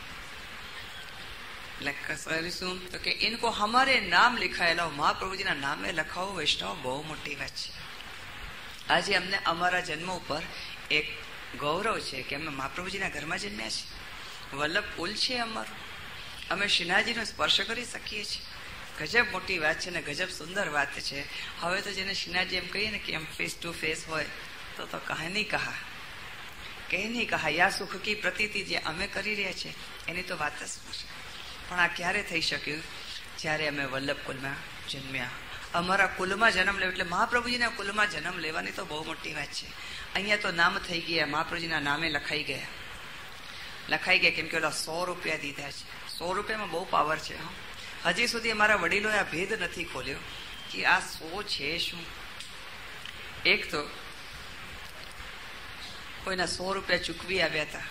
શું તો કે ઇनको हमारे नाम लिखाયેલા. મહાપ્રભુજીના નામે લખાવો વૈષ્ણવ બહુ મોટી વાત છે. આજે અમને અમારા જન્મ ઉપર એક ગૌરવ છે કે અમે મહાપ્રભુજીના ઘરમાં જન્મ્યા છીએ. વલ્લભ કુલ છે અમારું. અમે શ્રીનાથજીનો સ્પર્શ કરી શકીએ છીએ. ગજબ મોટી વાત છે ને ગજબ સુંદર વાત છે. હવે તો જેને શ્રીનાથજી એમ કહીએ ને કે એમ ફેસ ટુ ફેસ હોય તો તો કહે નહીં કહા કહે નહીં કહા યા સુખ કી પ્રતીતિ જે અમે કરી રહ્યા છીએ એની તો વાત જ શું છે. પણ આ ક્યારે થઈ શક્યું? જ્યારે અમે વલ્લભ કુલમાં જન્મ્યા. અમારા કુલમાં જન્મ લેવો એટલે મહાપ્રભુજીના કુલમાં જન્મ લેવાની તો બહુ મોટી વાત છે. અહીંયા તો નામ થઈ ગયા, મહાપ્રભુજીના નામે લખાઈ ગયા. લખાઈ ગયા કેમ કે ઓલા સો રૂપિયા દીધા છે. સો રૂપિયામાં બહુ પાવર છે. હજી સુધી અમારા વડીલોએ આ ભેદ નથી ખોલ્યો કે આ સો છે શું. એક તો કોઈના સો રૂપિયા ચૂકવી આવ્યા હતા.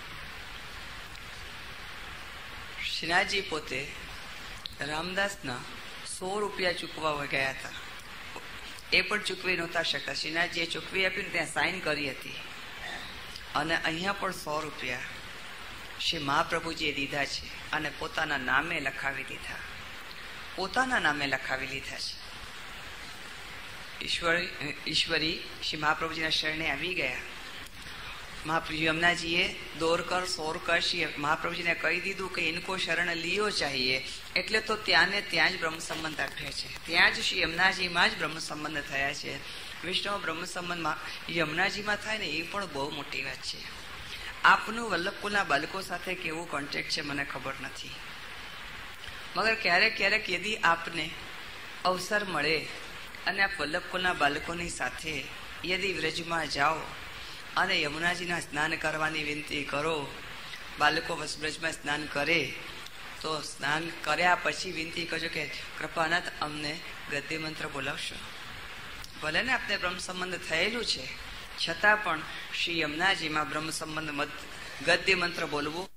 શ્રીનાથજી પોતે રામદાસના સો રૂપિયા ચૂકવા ગયા હતા. એ પણ ચૂકવી નહોતા શકતા. શ્રીનાથજીએ ચૂકવી આપ્યું ને ત્યાં સાઈન કરી હતી અને અહીંયા પણ સો રૂપિયા શ્રી મહાપ્રભુજીએ દીધા છે અને પોતાના નામે લખાવી દીધા, પોતાના નામે લખાવી લીધા છે. ઈશ્વરી ઈશ્વરી શ્રી મહાપ્રભુજીના શરણે આવી ગયા. મહાપ્રભુ યમુનાજીએ દોરકર સોરકર શ્રી મહાપ્રભુજીને કહી દીધું કે ઇનકો શરણ લિયો ચાહીએ, એટલે તો ત્યાં ને ત્યાં જ બ્રહ્મ સંબંધ આપ્યા છે. ત્યાં જ શ્રી યમુનાજીમાં જ બ્રહ્મ સંબંધ થયા છે. વિષ્ણુ બ્રહ્મ સંબંધમાં યમુનાજીમાં થાય ને એ પણ બહુ મોટી વાત છે. આપનું વલ્લભકુલના બાળકો સાથે કેવું કોન્ટેક્ટ છે મને ખબર નથી, મગર ક્યારેક ક્યારેક યદી આપને અવસર મળે અને આપ વલ્લભકુલના બાળકોની સાથે યદી વ્રજમાં જાઓ અને યમુનાજીના સ્નાન કરવાની વિનંતી કરો, બાળકો વ્રજમાં સ્નાન કરે તો સ્નાન કર્યા પછી વિનંતી કરજો કે કૃપાનાથ અમને ગદ્ય મંત્ર બોલાવશો. ભલે ને આપને બ્રહ્મ સંબંધ થયેલું છે છતાં પણ શ્રી યમુનાજીમાં બ્રહ્મ સંબંધ ગદ્ય મંત્ર બોલવું